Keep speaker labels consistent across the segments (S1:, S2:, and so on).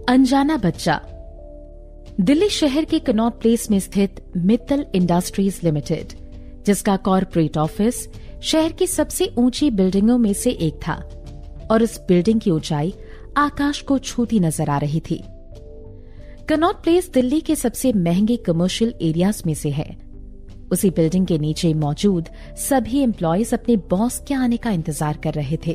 S1: अनजाना बच्चा। दिल्ली शहर के कनॉट प्लेस में स्थित मित्तल इंडस्ट्रीज लिमिटेड, जिसका कॉर्पोरेट ऑफिस शहर की सबसे ऊंची बिल्डिंगों में से एक था और उस बिल्डिंग की ऊंचाई आकाश को छूती नजर आ रही थी। कनॉट प्लेस दिल्ली के सबसे महंगे कमर्शियल एरियाज में से है। उसी बिल्डिंग के नीचे मौजूद सभी एम्प्लॉयज अपने बॉस के आने का इंतजार कर रहे थे।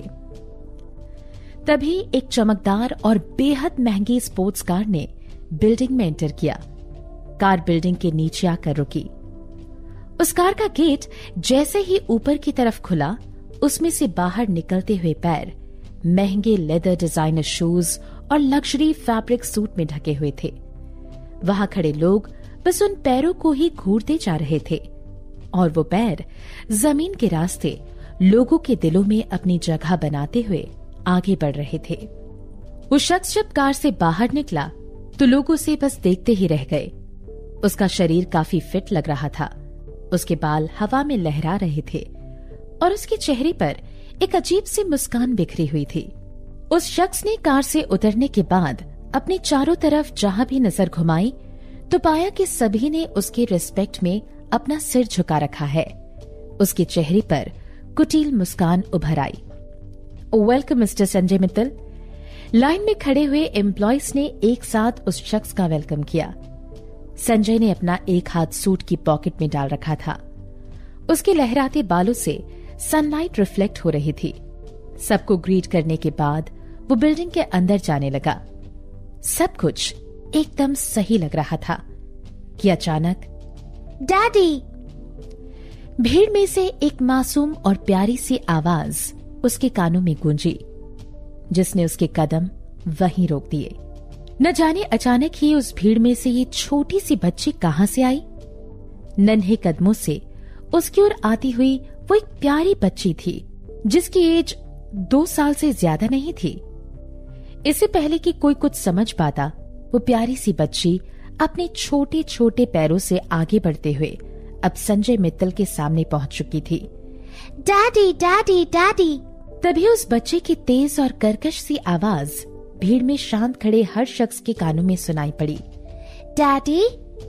S1: तभी एक चमकदार और बेहद महंगी स्पोर्ट्स कार ने बिल्डिंग में एंटर किया। कार बिल्डिंग के नीचे आकर रुकी। उस कार का गेट जैसे ही ऊपर की तरफ खुला, उसमें से बाहर निकलते हुए पैर महंगे लेदर डिजाइनर शूज और लग्जरी फैब्रिक सूट में ढके हुए थे। वहां खड़े लोग बस उन पैरों को ही घूरते जा रहे थे और वो पैर जमीन के रास्ते लोगों के दिलों में अपनी जगह बनाते हुए आगे बढ़ रहे थे। वो शख्स जब कार से बाहर निकला तो लोग उसे बस देखते ही रह गए। उसका शरीर काफी फिट लग रहा था। उसके बाल हवा में लहरा रहे थे और उसके चेहरे पर एक अजीब सी मुस्कान बिखरी हुई थी। उस शख्स ने कार से उतरने के बाद अपने चारों तरफ जहां भी नजर घुमाई तो पाया कि सभी ने उसके रिस्पेक्ट में अपना सिर झुका रखा है। उसके चेहरे पर कुटिल मुस्कान उभर आई। Welcome mister Sanjay Mittal. Line में खड़े हुए एम्प्लॉयज ने एक साथ उस शख्स का वेलकम किया। संजय ने अपना एक हाथ सूट की पॉकेट में डाल रखा था। उसके लहराते बालों से सनलाइट रिफ्लेक्ट हो रही थी। सबको ग्रीट करने के बाद वो बिल्डिंग के अंदर जाने लगा। सब कुछ एकदम सही लग रहा था कि अचानक डैडी! भीड़ में से एक मासूम और प्यारी सी आवाज उसके कानों में गूंजी, जिसने उसके कदम वहीं रोक दिए। न जाने अचानक ही उस भीड़ में से ये छोटी सी बच्ची कहां से आई। नन्हे कदमों से उसकी ओर आती हुई वो एक प्यारी बच्ची थी जिसकी एज 2 साल से ज्यादा नहीं थी। इससे पहले कि कोई कुछ समझ पाता, वो प्यारी सी बच्ची अपने छोटे छोटे पैरों से आगे बढ़ते हुए अब संजय मित्तल के सामने पहुंच चुकी थी। Daddy daddy daddy! तभी उस बच्चे की तेज और कर्कश सी आवाज भीड़ में शांत खड़े हर शख्स के कानों में सुनाई पड़ी। डैडी!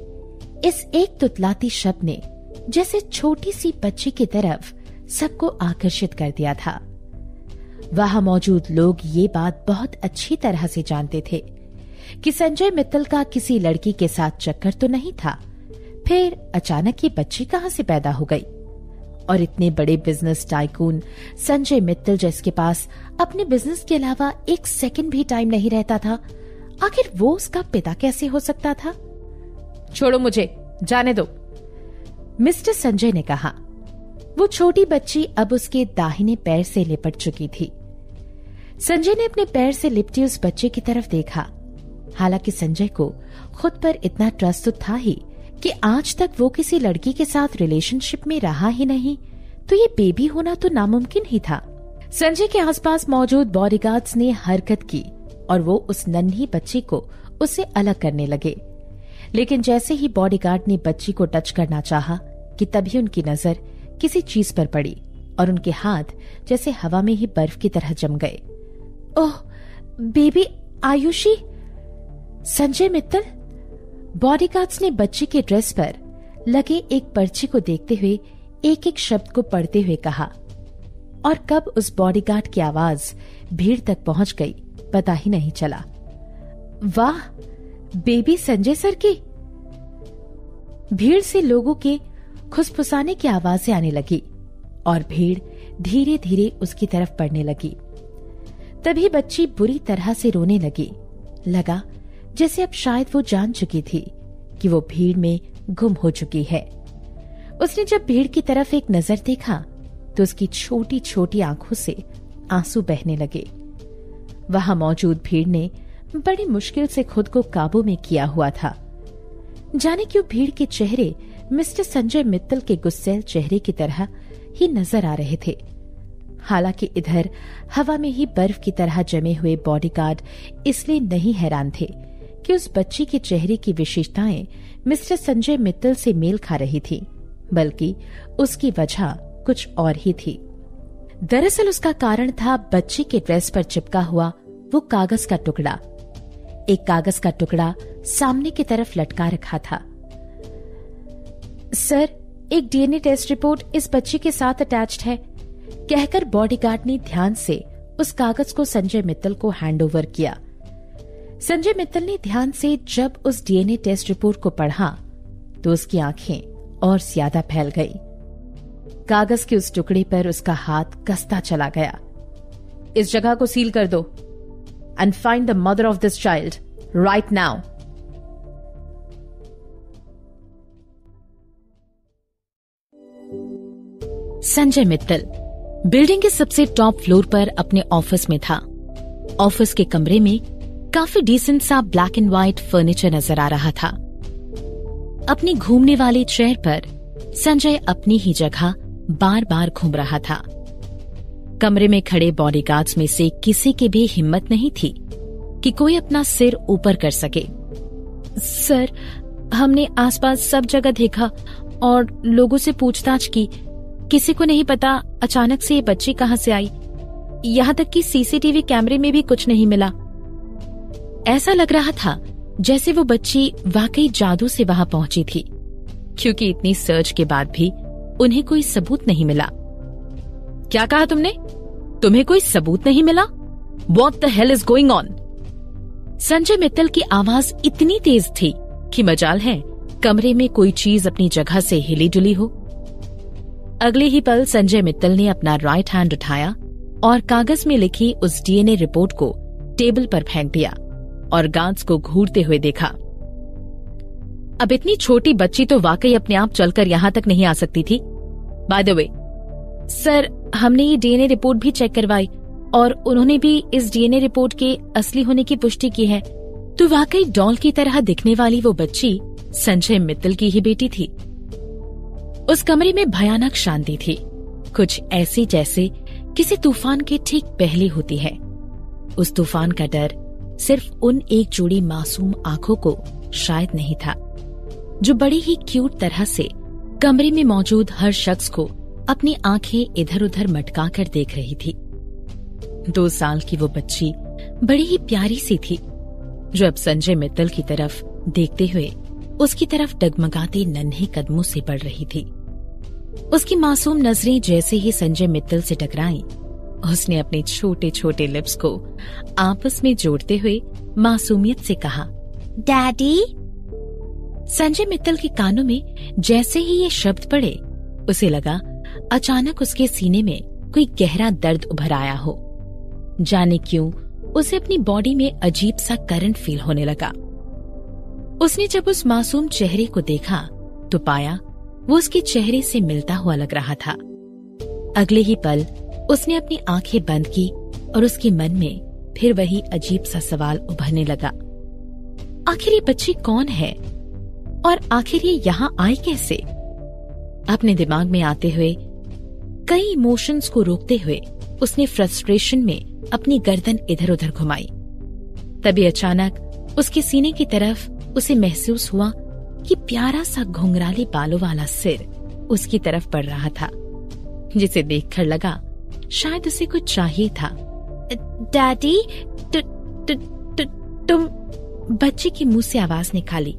S1: इस एक तुतलाती शब्द ने जैसे छोटी सी बच्ची की तरफ सबको आकर्षित कर दिया था। वहां मौजूद लोग ये बात बहुत अच्छी तरह से जानते थे कि संजय मित्तल का किसी लड़की के साथ चक्कर तो नहीं था। फिर अचानक ये बच्ची कहां से पैदा हो गई? और इतने बड़े बिजनेस टाइकून संजय मित्तल, जिसके पास अपने बिजनेस के अलावा एक सेकंड भी टाइम नहीं रहता था, आखिर वो उसका पिता कैसे हो सकता था? छोड़ो मुझे, जाने दो, मिस्टर संजय ने कहा। वो छोटी बच्ची अब उसके दाहिने पैर से लिपट चुकी थी। संजय ने अपने पैर से लिपटी उस बच्चे की तरफ देखा। हालांकि संजय को खुद पर इतना ट्रस्ट तो था ही कि आज तक वो किसी लड़की के साथ रिलेशनशिप में रहा ही नहीं, तो ये बेबी होना तो नामुमकिन ही था। संजय के आसपास मौजूद बॉडीगार्ड्स ने हरकत की और वो उस नन्ही बच्ची को उससे अलग करने लगे। लेकिन जैसे ही बॉडीगार्ड ने बच्ची को टच करना चाहा कि तभी उनकी नजर किसी चीज पर पड़ी और उनके हाथ जैसे हवा में ही बर्फ की तरह जम गए। Oh baby Ayushi! Sanjay Mittal! Bodyguards ने बच्ची के ड्रेस पर लगे एक पर्ची को देखते हुए एक एक शब्द को पढ़ते हुए कहा। और कब उस बॉडीगार्ड की आवाज भीड़ तक पहुंच गई पता ही नहीं चला। वाह, बेबी संजय सर की! भीड़ से लोगों के खुसफुसाने की आवाजें आने लगी और भीड़ धीरे धीरे उसकी तरफ बढ़ने लगी। तभी बच्ची बुरी तरह से रोने लगी। लगा जैसे अब शायद वो जान चुकी थी कि वो भीड़ में गुम हो चुकी है। उसने जब भीड़ की तरफ एक नजर देखा तो उसकी छोटी छोटी आंखों से आंसू बहने लगे। वहां मौजूद भीड़ ने बड़ी मुश्किल से खुद को काबू में किया हुआ था। जाने क्यों भीड़ के चेहरे मिस्टर संजय मित्तल के गुस्सैल चेहरे की तरह ही नजर आ रहे थे। हालांकि इधर हवा में ही बर्फ की तरह जमे हुए बॉडीगार्ड इसलिए नहीं हैरान थे कि उस बच्ची के चेहरे की विशेषताएं मिस्टर संजय मित्तल से मेल खा रही थी, बल्कि उसकी वजह कुछ और ही थी। दरअसल उसका कारण था बच्ची के ड्रेस पर चिपका हुआ वो कागज का टुकड़ा। एक कागज का टुकड़ा सामने की तरफ लटका रखा था। सर, एक डीएनए टेस्ट रिपोर्ट इस बच्ची के साथ अटैच्ड है, कहकर बॉडीगार्ड ने ध्यान से उस कागज को संजय मित्तल को हैंडओवर किया। संजय मित्तल ने ध्यान से जब उस डीएनए टेस्ट रिपोर्ट को पढ़ा तो उसकी आंखें और ज्यादा फैल गई। कागज के उस टुकड़े पर उसका हाथ कसता चला गया। इस जगह को सील कर दो and find the mother of this child right now. Sanjay Mittal building के सबसे टॉप फ्लोर पर अपने ऑफिस में था। ऑफिस के कमरे में काफी डिसेंट सा ब्लैक एंड व्हाइट फर्नीचर नजर आ रहा था। अपनी घूमने वाली चेयर पर संजय अपनी ही जगह बार बार घूम रहा था। कमरे में खड़े बॉडीगार्ड्स में से किसी की भी हिम्मत नहीं थी कि कोई अपना सिर ऊपर कर सके। सर, हमने आसपास सब जगह देखा और लोगों से पूछताछ की, किसी को नहीं पता अचानक से ये बच्ची कहां से आई। यहाँ तक कि सीसीटीवी कैमरे में भी कुछ नहीं मिला। ऐसा लग रहा था जैसे वो बच्ची वाकई जादू से वहां पहुंची थी, क्योंकि इतनी सर्च के बाद भी उन्हें कोई सबूत नहीं मिला। क्या कहा तुमने? तुम्हें कोई सबूत नहीं मिला? What the hell is going on? Sanjay Mittal की आवाज इतनी तेज थी कि मजाल है कमरे में कोई चीज अपनी जगह से हिली डुली हो। अगले ही पल संजय मित्तल ने अपना राइट हैंड उठाया और कागज में लिखी उस डीएनए रिपोर्ट को टेबल पर फेंक दिया और गार्ड्स को घूरते हुए देखा। अब इतनी छोटी बच्ची तो वाकई अपने आप चलकर यहाँ तक नहीं आ सकती थी। बाय द वे सर, हमने ये डीएनए रिपोर्ट भी चेक करवाई और उन्होंने भी इस डीएनए रिपोर्ट के असली होने की पुष्टि की है। तो वाकई डॉल की तरह दिखने वाली वो बच्ची संजय मित्तल की ही बेटी थी। उस कमरे में भयानक शांति थी, कुछ ऐसी जैसे किसी तूफान के ठीक पहले होती है। उस तूफान का डर सिर्फ उन एक जोड़ी मासूम आंखों को शायद नहीं था, जो बड़ी ही क्यूट तरह से कमरे में मौजूद हर शख्स को अपनी आंखें इधर उधर मटका कर देख रही थी। 2 साल की वो बच्ची बड़ी ही प्यारी सी थी, जो अब संजय मित्तल की तरफ देखते हुए उसकी तरफ डगमगाते नन्हे कदमों से बढ़ रही थी। उसकी मासूम नजरें जैसे ही संजय मित्तल से टकराईं, उसने अपने छोटे छोटे लिप्स को आपस में जोड़ते हुए मासूमियत से कहा, डैडी। संजय मित्तल के कानों में जैसे ही ये शब्द पड़े, उसे लगा अचानक उसके सीने में कोई गहरा दर्द उभर आया हो। जाने क्यों उसे अपनी बॉडी में अजीब सा करंट फील होने लगा। उसने जब उस मासूम चेहरे को देखा तो पाया वो उसके चेहरे से मिलता हुआ लग रहा था। अगले ही पल उसने अपनी आंखें बंद की और उसके मन में फिर वही अजीब सा सवाल उभरने लगा, आखिर ये बच्ची कौन है और आखिर ये यहाँ आई कैसे? अपने दिमाग में आते हुए कई इमोशंस को रोकते हुए उसने फ्रस्ट्रेशन में अपनी गर्दन इधर उधर घुमाई। तभी अचानक उसके सीने की तरफ उसे महसूस हुआ कि प्यारा सा घुंघराले बालों वाला सिर उसकी तरफ बढ़ रहा था, जिसे देखकर लगा शायद उसे कुछ चाहिए था। डैडी, तुम, बच्चे के मुंह से आवाज निकाली।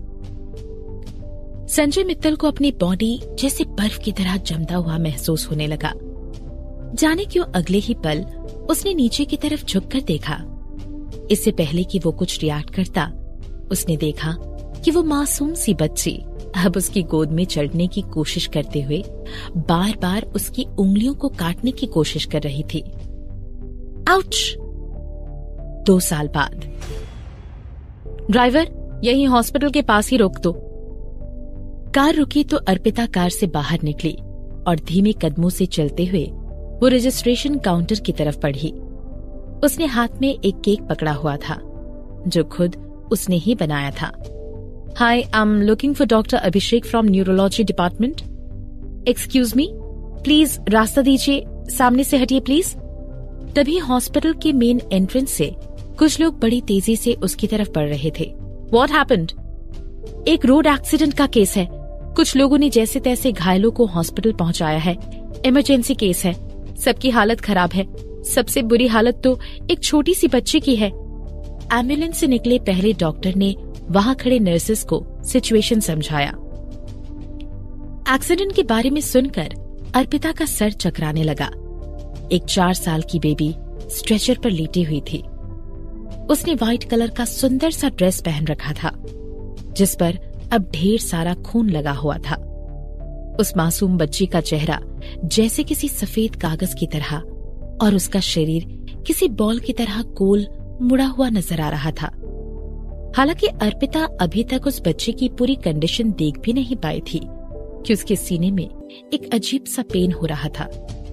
S1: संजय मित्तल को अपनी बॉडी जैसे बर्फ की तरह जमता हुआ महसूस होने लगा। जाने क्यों अगले ही पल उसने नीचे की तरफ झुककर देखा। इससे पहले कि वो कुछ रिएक्ट करता, उसने देखा कि वो मासूम सी बच्ची अब उसकी गोद में चढ़ने की कोशिश करते हुए बार बार उसकी उंगलियों को काटने की कोशिश कर रही थी। आउच! 2 साल बाद। ड्राइवर, यही हॉस्पिटल के पास ही रोक दो। कार रुकी तो अर्पिता कार से बाहर निकली और धीमे कदमों से चलते हुए वो रजिस्ट्रेशन काउंटर की तरफ बढ़ी। उसने हाथ में एक केक पकड़ा हुआ था, जो खुद उसने ही बनाया था। Hi, I am looking for doctor Abhishek from neurology department. Excuse me, please रास्ता दीजिए, सामने से हटिए प्लीज। तभी हॉस्पिटल के मेन एंट्रेंस से कुछ लोग बड़ी तेजी से उसकी तरफ बढ़ रहे थे। What happened? एक रोड एक्सीडेंट का केस है। कुछ लोगों ने जैसे तैसे घायलों को हॉस्पिटल पहुंचाया है। इमरजेंसी केस है। सबकी हालत खराब है। सबसे बुरी हालत तो एक छोटी सी बच्ची की है। एम्बुलेंस से निकले पहले डॉक्टर ने वहां खड़े नर्सेस को सिचुएशन समझाया। एक्सीडेंट के बारे में सुनकर अर्पिता का सर चकराने लगा। एक 4 साल की बेबी स्ट्रेचर पर लेटी हुई थी। उसने व्हाइट कलर का सुंदर सा ड्रेस पहन रखा था, जिस पर अब ढेर सारा खून लगा हुआ था। उस मासूम बच्ची का चेहरा जैसे किसी सफेद कागज की तरह और उसका शरीर किसी बॉल की तरह गोल मुड़ा हुआ नजर आ रहा था। हालांकि अर्पिता अभी तक उस बच्चे की पूरी कंडीशन देख भी नहीं पाई थी कि उसके सीने में एक अजीब सा पेन हो रहा था।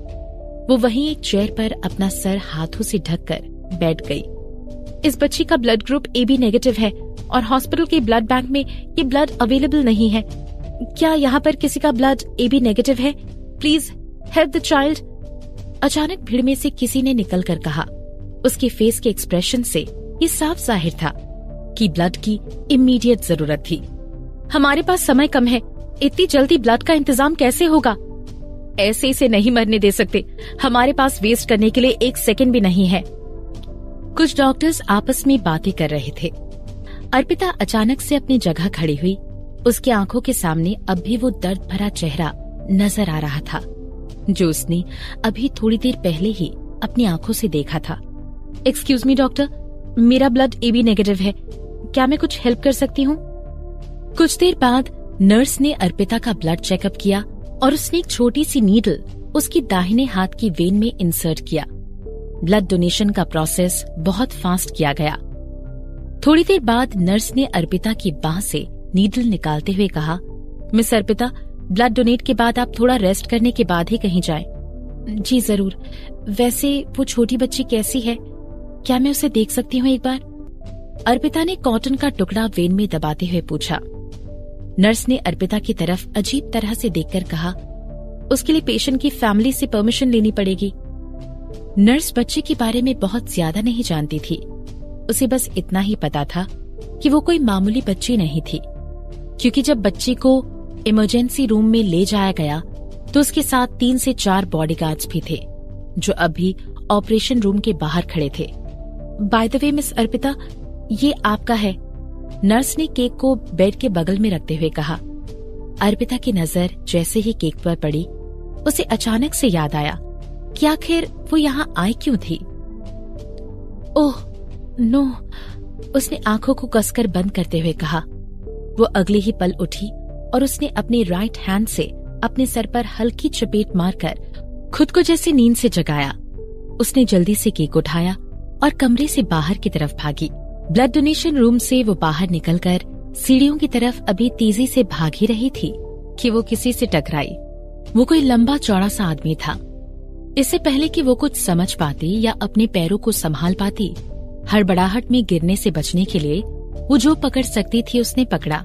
S1: वो वहीं एक चेयर पर अपना सर हाथों से ढककर बैठ गई। इस बच्ची का ब्लड ग्रुप AB नेगेटिव है और हॉस्पिटल के ब्लड बैंक में ये ब्लड अवेलेबल नहीं है। क्या यहाँ पर किसी का ब्लड AB नेगेटिव है? Please help the child. अचानक भीड़ में से किसी ने निकलकर कहा। उसके फेस के एक्सप्रेशन से ये साफ जाहिर था कि ब्लड की इमीडिएट जरूरत थी। हमारे पास समय कम है, इतनी जल्दी ब्लड का इंतजाम कैसे होगा? ऐसे इसे नहीं मरने दे सकते। हमारे पास वेस्ट करने के लिए 1 सेकंड भी नहीं है। कुछ डॉक्टर्स आपस में बातें कर रहे थे। अर्पिता अचानक से अपनी जगह खड़ी हुई। उसकी आंखों के सामने अब भी वो दर्द भरा चेहरा नजर आ रहा था, जो उसने अभी थोड़ी देर पहले ही अपनी आंखों से देखा था। एक्सक्यूज मी डॉक्टर, मेरा ब्लड AB नेगेटिव है, क्या मैं कुछ हेल्प कर सकती हूँ? कुछ देर बाद नर्स ने अर्पिता का ब्लड चेकअप किया और उसने एक छोटी सी नीडल उसकी दाहिने हाथ की वेन में इंसर्ट किया। ब्लड डोनेशन का प्रोसेस बहुत फास्ट किया गया। थोड़ी देर बाद नर्स ने अर्पिता की बाह से नीडल निकालते हुए कहा, मिस अर्पिता, ब्लड डोनेट के बाद आप थोड़ा रेस्ट करने के बाद ही कहीं जाएं। जी जरूर। वैसे वो छोटी बच्ची कैसी है? क्या मैं उसे देख सकती हूँ एक बार? अर्पिता ने कॉटन का टुकड़ा वेन में दबाते हुए पूछा। नर्स ने अर्पिता की तरफ अजीब तरह से देखकर कहा, उसके लिए पेशेंट की फैमिली से परमिशन लेनी पड़ेगी। नर्स बच्चे के बारे में बहुत ज्यादा नहीं जानती थी। उसे बस इतना ही पता था कि वो कोई मामूली बच्ची नहीं थी, क्योंकि जब बच्चे को इमरजेंसी रूम में ले जाया गया तो उसके साथ 3 से 4 बॉडीगार्ड्स भी थे, जो अभी ऑपरेशन रूम के बाहर खड़े थे। By the way miss Arpita, ये आपका है। नर्स ने केक को बेड के बगल में रखते हुए कहा। अर्पिता की नजर जैसे ही केक पर पड़ी, उसे अचानक से याद आया कि आखिर वो यहाँ आई क्यों थी। ओह नो, उसने आंखों को कसकर बंद करते हुए कहा। वो अगले ही पल उठी और उसने अपने राइट हैंड से अपने सर पर हल्की चपेट मारकर खुद को जैसे नींद से जगाया। उसने जल्दी से केक उठाया और कमरे से बाहर की तरफ भागी। ब्लड डोनेशन रूम से वो बाहर निकलकर सीढ़ियों की तरफ अभी तेजी से भाग ही रही थी कि वो किसी से टकराई। वो कोई लंबा चौड़ा सा आदमी था। इससे पहले कि वो कुछ समझ पाती या अपने पैरों को संभाल पाती, हड़बड़ाहट में गिरने से बचने के लिए वो जो पकड़ सकती थी उसने पकड़ा।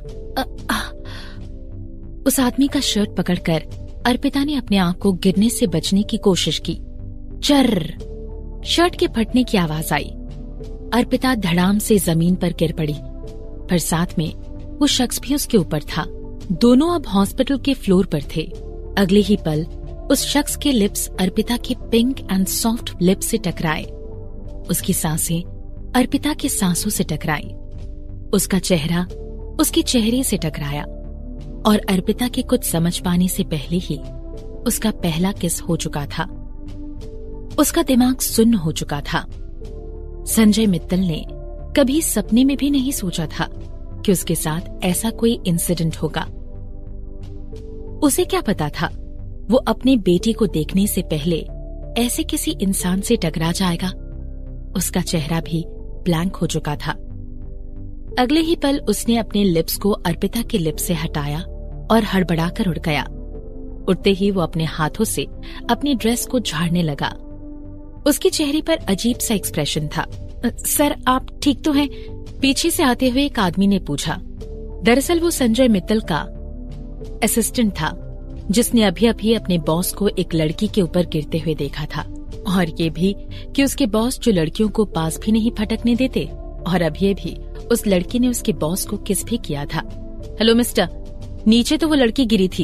S1: उस आदमी का शर्ट पकड़कर अर्पिता ने अपने आप को गिरने से बचने की कोशिश की। चर्र, शर्ट के फटने की आवाज आई। अर्पिता धड़ाम से जमीन पर गिर पड़ी, पर साथ में वो शख्स भी उसके ऊपर था। दोनों अब हॉस्पिटल के फ्लोर पर थे। अगले ही पल उस शख्स के लिप्स अर्पिता के पिंक एंड सॉफ्ट लिप्स से टकराए। उसकी सांसें अर्पिता के सांसों से टकराई। उसका चेहरा उसके चेहरे से टकराया और अर्पिता के कुछ समझ पाने से पहले ही उसका पहला किस हो चुका था। उसका दिमाग सुन्न हो चुका था। संजय मित्तल ने कभी सपने में भी नहीं सोचा था कि उसके साथ ऐसा कोई इंसिडेंट होगा। उसे क्या पता था वो अपने बेटे को देखने से पहले ऐसे किसी इंसान से टकरा जाएगा। उसका चेहरा भी ब्लैंक हो चुका था। अगले ही पल उसने अपने लिप्स को अर्पिता के लिप्स से हटाया और हड़बड़ाकर उड़ गया। उड़ते ही वो अपने हाथों से अपनी ड्रेस को झाड़ने लगा। उसके चेहरे पर अजीब सा एक्सप्रेशन था। सर, आप ठीक तो हैं? पीछे से आते हुए एक आदमी ने पूछा। दरअसल वो संजय मित्तल का असिस्टेंट था, जिसने अभी अभी अपने बॉस को एक लड़की के ऊपर गिरते हुए देखा था, और ये भी कि उसके बॉस जो लड़कियों को पास भी नहीं फटकने देते, और अभी भी उस लड़की ने उसके बॉस को किस भी किया था। हेलो मिस्टर, नीचे तो वो लड़की गिरी थी,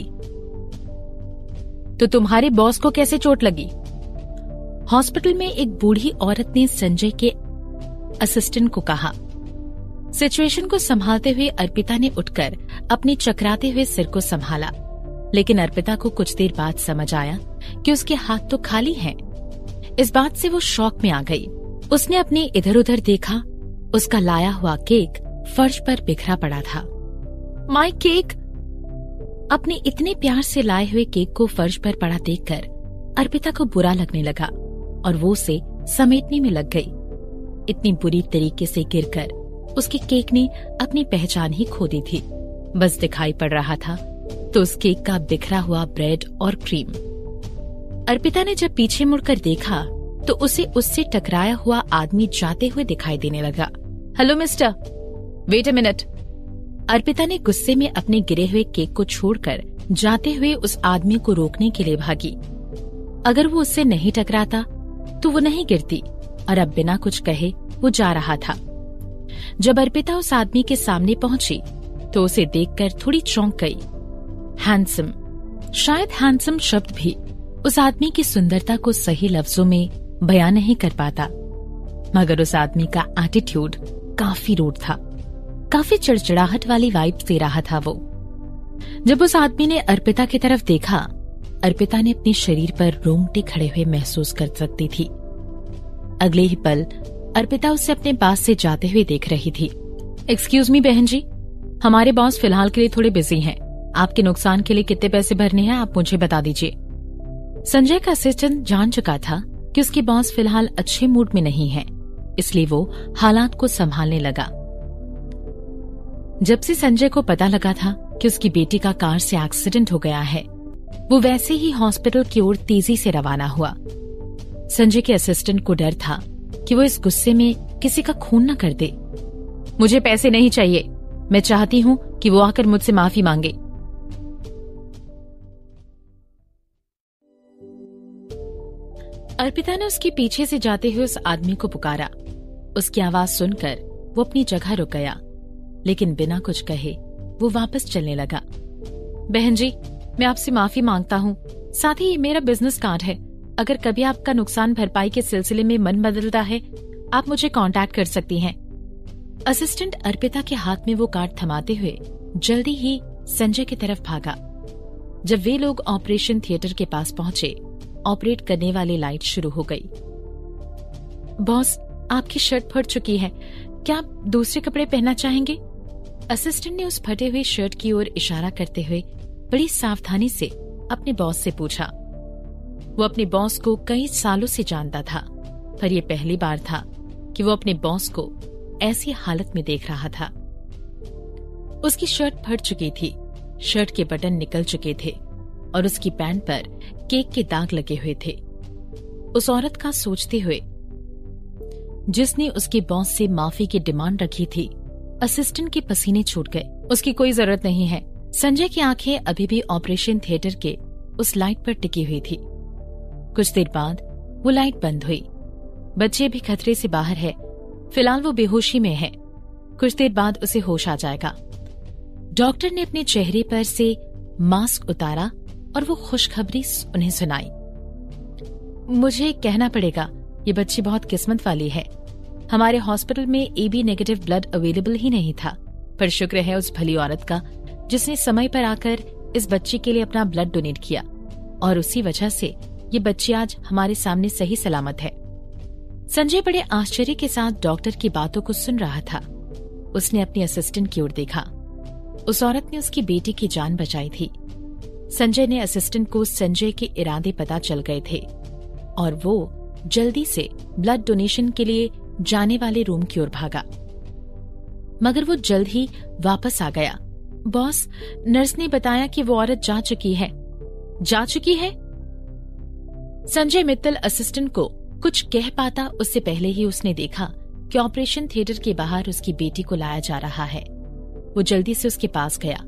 S1: तो तुम्हारे बॉस को कैसे चोट लगी? हॉस्पिटल में एक बूढ़ी औरत ने संजय के असिस्टेंट को कहा। सिचुएशन को संभालते हुए अर्पिता ने उठकर अपने चकराते हुए सिर को संभाला, लेकिन अर्पिता को कुछ देर बाद समझ आया कि उसके हाथ तो खाली हैं। इस बात से वो शॉक में आ गई। उसने अपने इधर उधर देखा, उसका लाया हुआ केक फर्श पर बिखरा पड़ा था। My cake! अपने इतने प्यार से लाए हुए केक को फर्श पर पड़ा देखकर अर्पिता को बुरा लगने लगा और वो उसे समेटने में लग गई। इतनी बुरी तरीके से गिरकर उसके केक ने अपनी पहचान ही खो दी थी। बस दिखाई पड़ रहा था तो उस केक का बिखरा हुआ ब्रेड और क्रीम। अर्पिता ने जब पीछे मुड़कर देखा तो उसे उससे टकराया हुआ आदमी जाते हुए दिखाई देने लगा। Hello mister, wait a minute. Arpita ने गुस्से में अपने गिरे हुए केक को छोड़कर जाते हुए उस आदमी को रोकने के लिए भागी। अगर वो उससे नहीं टकराता तो वो नहीं गिरती, और अब बिना कुछ कहे वो जा रहा था। जब अर्पिता उस आदमी के सामने पहुंची तो उसे देखकर थोड़ी चौंक गई। हैंडसम, शायद हैंडसम शब्द भी उस आदमी की सुंदरता को सही लफ्जों में बयान नहीं कर पाता, मगर उस आदमी का एटीट्यूड काफी रूड था। काफी चिड़चिड़ाहट वाली वाइब दे रहा था वो। जब उस आदमी ने अर्पिता की तरफ देखा, अर्पिता ने अपने शरीर पर रोंगटे खड़े हुए महसूस कर सकती थी। अगले ही पल अर्पिता उसे अपने पास से जाते हुए देख रही थी। एक्सक्यूज मी बहन जी, हमारे बॉस फिलहाल के लिए थोड़े बिजी हैं। आपके नुकसान के लिए कितने पैसे भरने हैं आप मुझे बता दीजिए। संजय का असिस्टेंट जान चुका था कि उसके बॉस फिलहाल अच्छे मूड में नहीं है, इसलिए वो हालात को संभालने लगा। जब से संजय को पता लगा था कि उसकी बेटी का कार से एक्सीडेंट हो गया है, वो वैसे ही हॉस्पिटल की ओर तेजी से रवाना हुआ। संजय के असिस्टेंट को डर था कि वो इस गुस्से में किसी का खून न कर दे। मुझे पैसे नहीं चाहिए, मैं चाहती हूँ कि वो आकर मुझसे माफी मांगे। अर्पिता ने उसके पीछे से जाते हुए उस आदमी को पुकारा। उसकी आवाज सुनकर वो अपनी जगह रुक गया, लेकिन बिना कुछ कहे वो वापस चलने लगा। बहन जी, मैं आपसे माफी मांगता हूँ। साथ ही ये मेरा बिजनेस कार्ड है। अगर कभी आपका नुकसान भरपाई के सिलसिले में मन बदलता है, आप मुझे कांटेक्ट कर सकती हैं। असिस्टेंट अर्पिता के हाथ में वो कार्ड थमाते हुए जल्दी ही संजय की तरफ भागा। जब वे लोग ऑपरेशन थिएटर के पास पहुंचे, ऑपरेट करने वाली लाइट शुरू हो गई। बॉस, आपकी शर्ट फट चुकी है, क्या आप दूसरे कपड़े पहनना चाहेंगे? असिस्टेंट ने उस फटे हुए शर्ट की ओर इशारा करते हुए बड़ी सावधानी से अपने बॉस से पूछा। वो अपने बॉस को कई सालों से जानता था, पर यह पहली बार था कि वो अपने बॉस को ऐसी हालत में देख रहा था। उसकी शर्ट फट चुकी थी, शर्ट के बटन निकल चुके थे और उसकी पैंट पर केक के दाग लगे हुए थे। उस औरत का सोचते हुए, जिसने उसके बॉस से माफी की डिमांड रखी थी, असिस्टेंट के पसीने छूट गए। उसकी कोई जरूरत नहीं है। संजय की आंखें अभी भी ऑपरेशन थिएटर के उस लाइट पर टिकी हुई थी। कुछ देर बाद वो लाइट बंद हुई। बच्चे भी खतरे से बाहर है, फिलहाल वो बेहोशी में है। कुछ देर बाद उसे होश आ जाएगा। डॉक्टर ने अपने चेहरे पर से मास्क उतारा और वो खुशखबरी उन्हें सुनाई। मुझे कहना पड़ेगा, ये बच्ची बहुत किस्मत वाली है। हमारे हॉस्पिटल में AB नेगेटिव ब्लड अवेलेबल ही नहीं था, पर शुक्र है उस भली औरत का जिसने समय पर आकर इस बच्ची के लिए अपना ब्लड डोनेट किया, और उसी वजह से ये बच्ची आज हमारे सामने सही सलामत है। संजय बड़े आश्चर्य के साथ डॉक्टर की बातों को सुन रहा था। उसने अपनी असिस्टेंट की ओर देखा। उस औरत ने उसकी बेटी की जान बचाई थी। संजय ने असिस्टेंट को संजय के इरादे पता चल गए थे और वो जल्दी से ब्लड डोनेशन के लिए जाने वाले रूम की ओर भागा, मगर वो जल्द ही वापस आ गया। बॉस, नर्स ने बताया कि वो औरत जा चुकी है। जा चुकी है? संजय मित्तल असिस्टेंट को कुछ कह पाता उससे पहले ही उसने देखा कि ऑपरेशन थिएटर के बाहर उसकी बेटी को लाया जा रहा है। वो जल्दी से उसके पास गया।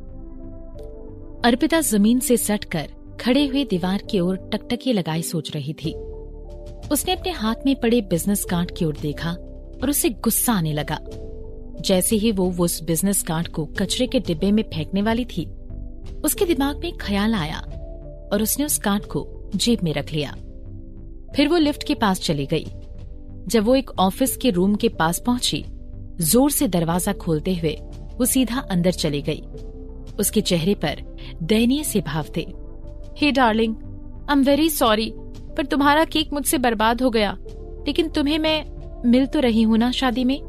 S1: अर्पिता जमीन से सटकर खड़े हुए दीवार की ओर टकटकी लगाए सोच रही थी। उसने अपने हाथ में पड़े बिजनेस कार्ड की ओर देखा और उसे गुस्सा आने लगा। जैसे ही वो उस बिजनेस कार्ड को कचरे के डिब्बे में फेंकने वाली थी, उसके दिमाग में एक ख्याल आया और उसने उस कार्ड को जेब में रख लिया। फिर वो लिफ्ट के पास चली गई। जब वो एक ऑफिस के रूम के पास पहुंची, जोर से दरवाजा खोलते हुए वो सीधा अंदर चली गई। उसके चेहरे पर दयनीय से भाव थे। Hey darling, I am very sorry, पर तुम्हारा केक मुझसे बर्बाद हो गया, लेकिन तुम्हें मैं मिल तो रही हूं ना शादी में।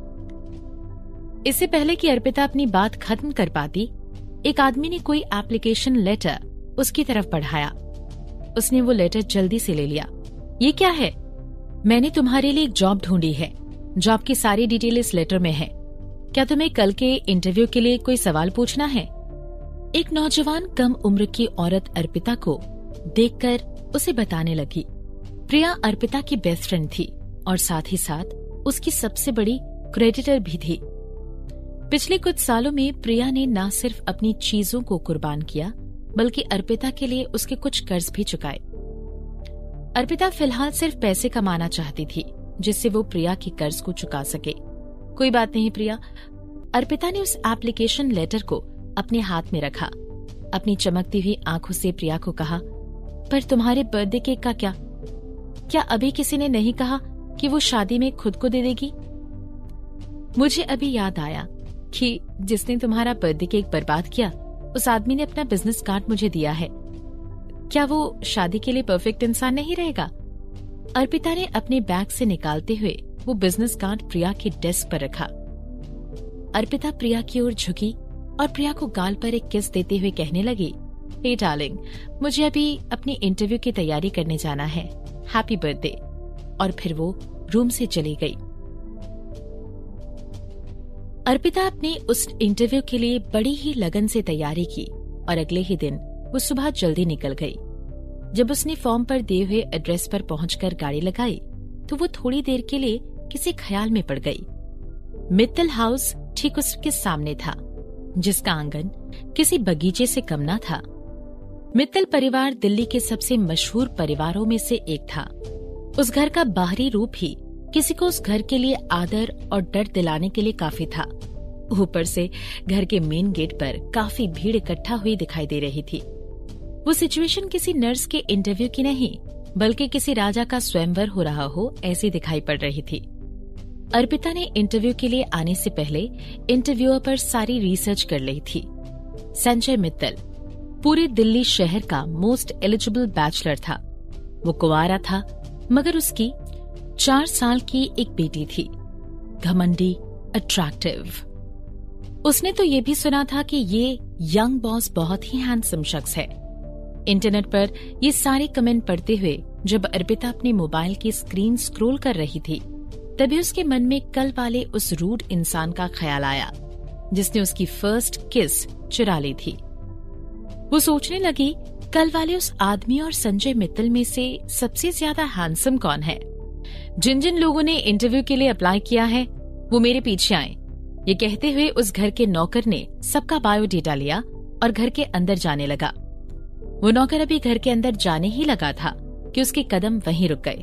S1: इससे पहले कि अर्पिता अपनी बात खत्म कर पाती, एक आदमी ने कोई एप्लीकेशन लेटर उसकी तरफ बढ़ाया। उसने वो लेटर जल्दी से ले लिया। ये क्या है? मैंने तुम्हारे लिए एक जॉब ढूंढी है। जॉब की सारी डिटेल इस लेटर में है। क्या तुम्हें कल के इंटरव्यू के लिए कोई सवाल पूछना है? एक नौजवान कम उम्र की औरत अर्पिता को देखकर उसे बताने लगी। प्रिया अर्पिता की बेस्ट फ्रेंड थी और साथ ही साथ उसकी सबसे बड़ी क्रेडिटर भी थी। पिछले कुछ सालों में प्रिया ने न सिर्फ अपनी चीजों को कुर्बान किया, बल्कि अर्पिता के लिए उसके कुछ कर्ज भी चुकाए। अर्पिता फिलहाल सिर्फ पैसे कमाना चाहती थी, जिससे वो प्रिया के कर्ज को चुका सके। कोई बात नहीं प्रिया। अर्पिता ने उस एप्लीकेशन लेटर को अपने हाथ में रखा। अपनी चमकती हुई आंखों से प्रिया को कहा, पर तुम्हारे बर्थडे केक का क्या? क्या अभी किसी ने नहीं कहा कि वो शादी में खुद को दे देगी? मुझे अभी याद आया कि जिसने तुम्हारा बर्थडे केक बर्बाद किया, उस आदमी ने अपना बिजनेस कार्ड मुझे दिया है। क्या वो शादी के लिए परफेक्ट इंसान नहीं रहेगा? अर्पिता ने अपने बैग से निकालते हुए वो बिजनेस कार्ड प्रिया के डेस्क पर रखा। अर्पिता प्रिया की ओर झुकी और प्रिया को गाल पर एक किस देते हुए कहने लगी, हे डार्लिंग, मुझे अभी अपनी इंटरव्यू की तैयारी करने जाना है। Happy birthday. और फिर वो रूम से चली गई। अर्पिता अपने उस इंटरव्यू के लिए बड़ी ही लगन से तैयारी की और अगले ही दिन वो सुबह जल्दी निकल गई। जब उसने फॉर्म पर दिए हुए एड्रेस पर पहुंचकर गाड़ी लगाई, तो वो थोड़ी देर के लिए किसी ख्याल में पड़ गई। मित्तल हाउस ठीक उसके सामने था, जिसका आंगन किसी बगीचे से कम न था। मित्तल परिवार दिल्ली के सबसे मशहूर परिवारों में से एक था। उस घर का बाहरी रूप ही किसी को उस घर के लिए आदर और डर दिलाने के लिए काफी था। ऊपर से घर के मेन गेट पर काफी भीड़ इकट्ठा हुई दिखाई दे रही थी। वो सिचुएशन किसी नर्स के इंटरव्यू की नहीं, बल्कि किसी राजा का स्वयंवर हो रहा हो ऐसी दिखाई पड़ रही थी। अर्पिता ने इंटरव्यू के लिए आने से पहले इंटरव्यूअर पर सारी रिसर्च कर ली थी। संजय मित्तल पूरे दिल्ली शहर का मोस्ट एलिजिबल बैचलर था। वो कुंवारा था, मगर उसकी 4 साल की एक बेटी थी, घमंडी, अट्रैक्टिव। उसने तो ये भी सुना था कि ये यंग बॉस बहुत ही हैंडसम शख्स है। इंटरनेट पर ये सारे कमेंट पढ़ते हुए जब अर्पिता अपने मोबाइल की स्क्रीन स्क्रॉल कर रही थी, तभी उसके मन में कल वाले उस रूड इंसान का ख्याल आया, जिसने उसकी फर्स्ट किस चुरा ली थी। वो सोचने लगी, कल वाले उस आदमी और संजय मित्तल में से सबसे ज्यादा हैंडसम कौन है? जिन जिन लोगों ने इंटरव्यू के लिए अप्लाई किया है, वो मेरे पीछे आए। ये कहते हुए उस घर के नौकर ने सबका बायोडेटा लिया और घर के अंदर जाने लगा। वो नौकर अभी घर के अंदर जाने ही लगा था कि उसके कदम वहीं रुक गए।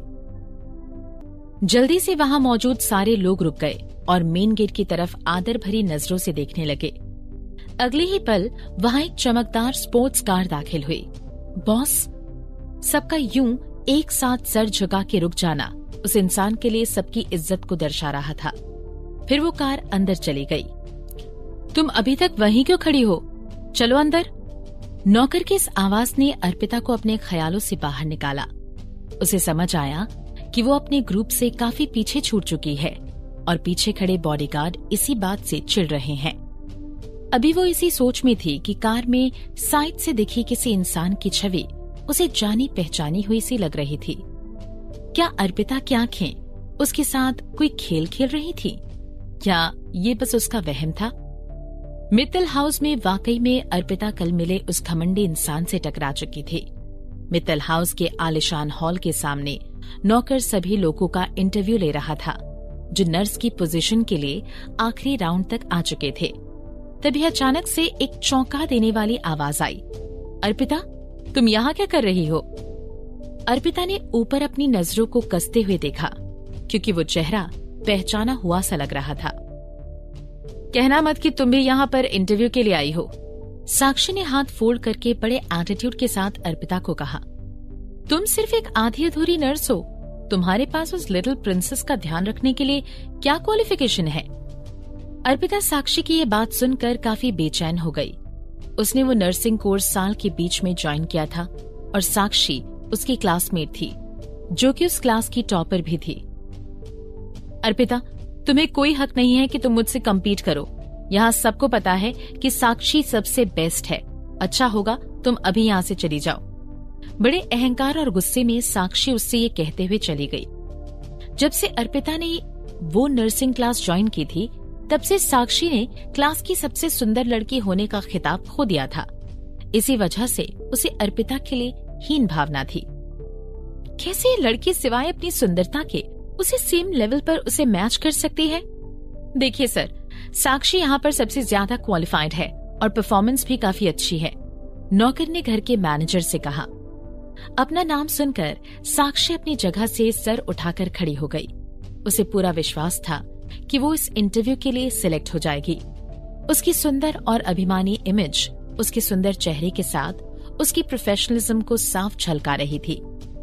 S1: जल्दी से वहां मौजूद सारे लोग रुक गए और मेन गेट की तरफ आदर भरी नजरों से देखने लगे। अगले ही पल वहां एक चमकदार स्पोर्ट्स कार दाखिल हुई। बॉस, सबका यूं एक साथ सर झुका के रुक जाना उस इंसान के लिए सबकी इज्जत को दर्शा रहा था। फिर वो कार अंदर चली गई। तुम अभी तक वहीं क्यों खड़ी हो? चलो अंदर। नौकर की इस आवाज ने अर्पिता को अपने ख्यालों से बाहर निकाला। उसे समझ आया कि वो अपने ग्रुप से काफी पीछे छूट चुकी है और पीछे खड़े बॉडीगार्ड इसी बात से चिढ़ रहे हैं। अभी वो इसी सोच में थी कि कार में साइड से दिखी किसी इंसान की छवि उसे जानी पहचानी हुई सी लग रही थी। क्या अर्पिता की आंखें उसके साथ कोई खेल खेल रही थी, या ये बस उसका वहम था? मित्तल हाउस में वाकई में अर्पिता कल मिले उस घमंडी इंसान से टकरा चुकी थी। मित्तल हाउस के आलिशान हॉल के सामने नौकर सभी लोगों का इंटरव्यू ले रहा था, जो नर्स की पोजीशन के लिए आखिरी राउंड तक आ चुके थे। तभी अचानक से एक चौंका देने वाली आवाज आई, अर्पिता, तुम यहाँ क्या कर रही हो? अर्पिता ने ऊपर अपनी नजरों को कसते हुए देखा, क्योंकि वो चेहरा पहचाना हुआ सा लग रहा था। कहना मत कि तुम भी यहाँ पर इंटरव्यू के लिए आई हो। साक्षी ने हाथ फोल्ड करके बड़े एटीट्यूड के साथ अर्पिता को कहा, तुम सिर्फ एक आधी अधूरी नर्स हो, तुम्हारे पास उस लिटिल प्रिंसेस का ध्यान रखने के लिए क्या क्वालिफिकेशन है? अर्पिता साक्षी की ये बात सुनकर काफी बेचैन हो गई। उसने वो नर्सिंग कोर्स साल के बीच में ज्वाइन किया था और साक्षी उसकी क्लासमेट थी, जो कि उस क्लास की टॉपर भी थी। अर्पिता, तुम्हें कोई हक नहीं है कि तुम मुझसे कम्पीट करो। यहाँ सबको पता है कि साक्षी सबसे बेस्ट है। अच्छा होगा तुम अभी यहाँ से चली जाओ। बड़े अहंकार और गुस्से में साक्षी उससे ये कहते हुए चली गई। जब से अर्पिता ने वो नर्सिंग क्लास ज्वाइन की थी, तब से साक्षी ने क्लास की सबसे सुंदर लड़की होने का खिताब खो दिया था। इसी वजह से उसे अर्पिता के लिए हीन भावना थी। कैसे ये लड़की सिवाय अपनी सुंदरता के उसे सेम लेवल पर उसे मैच कर सकती है? देखिए सर, साक्षी यहाँ पर सबसे ज्यादा क्वालिफाइड है और परफॉर्मेंस भी काफी अच्छी है, नौकर ने घर के मैनेजर से कहा। अपना नाम सुनकर साक्षी अपनी जगह से सर उठाकर खड़ी हो गई। उसे पूरा विश्वास था कि वो इस इंटरव्यू के लिए सिलेक्ट हो जाएगी। उसकी सुंदर और अभिमानी इमेज उसके सुंदर चेहरे के साथ उसकी प्रोफेशनलिज्म को साफ झलका रही थी।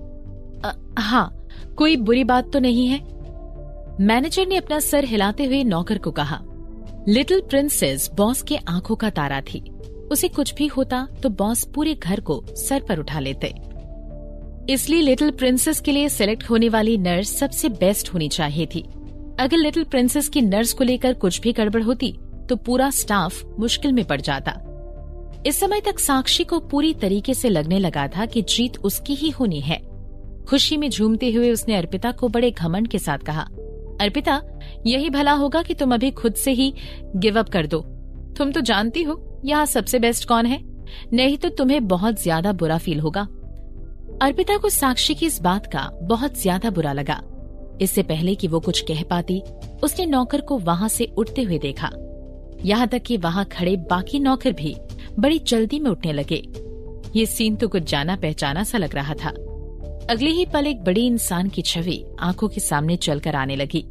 S1: हाँ, कोई बुरी बात तो नहीं है? मैनेजर ने अपना सर हिलाते हुए नौकर को कहा। लिटिल प्रिंसेस बॉस के आंखों का तारा थी। उसे कुछ भी होता तो बॉस पूरे घर को सर पर उठा लेते। इसलिए लिटिल प्रिंसेस के लिए सिलेक्ट होने वाली नर्स सबसे बेस्ट होनी चाहिए थी। अगर लिटिल प्रिंसेस की नर्स को लेकर कुछ भी गड़बड़ होती तो पूरा स्टाफ मुश्किल में पड़ जाता। इस समय तक साक्षी को पूरी तरीके से लगने लगा था कि जीत उसकी ही होनी है। खुशी में झूमते हुए उसने अर्पिता को बड़े घमंड के साथ कहा, अर्पिता, यही भला होगा कि तुम अभी खुद से ही गिव अप कर दो। तुम तो जानती हो यहाँ सबसे बेस्ट कौन है, नहीं तो तुम्हें बहुत ज्यादा बुरा फील होगा। अर्पिता को साक्षी की इस बात का बहुत ज्यादा बुरा लगा। इससे पहले कि वो कुछ कह पाती, उसने नौकर को वहाँ से उठते हुए देखा। यहाँ तक कि वहाँ खड़े बाकी नौकर भी बड़ी जल्दी में उठने लगे। ये सीन तो कुछ जाना पहचाना सा लग रहा था। अगले ही पल एक बड़ी इंसान की छवि आंखों के सामने चलकर आने लगी।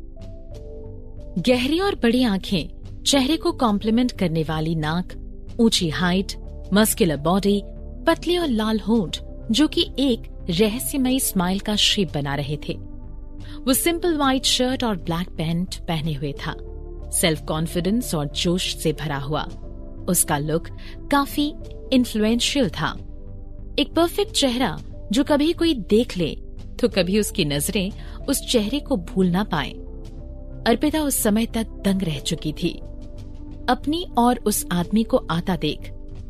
S1: गहरी और बड़ी आंखें, चेहरे को कॉम्प्लीमेंट करने वाली नाक, ऊंची हाइट, मस्कुलर बॉडी, पतले और लाल होंठ जो कि एक रहस्यमयी स्माइल का शेप बना रहे थे। वो सिंपल व्हाइट शर्ट और ब्लैक पैंट पहने हुए था, सेल्फ कॉन्फिडेंस और जोश से भरा हुआ। उसका लुक काफी इन्फ्लुएंशियल था। एक परफेक्ट चेहरा जो कभी कोई देख ले तो कभी उसकी नजरें उस चेहरे को भूल ना पाए। अर्पिता उस समय तक दंग रह चुकी थी, अपनी और उस आदमी को आता देख।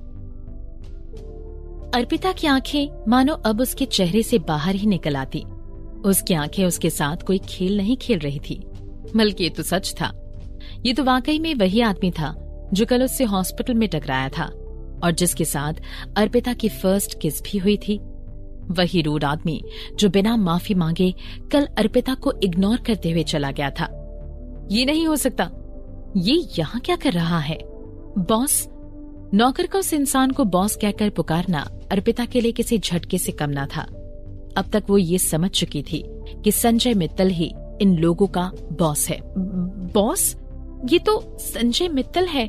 S1: अर्पिता की आंखें मानो अब उसके चेहरे से बाहर ही निकल आती। उसकी आंखें उसके साथ कोई खेल नहीं खेल रही थी, बल्कि ये तो सच था। ये तो वाकई में वही आदमी था जो कल उससे हॉस्पिटल में टकराया था और जिसके साथ अर्पिता की फर्स्ट किस भी हुई थी। वही रूड आदमी जो बिना माफी मांगे कल अर्पिता को इग्नोर करते हुए चला गया था। ये नहीं हो सकता, ये यहाँ क्या कर रहा है? बॉस? नौकर का उस इंसान को बॉस कहकर पुकारना अर्पिता के लिए किसी झटके से कम ना था। अब तक वो ये समझ चुकी थी कि संजय मित्तल ही इन लोगों का बॉस है। बॉस? ये तो संजय मित्तल है,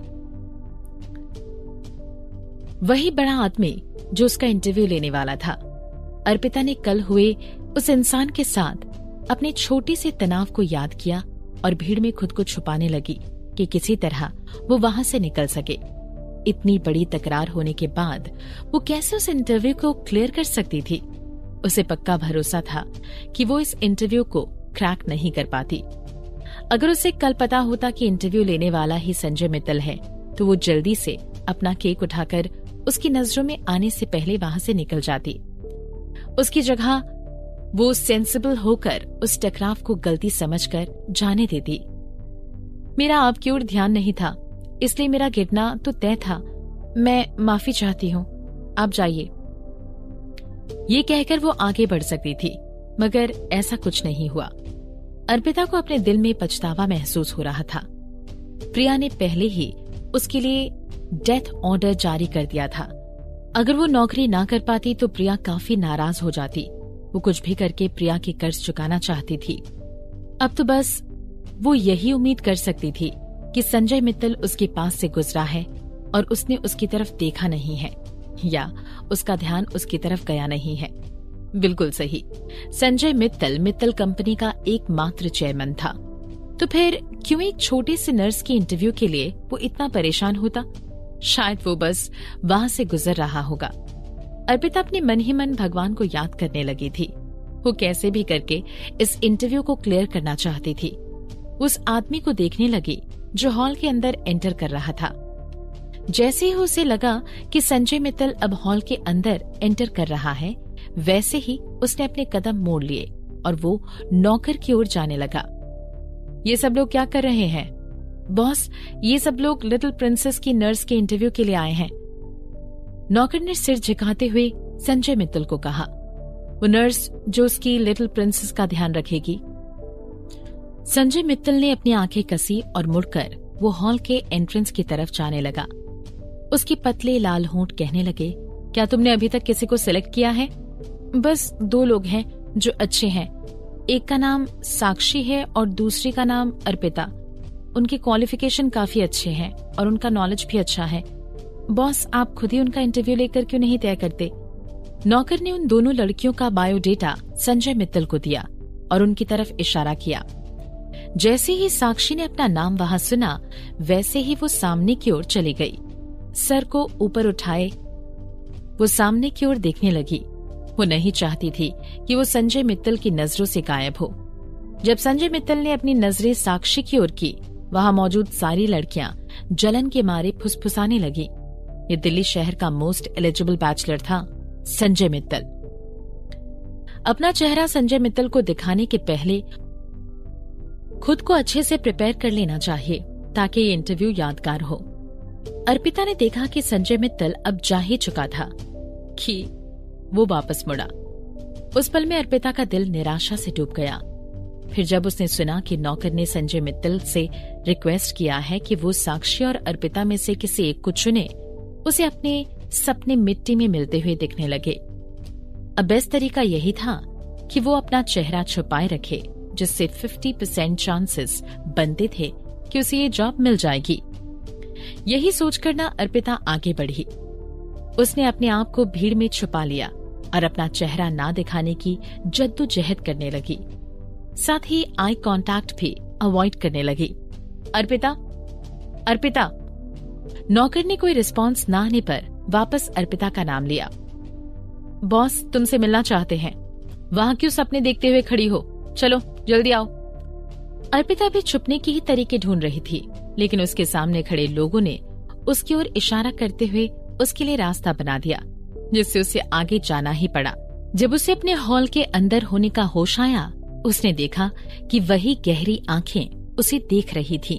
S1: वही बड़ा आदमी जो उसका इंटरव्यू लेने वाला था। अर्पिता ने कल हुए उस इंसान के साथ अपने छोटे से तनाव को याद किया और भीड़ में खुद को छुपाने लगी कि किसी तरह वो वहां से निकल सके। इतनी बड़ी तकरार होने के बाद वो कैसे उस इंटरव्यू को क्लियर कर सकती थी? उसे पक्का भरोसा था कि वो इस इंटरव्यू को क्रैक नहीं कर पाती। अगर उसे कल पता होता कि इंटरव्यू लेने वाला ही संजय मित्तल है, तो वो जल्दी से अपना केक उठाकर उसकी नजरों में आने से पहले वहां से निकल जाती। उसकी जगह वो सेंसिबल होकर उस टकराव को गलती समझकर जाने देती। मेरा आपकी ओर ध्यान नहीं था, इसलिए मेरा गिरना तो तय था। मैं माफी चाहती हूँ, आप जाइए। ये कहकर वो आगे बढ़ सकती थी, मगर ऐसा कुछ नहीं हुआ। अर्पिता को अपने दिल में पछतावा महसूस हो रहा था। प्रिया ने पहले ही उसके लिए डेथ ऑर्डर जारी कर दिया था। अगर वो नौकरी ना कर पाती तो प्रिया काफी नाराज हो जाती। वो कुछ भी करके प्रिया के कर्ज चुकाना चाहती थी। अब तो बस वो यही उम्मीद कर सकती थी कि संजय मित्तल उसके पास से गुजरा है और उसने उसकी तरफ देखा नहीं है या उसका ध्यान उसकी तरफ गया नहीं है। बिल्कुल सही। संजय मित्तल मित्तल कंपनी का एकमात्र चेयरमैन था। तो फिर क्यों एक छोटे से नर्स की इंटरव्यू के लिए वो इतना परेशान होता? शायद वो बस वहां से गुजर रहा होगा। अर्पिता अपने मन ही मन भगवान को याद करने लगी थी। वो कैसे भी करके इस इंटरव्यू को क्लियर करना चाहती थी। उस आदमी को देखने लगी जो हॉल के अंदर एंटर कर रहा था। जैसे ही उसे लगा कि संजय मित्तल अब हॉल के अंदर एंटर कर रहा है, वैसे ही उसने अपने कदम मोड़ लिए और वो नौकर की ओर जाने लगा। ये सब लोग क्या कर रहे हैं? बॉस, ये सब लोग लिटिल प्रिंसेस की नर्स के इंटरव्यू के लिए आए हैं। नौकर ने सिर झुकाते हुए संजय मित्तल को कहा। वो नर्स जो उसकी लिटिल प्रिंसेस का ध्यान रखेगी। संजय मित्तल ने अपनी आंखें कसी और मुड़कर वो हॉल के एंट्रेंस की तरफ जाने लगा। उसके पतले लाल होंठ कहने लगे, क्या तुमने अभी तक किसी को सिलेक्ट किया है? बस 2 लोग हैं जो अच्छे हैं। एक का नाम साक्षी है और दूसरी का नाम अर्पिता। उनके क्वालिफिकेशन काफी अच्छे हैं और उनका नॉलेज भी अच्छा है। बॉस, आप खुद ही उनका इंटरव्यू लेकर क्यों नहीं तय करते? नौकर ने उन दोनों लड़कियों का बायोडेटा संजय मित्तल को दिया और उनकी तरफ इशारा किया। जैसे ही साक्षी ने अपना नाम वहां सुना, वैसे ही वो सामने की ओर चली गई। सर को ऊपर उठाए वो सामने की ओर देखने लगी। वो नहीं चाहती थी कि वो संजय मित्तल की नजरों से गायब हो। जब संजय मित्तल ने अपनी नजरें साक्षी की ओर की, वहां मौजूद सारी लड़कियां जलन के मारे फुसफुसाने लगी। ये दिल्ली शहर का मोस्ट एलिजिबल बैचलर था, संजय मित्तल। अपना चेहरा संजय मित्तल को दिखाने के पहले खुद को अच्छे से प्रिपेयर कर लेना चाहिए ताकि ये इंटरव्यू यादगार हो। अर्पिता ने देखा कि संजय मित्तल अब जा ही चुका था कि वो वापस मुड़ा। उस पल में अर्पिता का दिल निराशा से डूब गया। फिर जब उसने सुना कि नौकर ने संजय मित्तल से रिक्वेस्ट किया है कि वो साक्षी और अर्पिता में से किसी एक को चुने, उसे अपने सपने मिट्टी में मिलते हुए दिखने लगे। अब बेस्ट तरीका यही था कि वो अपना चेहरा छुपाए रखे, जिससे 50% चांसेस बनते थे कि उसे ये जॉब मिल जाएगी। यही सोचकर ना अर्पिता आगे बढ़ी। उसने अपने आप को भीड़ में छुपा लिया और अपना चेहरा ना दिखाने की जद्दोजहद करने लगी। साथ ही आई कांटेक्ट भी अवॉइड करने लगी। अर्पिता, अर्पिता। नौकर ने कोई रिस्पांस ना आने पर वापस अर्पिता का नाम लिया। बॉस तुमसे मिलना चाहते हैं। वहां क्यों सपने देखते हुए खड़ी हो? चलो जल्दी आओ। अर्पिता भी छुपने की ही तरीके ढूंढ रही थी, लेकिन उसके सामने खड़े लोगों ने उसकी ओर इशारा करते हुए उसके लिए रास्ता बना दिया, जिससे उसे आगे जाना ही पड़ा। जब उसे अपने हॉल के अंदर होने का होश आया, उसने देखा कि वही गहरी आंखें उसे देख रही थीं।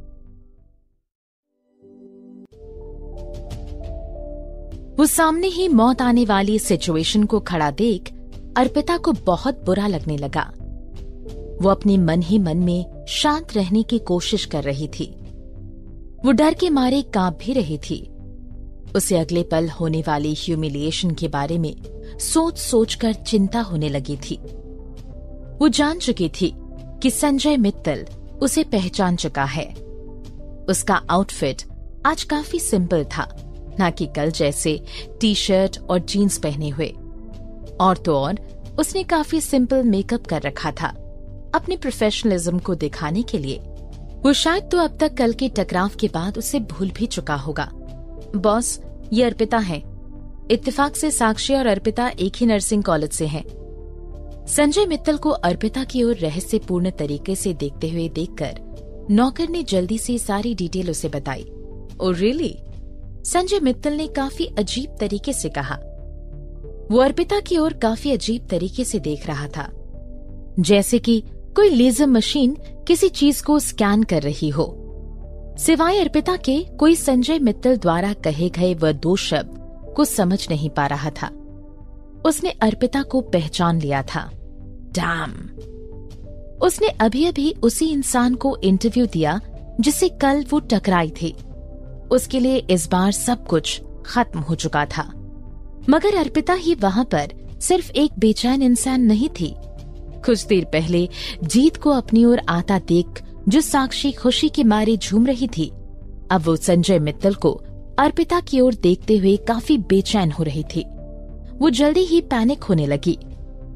S1: वो सामने ही मौत आने वाली सिचुएशन को खड़ा देख अर्पिता को बहुत बुरा लगने लगा। वो अपने मन ही मन में शांत रहने की कोशिश कर रही थी। वो डर के मारे कांप भी रही थी। उसे अगले पल होने वाली ह्यूमिलिएशन के बारे में सोच सोचकर चिंता होने लगी थी। वो जान चुकी थी कि संजय मित्तल उसे पहचान चुका है। उसका आउटफिट आज काफी सिंपल था, ना कि कल जैसे टी शर्ट और जीन्स पहने हुए। और तो और उसने काफी सिंपल मेकअप कर रखा था अपने प्रोफेशनलिज्म को दिखाने के लिए। वो शायद तो अब तक कल के टकराव के बाद उसे भूल भी चुका होगा। बॉस, ये अर्पिता है। इत्तेफाक से साक्षी और अर्पिता एक ही नर्सिंग कॉलेज से हैं। संजय मित्तल को अर्पिता की ओर रहस्यपूर्ण तरीके से देखते हुए देखकर नौकर ने जल्दी से सारी डिटेल उसे बताई। Oh really? संजय मित्तल ने काफी अजीब तरीके से कहा। वो अर्पिता की ओर काफी अजीब तरीके से देख रहा था, जैसे कि कोई लेजर मशीन किसी चीज को स्कैन कर रही हो। सिवाय अर्पिता के कोई संजय मित्तल द्वारा कहे गए वह 2 शब्द को समझ नहीं पा रहा था। उसने अर्पिता को पहचान लिया था। डैम! उसने अभी अभी उसी इंसान को इंटरव्यू दिया जिससे कल वो टकराई थी। उसके लिए इस बार सब कुछ खत्म हो चुका था। मगर अर्पिता ही वहां पर सिर्फ एक बेचैन इंसान नहीं थी। कुछ देर पहले जीत को अपनी ओर आता देख जो साक्षी खुशी के मारे झूम रही थी, अब वो संजय मित्तल को अर्पिता की ओर देखते हुए काफी बेचैन हो रही थी। वो जल्दी ही पैनिक होने लगी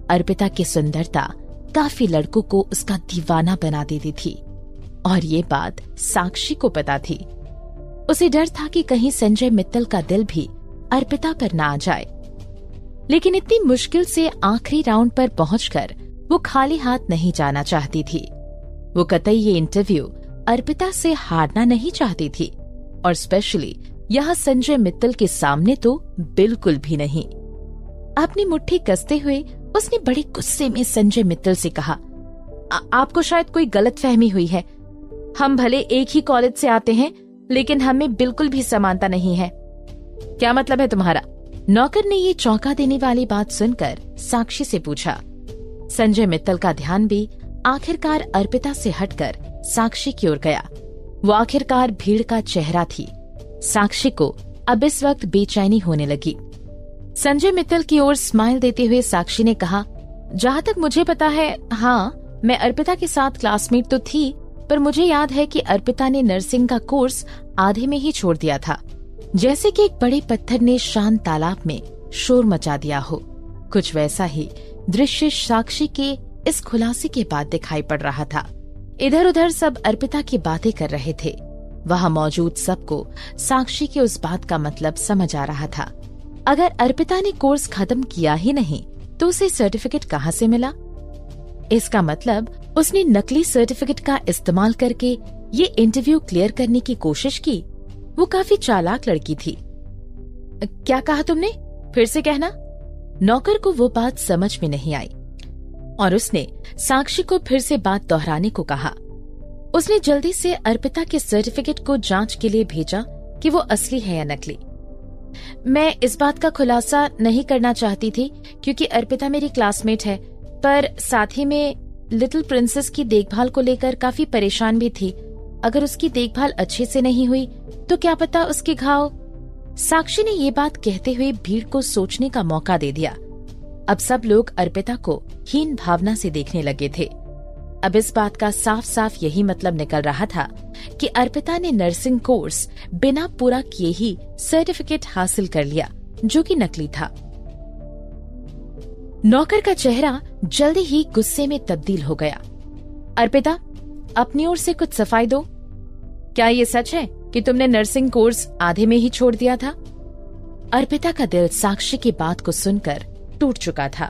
S1: अर्पिता की सुंदरता काफी लड़कों को उसका दीवाना बना देती थी और ये बात साक्षी को पता थी। उसे डर था कि कहीं संजय मित्तल का दिल भी अर्पिता पर ना आ जाए। लेकिन इतनी मुश्किल से आखिरी राउंड पर पहुंचकर वो खाली हाथ नहीं जाना चाहती थी। वो कतई ये इंटरव्यू अर्पिता से हारना नहीं चाहती थी और स्पेशली यहाँ संजय मित्तल के सामने तो बिल्कुल भी नहीं। अपनी मुट्ठी कसते हुए उसने बड़े गुस्से में संजय मित्तल से कहा, आपको शायद कोई गलतफहमी हुई है। हम भले एक ही कॉलेज से आते हैं, लेकिन हमें बिल्कुल भी समानता नहीं है। क्या मतलब है तुम्हारा? नौकर ने ये चौंका देने वाली बात सुनकर साक्षी से पूछा। संजय मित्तल का ध्यान भी आखिरकार अर्पिता से हटकर साक्षी की ओर गया। वो आखिरकार भीड़ का चेहरा थी। साक्षी को अब इस वक्त बेचैनी होने लगी। संजय मित्तल की ओर स्माइल देते हुए साक्षी ने कहा, जहाँ तक मुझे पता है, हाँ, मैं अर्पिता के साथ क्लासमेट तो थी, पर मुझे याद है कि अर्पिता ने नर्सिंग का कोर्स आधे में ही छोड़ दिया था। जैसे कि एक बड़े पत्थर ने शांत तालाब में शोर मचा दिया हो। कुछ वैसा ही दृश्य साक्षी के इस खुलासे के बाद दिखाई पड़ रहा था। इधर उधर सब अर्पिता की बातें कर रहे थे। वहाँ मौजूद सबको साक्षी के उस बात का मतलब समझ आ रहा था। अगर अर्पिता ने कोर्स खत्म किया ही नहीं तो उसे सर्टिफिकेट कहाँ से मिला? इसका मतलब उसने नकली सर्टिफिकेट का इस्तेमाल करके ये इंटरव्यू क्लियर करने की कोशिश की। वो काफी चालाक लड़की थी। क्या कहा तुमने? फिर से कहना। नौकर को वो बात समझ में नहीं आई और उसने साक्षी को फिर से बात दोहराने को कहा। उसने जल्दी से अर्पिता के सर्टिफिकेट को जांच के लिए भेजा कि वो असली है या नकली। मैं इस बात का खुलासा नहीं करना चाहती थी क्योंकि अर्पिता मेरी क्लासमेट है, पर साथ ही में लिटिल प्रिंसेस की देखभाल को लेकर काफी परेशान भी थी। अगर उसकी देखभाल अच्छे से नहीं हुई तो क्या पता उसके घाव। साक्षी ने ये बात कहते हुए भीड़ को सोचने का मौका दे दिया। अब सब लोग अर्पिता को हीन भावना से देखने लगे थे। अब इस बात का साफ साफ यही मतलब निकल रहा था कि अर्पिता ने नर्सिंग कोर्स बिना पूरा किए ही सर्टिफिकेट हासिल कर लिया, जो कि नकली था। नौकर का चेहरा जल्दी ही गुस्से में तब्दील हो गया। अर्पिता, अपनी ओर से कुछ सफाई दो। क्या ये सच है कि तुमने नर्सिंग कोर्स आधे में ही छोड़ दिया था? अर्पिता का दिल साक्षी की बात को सुनकर टूट चुका था,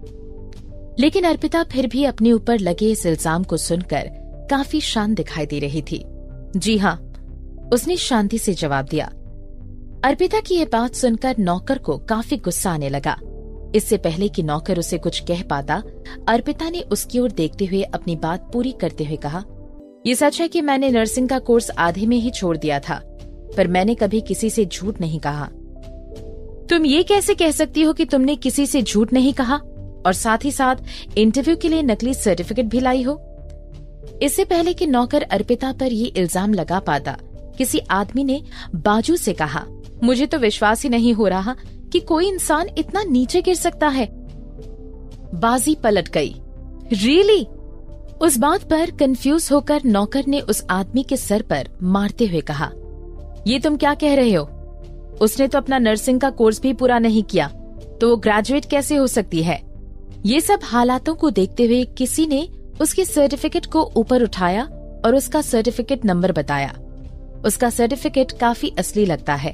S1: लेकिन अर्पिता फिर भी अपने ऊपर लगे इस इल्जाम को सुनकर काफी शांत दिखाई दे रही थी। जी हाँ, उसने शांति से जवाब दिया। अर्पिता की ये बात सुनकर नौकर को काफी गुस्सा आने लगा। इससे पहले कि नौकर उसे कुछ कह पाता, अर्पिता ने उसकी ओर देखते हुए अपनी बात पूरी करते हुए कहा, ये सच है कि मैंने नर्सिंग का कोर्स आधे में ही छोड़ दिया था, पर मैंने कभी किसी से झूठ नहीं कहा। तुम ये कैसे कह सकती हो कि तुमने किसी से झूठ नहीं कहा और साथ ही साथ इंटरव्यू के लिए नकली सर्टिफिकेट भी लाई हो? इससे पहले कि नौकर अर्पिता पर ये इल्जाम लगा पाता, किसी आदमी ने बाजू से कहा, मुझे तो विश्वास ही नहीं हो रहा कि कोई इंसान इतना नीचे गिर सकता है। बाजी पलट गई। रियली? उस बात पर कंफ्यूज होकर नौकर ने उस आदमी के सर पर मारते हुए कहा, ये तुम क्या कह रहे हो? उसने तो अपना नर्सिंग का कोर्स भी पूरा नहीं किया, तो वो ग्रेजुएट कैसे हो सकती है? ये सब हालातों को देखते हुए किसी ने उसके सर्टिफिकेट को ऊपर उठाया और उसका सर्टिफिकेट नंबर बताया। उसका सर्टिफिकेट काफी असली लगता है।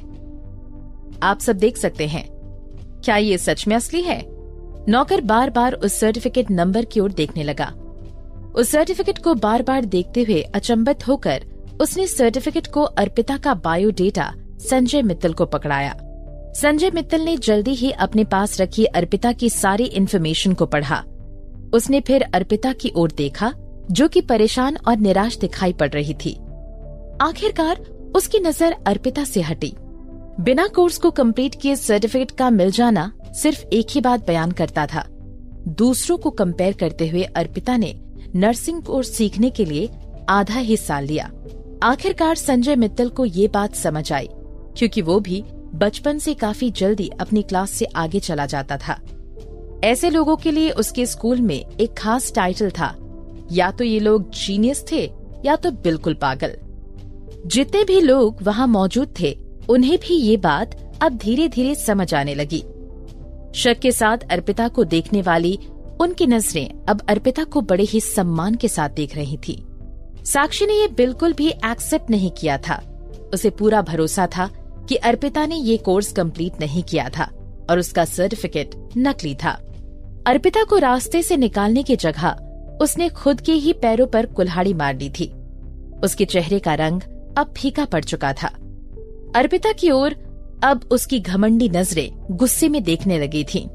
S1: आप सब देख सकते हैं। क्या ये सच में असली है? नौकर बार बार उस सर्टिफिकेट नंबर की ओर देखने लगा। उस सर्टिफिकेट को बार बार देखते हुए अचंभित होकर उसने सर्टिफिकेट को अर्पिता का बायोडेटा संजय मित्तल को पकड़ाया। संजय मित्तल ने जल्दी ही अपने पास रखी अर्पिता की सारी इन्फॉर्मेशन को पढ़ा। उसने फिर अर्पिता की ओर देखा, जो कि परेशान और निराश दिखाई पड़ रही थी। आखिरकार उसकी नजर अर्पिता से हटी। बिना कोर्स को कंप्लीट किए सर्टिफिकेट का मिल जाना सिर्फ एक ही बात बयान करता था। दूसरों को कंपेयर करते हुए अर्पिता ने नर्सिंग कोर्स सीखने के लिए आधा ही साल लिया। आखिरकार संजय मित्तल को ये बात समझ आई, क्योंकि वो भी बचपन से काफी जल्दी अपनी क्लास से आगे चला जाता था। ऐसे लोगों के लिए उसके स्कूल में एक खास टाइटल था, या तो ये लोग जीनियस थे या तो बिल्कुल पागल। जितने भी लोग वहाँ मौजूद थे उन्हें भी ये बात अब धीरे धीरे समझ आने लगी। शक के साथ अर्पिता को देखने वाली उनकी नजरें अब अर्पिता को बड़े ही सम्मान के साथ देख रही थी। साक्षी ने ये बिल्कुल भी एक्सेप्ट नहीं किया था। उसे पूरा भरोसा था कि अर्पिता ने ये कोर्स कंप्लीट नहीं किया था और उसका सर्टिफिकेट नकली था। अर्पिता को रास्ते से निकालने की जगह उसने खुद के ही पैरों पर कुल्हाड़ी मार ली थी। उसके चेहरे का रंग अब फीका पड़ चुका था। अर्पिता की ओर अब उसकी घमंडी नजरें गुस्से में देखने लगी थीं।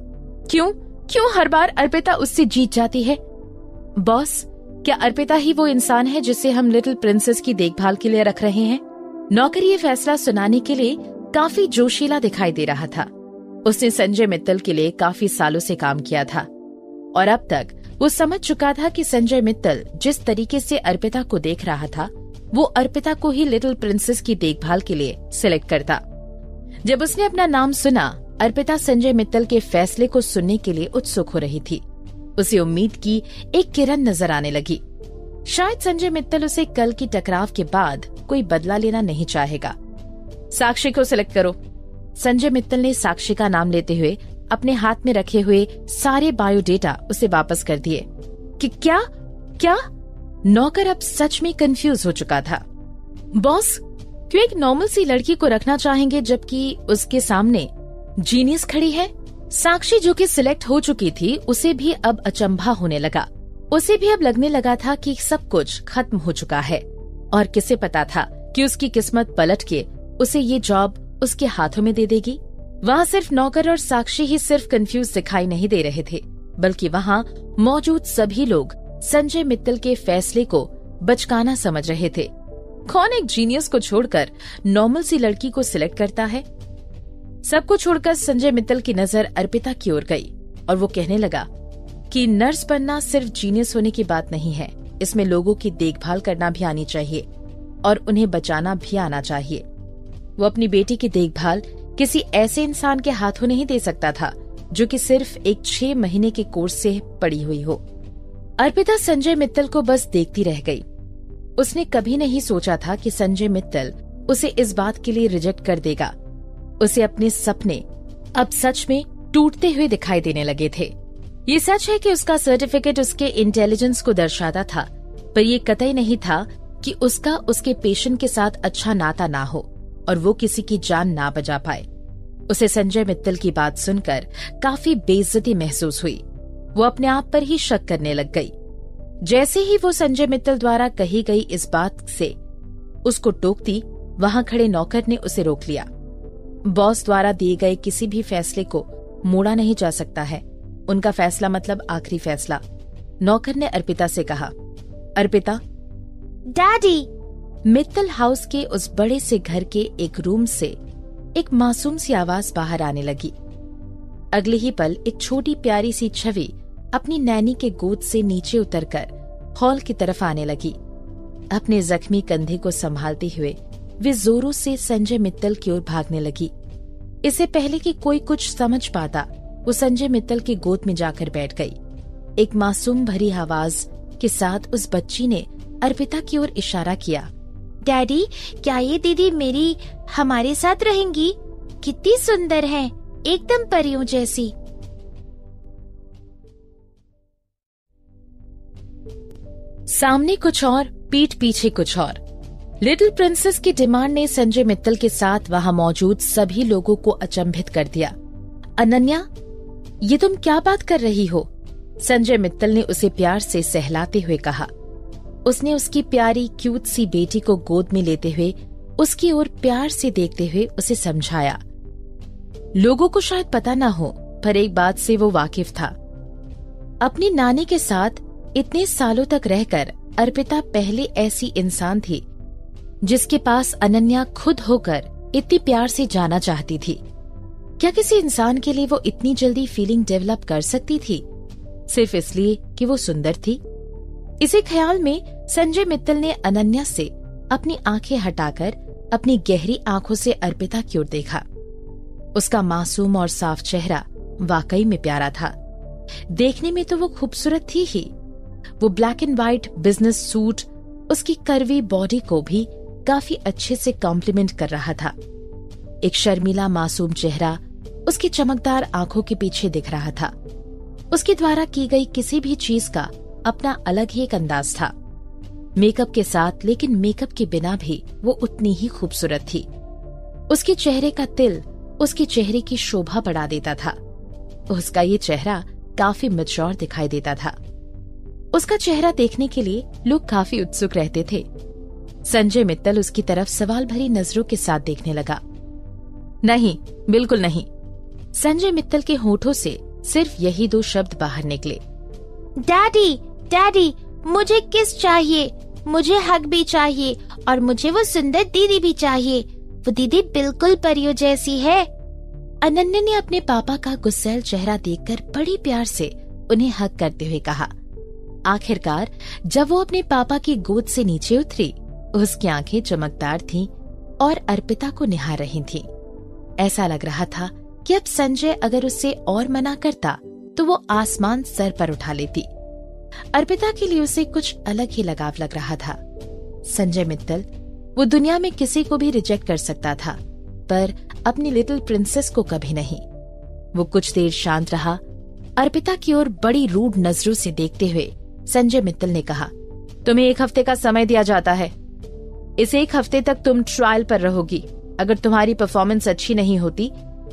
S1: क्यों हर बार अर्पिता उससे जीत जाती है? बॉस, क्या अर्पिता ही वो इंसान है जिसे हम लिटिल प्रिंसेस की देखभाल के लिए रख रहे हैं? नौकर ये फैसला सुनाने के लिए काफी जोशीला दिखाई दे रहा था। उसने संजय मित्तल के लिए काफी सालों से काम किया था और अब तक वो समझ चुका था कि संजय मित्तल जिस तरीके से अर्पिता को देख रहा था वो अर्पिता को ही लिटिल प्रिंसेस की देखभाल के लिए सिलेक्ट करता। जब उसने अपना नाम सुना, अर्पिता संजय मित्तल के फैसले को सुनने के लिए उत्सुक हो रही थी। उसे उम्मीद की एक किरण नजर आने लगी। शायद संजय मित्तल उसे कल की टकराव के बाद कोई बदला लेना नहीं चाहेगा। साक्षी को सिलेक्ट करो। संजय मित्तल ने साक्षी का नाम लेते हुए अपने हाथ में रखे हुए सारे बायोडेटा उसे वापस कर दिए। कि क्या? नौकर अब सच में कंफ्यूज हो चुका था। बॉस, क्यों एक नॉर्मल सी लड़की को रखना चाहेंगे जबकि उसके सामने जीनियस खड़ी है? साक्षी जो कि सिलेक्ट हो चुकी थी, उसे भी अब अचंभा होने लगा। उसे भी अब लगने लगा था कि सब कुछ खत्म हो चुका है और किसे पता था कि उसकी किस्मत पलट के उसे ये जॉब उसके हाथों में दे देगी। वहाँ सिर्फ नौकर और साक्षी ही सिर्फ कंफ्यूज दिखाई नहीं दे रहे थे, बल्कि वहाँ मौजूद सभी लोग संजय मित्तल के फैसले को बचकाना समझ रहे थे। कौन एक जीनियस को छोड़कर नॉर्मल सी लड़की को सिलेक्ट करता है? सबको छोड़कर संजय मित्तल की नजर अर्पिता की ओर गई और वो कहने लगा कि नर्स बनना सिर्फ जीनियस होने की बात नहीं है, इसमें लोगों की देखभाल करना भी आनी चाहिए और उन्हें बचाना भी आना चाहिए। वो अपनी बेटी की देखभाल किसी ऐसे इंसान के हाथों नहीं दे सकता था जो कि सिर्फ एक 6 महीने के कोर्स से पड़ी हुई हो। अर्पिता संजय मित्तल को बस देखती रह गई। उसने कभी नहीं सोचा था कि संजय मित्तल उसे इस बात के लिए रिजेक्ट कर देगा। उसे अपने सपने अब सच में टूटते हुए दिखाई देने लगे थे। ये सच है कि उसका सर्टिफिकेट उसके इंटेलिजेंस को दर्शाता था, पर ये कतई नहीं था कि उसका उसके पेशेंट के साथ अच्छा नाता ना हो और वो किसी की जान ना बचा पाए। उसे संजय मित्तल की बात सुनकर काफी बेइज्जती महसूस हुई। वो अपने आप पर ही शक करने लग गई। जैसे ही वो संजय मित्तल द्वारा कही गई इस बात से उसको टोकती, वहां खड़े नौकर ने उसे रोक लिया। बॉस द्वारा दिए गए किसी भी फैसले को मोड़ा नहीं जा सकता है। उनका फैसला मतलब आखिरी फैसला। नौकर ने अर्पिता से कहा। अर्पिता।
S2: डैडी।
S1: मित्तल हाउस के उस बड़े से घर के एक रूम से एक मासूम सी आवाज बाहर आने लगी। अगले ही पल एक छोटी प्यारी सी छवि अपनी नैनी के गोद से नीचे उतरकर हॉल की तरफ आने लगी। अपने जख्मी कंधे को संभालते हुए वे जोरों से संजय मित्तल की ओर भागने लगी। इससे पहले कि कोई कुछ समझ पाता, वो संजय मित्तल की गोद में जाकर बैठ गई। एक मासूम भरी आवाज के साथ उस बच्ची ने अर्पिता की ओर इशारा किया।
S2: डैडी, क्या ये दीदी मेरी हमारे साथ रहेंगी? कितनी सुंदर है, एकदम परियों जैसी।
S1: सामने कुछ और, पीठ पीछे कुछ और। लिटिल प्रिंसेस की डिमांड ने संजय मित्तल के साथ वहां मौजूद सभी लोगों को अचंभित कर दिया। अनन्या, ये तुम क्या बात कर रही हो? संजय मित्तल ने उसे प्यार से सहलाते हुए कहा। उसने उसकी प्यारी क्यूट सी बेटी को गोद में लेते हुए उसकी ओर प्यार से देखते हुए उसे समझाया। लोगों को शायद पता न हो, पर एक बात से वो वाकिफ था। अपनी नानी के साथ इतने सालों तक रहकर अर्पिता पहले ऐसी इंसान थी जिसके पास अनन्या खुद होकर इतनी प्यार से जाना चाहती थी। क्या किसी इंसान के लिए वो इतनी जल्दी फीलिंग डेवलप कर सकती थी सिर्फ इसलिए कि वो सुंदर थी? इसी ख्याल में संजय मित्तल ने अनन्या से अपनी आंखें हटाकर अपनी गहरी आंखों से अर्पिता की ओर देखा। उसका मासूम और साफ चेहरा वाकई में प्यारा था। देखने में तो वो खूबसूरत थी ही। वो black and white business suit उसकी कर्वी बॉडी को भी काफी अच्छे से कॉम्प्लीमेंट कर रहा था। एक शर्मीला मासूम चेहरा उसकी चमकदार आंखों के पीछे दिख रहा था। उसके द्वारा की गई किसी भी चीज का अपना अलग ही एक अंदाज था। मेकअप के साथ, लेकिन मेकअप के बिना भी वो उतनी ही खूबसूरत थी। उसके चेहरे का तिल उसके चेहरे की शोभा बढ़ा देता था। उसका ये चेहरा काफी मैच्योर दिखाई देता था। उसका चेहरा देखने के लिए लोग काफी उत्सुक रहते थे। संजय मित्तल उसकी तरफ सवाल भरी नजरों के साथ देखने लगा। नहीं, बिल्कुल नहीं। संजय मित्तल के होठों से सिर्फ यही 2 शब्द बाहर निकले।
S2: डैडी, डैडी, मुझे किस चाहिए, मुझे हग भी चाहिए और मुझे वो सुंदर दीदी भी चाहिए। वो दीदी बिल्कुल परियों जैसी है।
S1: अनन्या ने अपने पापा का गुस्सैल चेहरा देखकर बड़ी प्यार से उन्हें हग करते हुए कहा। आखिरकार जब वो अपने पापा की गोद से नीचे उतरी, उसकी आंखें चमकदार थीं और अर्पिता को निहार रही थीं। ऐसा लग रहा था कि अब संजय अगर उससे और मना करता तो वो आसमान सर पर उठा लेती। अर्पिता के लिए उसे कुछ अलग ही लगाव लग रहा था। संजय मित्तल वो दुनिया में किसी को भी रिजेक्ट कर सकता था, पर अपनी लिटिल प्रिंसेस को कभी नहीं। वो कुछ देर शांत रहा। अर्पिता की ओर बड़ी रूड नजरों से देखते हुए संजय मित्तल ने कहा, तुम्हें 1 हफ्ते का समय दिया जाता है। इस 1 हफ्ते तक तुम ट्रायल पर रहोगी। अगर तुम्हारी परफॉर्मेंस अच्छी नहीं होती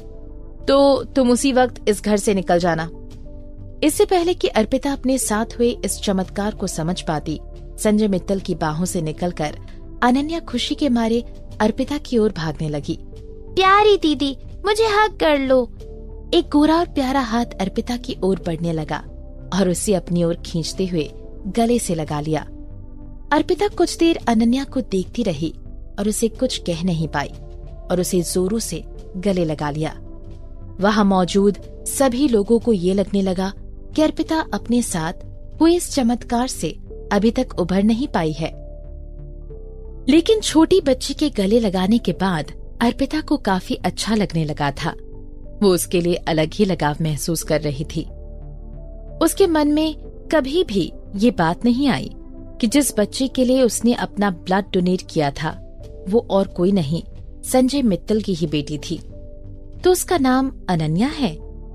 S1: तो तुम उसी वक्त इस घर से निकल जाना। इससे पहले कि अर्पिता अपने साथ हुए इस चमत्कार को समझ पाती, संजय मित्तल की बाहों से निकलकर अनन्या खुशी के मारे अर्पिता की ओर भागने लगी।
S2: प्यारी दीदी, मुझे हग कर लो।
S1: एक गोरा और प्यारा हाथ अर्पिता की ओर बढ़ने लगा और उसे अपनी ओर खींचते हुए गले से लगा लिया। अर्पिता कुछ देर अनन्या को देखती रही और उसे कुछ कह नहीं पाई और उसे जोरों से गले लगा लिया। वहां मौजूद सभी लोगों को ये लगने लगा कि अर्पिता अपने साथ हुए इस चमत्कार से अभी तक उभर नहीं पाई है। लेकिन छोटी बच्ची के गले लगाने के बाद अर्पिता को काफी अच्छा लगने लगा था। वो उसके लिए अलग ही लगाव महसूस कर रही थी। उसके मन में कभी भी ये बात नहीं आई कि जिस बच्चे के लिए उसने अपना ब्लड डोनेट किया था वो और कोई नहीं, संजय मित्तल की ही बेटी थी। तो उसका नाम अनन्या है।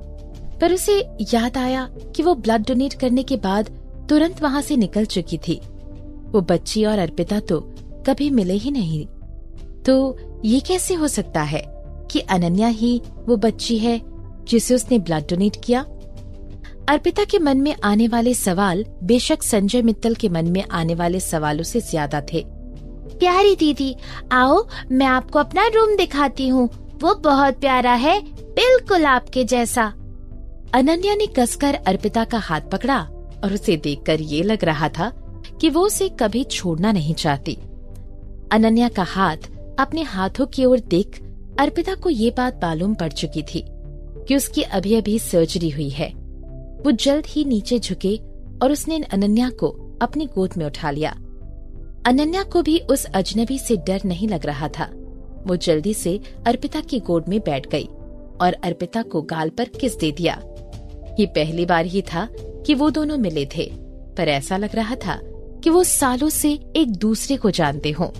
S1: पर उसे याद आया कि वो ब्लड डोनेट करने के बाद तुरंत वहां से निकल चुकी थी। वो बच्ची और अर्पिता तो कभी मिले ही नहीं। तो ये कैसे हो सकता है कि अनन्या ही वो बच्ची है जिसे उसने ब्लड डोनेट किया? अर्पिता के मन में आने वाले सवाल बेशक संजय मित्तल के मन में आने वाले सवालों से ज्यादा थे।
S2: प्यारी दीदी, आओ मैं आपको अपना रूम दिखाती हूँ। वो बहुत प्यारा है, बिल्कुल आपके जैसा।
S1: अनन्या ने कसकर अर्पिता का हाथ पकड़ा और उसे देखकर ये लग रहा था कि वो उसे कभी छोड़ना नहीं चाहती। अनन्या का हाथ अपने हाथों की ओर देख अर्पिता को ये बात मालूम पड़ चुकी थी कि उसकी अभी अभी सर्जरी हुई है। वो जल्द ही नीचे झुके और उसने अनन्या को अपनी गोद में उठा लिया। अनन्या को भी उस अजनबी से डर नहीं लग रहा था। वो जल्दी से अर्पिता की गोद में बैठ गई और अर्पिता को गाल पर किस दे दिया। ये पहली बार ही था कि वो दोनों मिले थे, पर ऐसा लग रहा था कि वो सालों से एक दूसरे को जानते हों।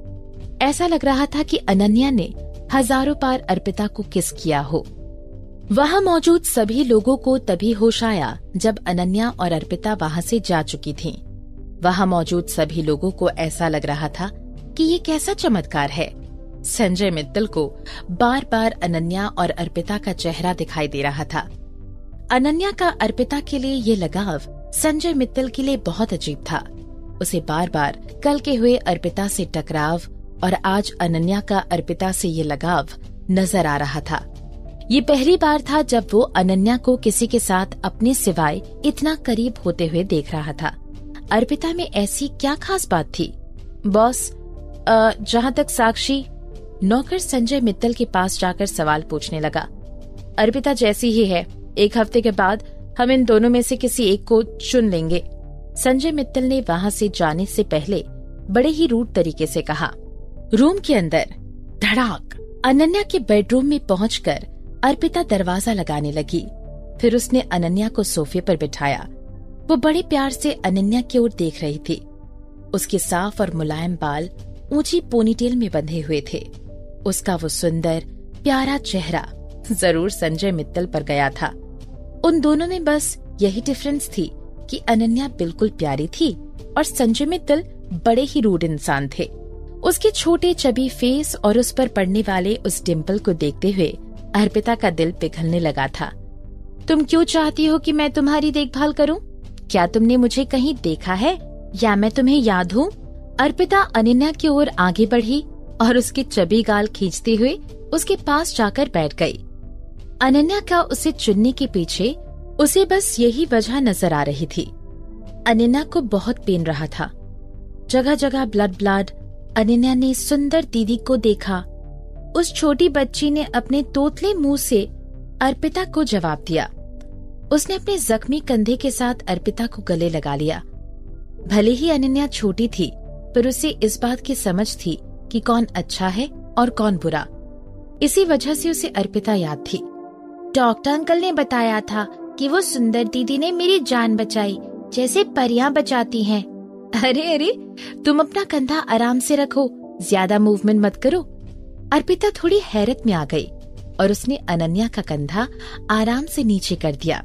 S1: ऐसा लग रहा था कि अनन्या ने हजारों बार अर्पिता को किस किया हो। वहां मौजूद सभी लोगों को तभी होश आया जब अनन्या और अर्पिता वहां से जा चुकी थीं। वहां मौजूद सभी लोगों को ऐसा लग रहा था कि ये कैसा चमत्कार है। संजय मित्तल को बार बार अनन्या और अर्पिता का चेहरा दिखाई दे रहा था। अनन्या का अर्पिता के लिए ये लगाव संजय मित्तल के लिए बहुत अजीब था। उसे बार बार कल के हुए अर्पिता से टकराव और आज अनन्या का अर्पिता से ये लगाव नजर आ रहा था। ये पहली बार था जब वो अनन्या को किसी के साथ अपने सिवाय इतना करीब होते हुए देख रहा था। अर्पिता में ऐसी क्या खास बात थी? बॉस, जहाँ तक साक्षी, नौकर संजय मित्तल के पास जाकर सवाल पूछने लगा। अर्पिता जैसी ही है, 1 हफ्ते के बाद हम इन दोनों में से किसी एक को चुन लेंगे। संजय मित्तल ने वहाँ से जाने से पहले बड़े ही रूड तरीके से कहा। रूम के अंदर धड़ाक अनन्या के बेडरूम में पहुंचकर अर्पिता दरवाजा लगाने लगी। फिर उसने अनन्या को सोफे पर बिठाया। वो बड़े प्यार से अनन्या की ओर देख रही थी। उसके साफ और मुलायम बाल ऊंची पोनीटेल में बंधे हुए थे। उसका वो सुंदर प्यारा चेहरा जरूर संजय मित्तल पर गया था। उन दोनों में बस यही डिफरेंस थी कि अनन्या बिल्कुल प्यारी थी और संजय मित्तल बड़े ही रूड इंसान थे। उसके छोटे चबी फेस और उस पर पड़ने वाले उस डिम्पल को देखते हुए अर्पिता का दिल पिघलने लगा था। तुम क्यों चाहती हो कि मैं तुम्हारी देखभाल करूं? क्या तुमने मुझे कहीं देखा है या मैं तुम्हें याद हूँ? अर्पिता अनन्या की ओर आगे बढ़ी और उसके चबी गाल खींचते हुए उसके पास जाकर बैठ गई। अनन्या का उसे चुनने के पीछे उसे बस यही वजह नजर आ रही थी। अनन्या को बहुत पेन रहा था, जगह जगह ब्लड। अनन्या ने सुंदर दीदी को देखा। उस छोटी बच्ची ने अपने तोतले मुंह से अर्पिता को जवाब दिया। उसने अपने जख्मी कंधे के साथ अर्पिता को गले लगा लिया। भले ही अनन्या छोटी थी, पर उसे इस बात की समझ थी कि कौन अच्छा है और कौन बुरा। इसी वजह से उसे अर्पिता याद थी।
S2: डॉक्टर अंकल ने बताया था कि वो सुंदर दीदी ने मेरी जान बचाई, जैसे परियां बचाती हैं।
S1: अरे तुम अपना कंधा आराम से रखो, ज्यादा मूवमेंट मत करो। अर्पिता थोड़ी हैरत में आ गई और उसने अनन्या का कंधा आराम से नीचे कर दिया।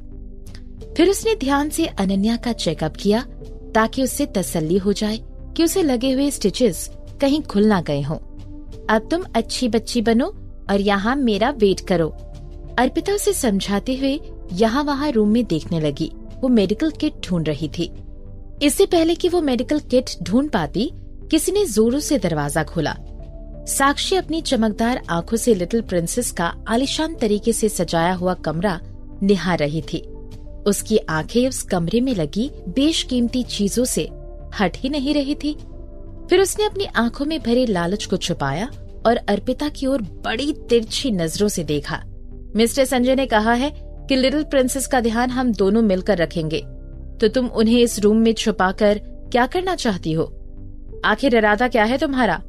S1: फिर उसने ध्यान से अनन्या का चेकअप किया ताकि उससे तसल्ली हो जाए कि उसे लगे हुए स्टिचेस कहीं खुल ना गए हों। अब तुम अच्छी बच्ची बनो और यहाँ मेरा वेट करो। अर्पिता उसे समझाते हुए यहाँ वहाँ रूम में देखने लगी। वो मेडिकल किट ढूंढ रही थी। इससे पहले कि वो मेडिकल किट ढूंढ पाती, किसी ने जोरों से दरवाजा खोला। साक्षी अपनी चमकदार आंखों से लिटिल प्रिंसेस का आलीशान तरीके से सजाया हुआ कमरा निहार रही थी। उसकी आंखें उस कमरे में लगी बेशकीमती चीजों से हट ही नहीं रही थी। फिर उसने अपनी आंखों में भरे लालच को छुपाया और अर्पिता की ओर बड़ी तिरछी नजरों से देखा। मिस्टर संजय ने कहा है कि लिटिल प्रिंसेस का ध्यान हम दोनों मिलकर रखेंगे, तो तुम उन्हें इस रूम में छुपाकर क्या करना चाहती हो? आखिर इरादा क्या है तुम्हारा?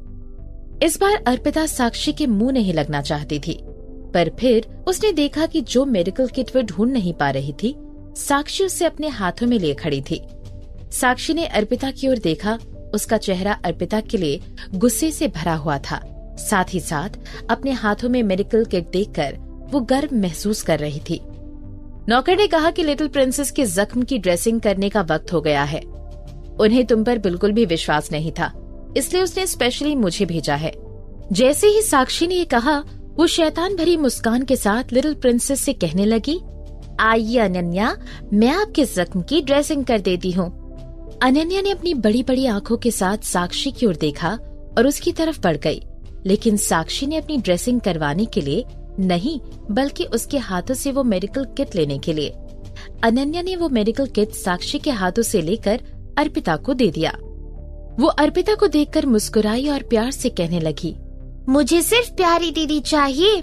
S1: इस बार अर्पिता साक्षी के मुंह नहीं लगना चाहती थी, पर फिर उसने देखा कि जो मेडिकल किट वो ढूंढ नहीं पा रही थी, साक्षी उसे अपने हाथों में लिए खड़ी थी। साक्षी ने अर्पिता की ओर देखा। उसका चेहरा अर्पिता के लिए गुस्से से भरा हुआ था। साथ ही साथ अपने हाथों में मेडिकल किट देखकर वो गर्व महसूस कर रही थी। नौकर ने कहा कि लिटिल प्रिंसेस के जख्म की ड्रेसिंग करने का वक्त हो गया है। उन्हें तुम पर बिल्कुल भी विश्वास नहीं था, इसलिए उसने स्पेशली मुझे भेजा है। जैसे ही साक्षी ने ये कहा, वो शैतान भरी मुस्कान के साथ लिटिल प्रिंसेस से कहने लगी, आइए अनन्या, मैं आपके जख्म की ड्रेसिंग कर देती हूँ। अनन्या ने अपनी बड़ी बड़ी आंखों के साथ साक्षी की ओर देखा और उसकी तरफ बढ़ गई, लेकिन साक्षी ने अपनी ड्रेसिंग करवाने के लिए नहीं, बल्कि उसके हाथों से वो मेडिकल किट लेने के लिए। अनन्या ने वो मेडिकल किट साक्षी के हाथों से लेकर अर्पिता को दे दिया। वो अर्पिता को देखकर मुस्कुराई और प्यार से कहने लगी,
S2: मुझे सिर्फ प्यारी दीदी चाहिए।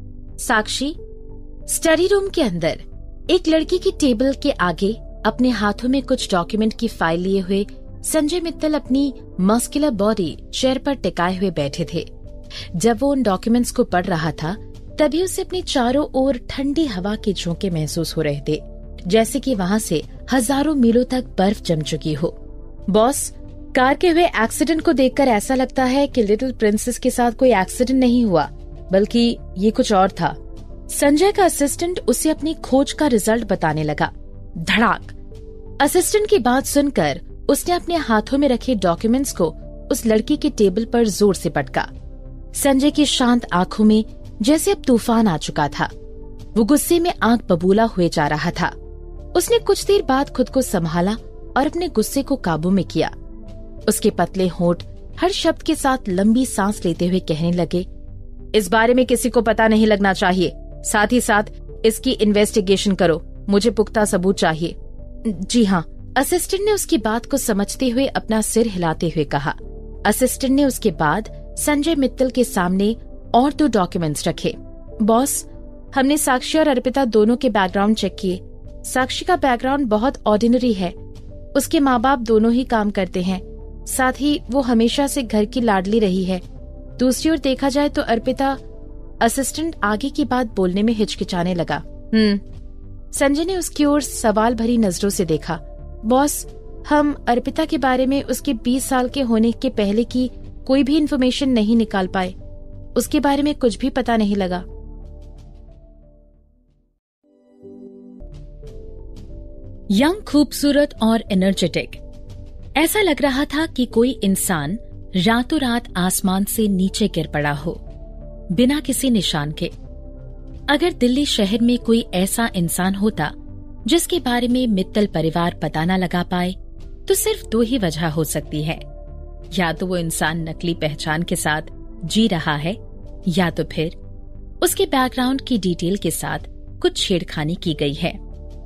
S1: साक्षी स्टडी रूम के अंदर एक लड़की की टेबल के आगे अपने हाथों में कुछ डॉक्यूमेंट की फाइल लिए हुए संजय मित्तल अपनी मस्कुलर बॉडी चेयर पर टिकाए हुए बैठे थे। जब वो उन डॉक्यूमेंट्स को पढ़ रहा था, तभी उसे अपनी चारों ओर ठंडी हवा के झोंके महसूस हो रहे थे, जैसे कि वहाँ से हजारों मीलों तक बर्फ जम चुकी हो। बॉस, कार के हुए एक्सीडेंट को देखकर ऐसा लगता है कि लिटिल प्रिंसेस के साथ कोई एक्सीडेंट नहीं हुआ, बल्कि ये कुछ और था। संजय का असिस्टेंट उसे अपनी खोज का रिजल्ट बताने लगा। धड़ाक! असिस्टेंट की बात सुनकर उसने अपने हाथों में रखे डॉक्यूमेंट्स को उस लड़की के टेबल पर जोर से पटका। संजय की शांत आंखों में जैसे अब तूफान आ चुका था। वो गुस्से में आंख बबूला हुए जा रहा था। उसने कुछ देर बाद खुद को संभाला और अपने गुस्से को काबू में किया। उसके पतले होंठ हर शब्द के साथ लंबी सांस लेते हुए कहने लगे, इस बारे में किसी को पता नहीं लगना चाहिए। साथ ही साथ इसकी इन्वेस्टिगेशन करो। मुझे पुख्ता सबूत चाहिए। जी हाँ, असिस्टेंट ने उसकी बात को समझते हुए अपना सिर हिलाते हुए कहा। असिस्टेंट ने उसके बाद संजय मित्तल के सामने और 2 डॉक्यूमेंट्स रखे। बॉस, हमने साक्षी और अर्पिता दोनों के बैकग्राउंड चेक किए। साक्षी का बैकग्राउंड बहुत ऑर्डिनरी है। उसके माँ बाप दोनों ही काम करते हैं, साथ ही वो हमेशा से घर की लाडली रही है। दूसरी ओर देखा जाए तो अर्पिता। असिस्टेंट आगे की बात बोलने में हिचकिचाने लगा। संजय ने उसकी ओर सवाल भरी नजरों से देखा। बॉस, हम अर्पिता के बारे में उसके 20 साल के होने के पहले की कोई भी इन्फॉर्मेशन नहीं निकाल पाए। उसके बारे में कुछ भी पता नहीं लगा। यंग, खूबसूरत और एनर्जेटिक। ऐसा लग रहा था कि कोई इंसान रातों रात आसमान से नीचे गिर पड़ा हो, बिना किसी निशान के। अगर दिल्ली शहर में कोई ऐसा इंसान होता जिसके बारे में मित्तल परिवार पता न लगा पाए, तो सिर्फ दो ही वजह हो सकती है। या तो वो इंसान नकली पहचान के साथ जी रहा है, या तो फिर उसके बैकग्राउंड की डिटेल के साथ कुछ छेड़खानी की गई है।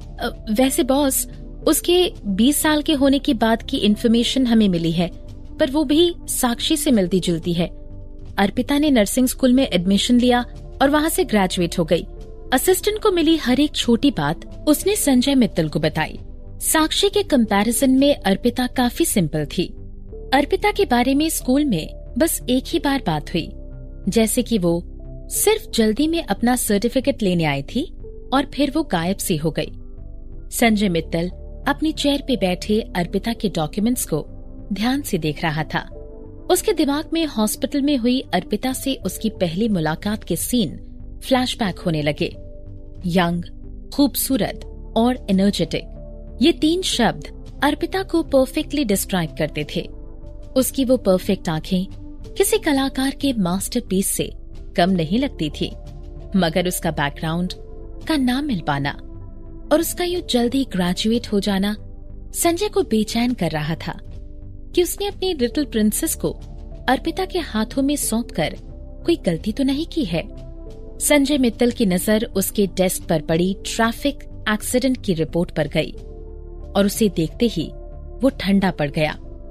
S1: वैसे बॉस, उसके 20 साल के होने के बाद की इन्फॉर्मेशन हमें मिली है, पर वो भी साक्षी से मिलती जुलती है। अर्पिता ने नर्सिंग स्कूल में एडमिशन लिया और वहाँ से ग्रेजुएट हो गई। असिस्टेंट को मिली हर एक छोटी बात उसने संजय मित्तल को बताई। साक्षी के कंपैरिजन में अर्पिता काफी सिंपल थी। अर्पिता के बारे में स्कूल में बस एक ही बार बात हुई, जैसे कि वो सिर्फ जल्दी में अपना सर्टिफिकेट लेने आई थी और फिर वो गायब सी हो गई। संजय मित्तल अपनी चेयर पे बैठे अर्पिता के डॉक्यूमेंट्स को ध्यान से देख रहा था। उसके दिमाग में हॉस्पिटल में हुई अर्पिता से उसकी पहली मुलाकात के सीन फ्लैशबैक होने लगे। यंग, खूबसूरत और एनर्जेटिक, ये 3 शब्द अर्पिता को परफेक्टली डिस्क्राइब करते थे। उसकी वो परफेक्ट आंखें किसी कलाकार के मास्टरपीस से कम नहीं लगती थी, मगर उसका बैकग्राउंड का ना मिल पाना और उसका यूं जल्दी ग्रेजुएट हो जाना संजय को बेचैन कर रहा था कि उसने अपनी लिटिल प्रिंसेस को अर्पिता के हाथों में सौंपकर कोई गलती तो नहीं की है। संजय मित्तल की नजर उसके डेस्क पर पड़ी ट्रैफिक एक्सीडेंट की रिपोर्ट पर गई और उसे देखते ही वो ठंडा पड़ गया।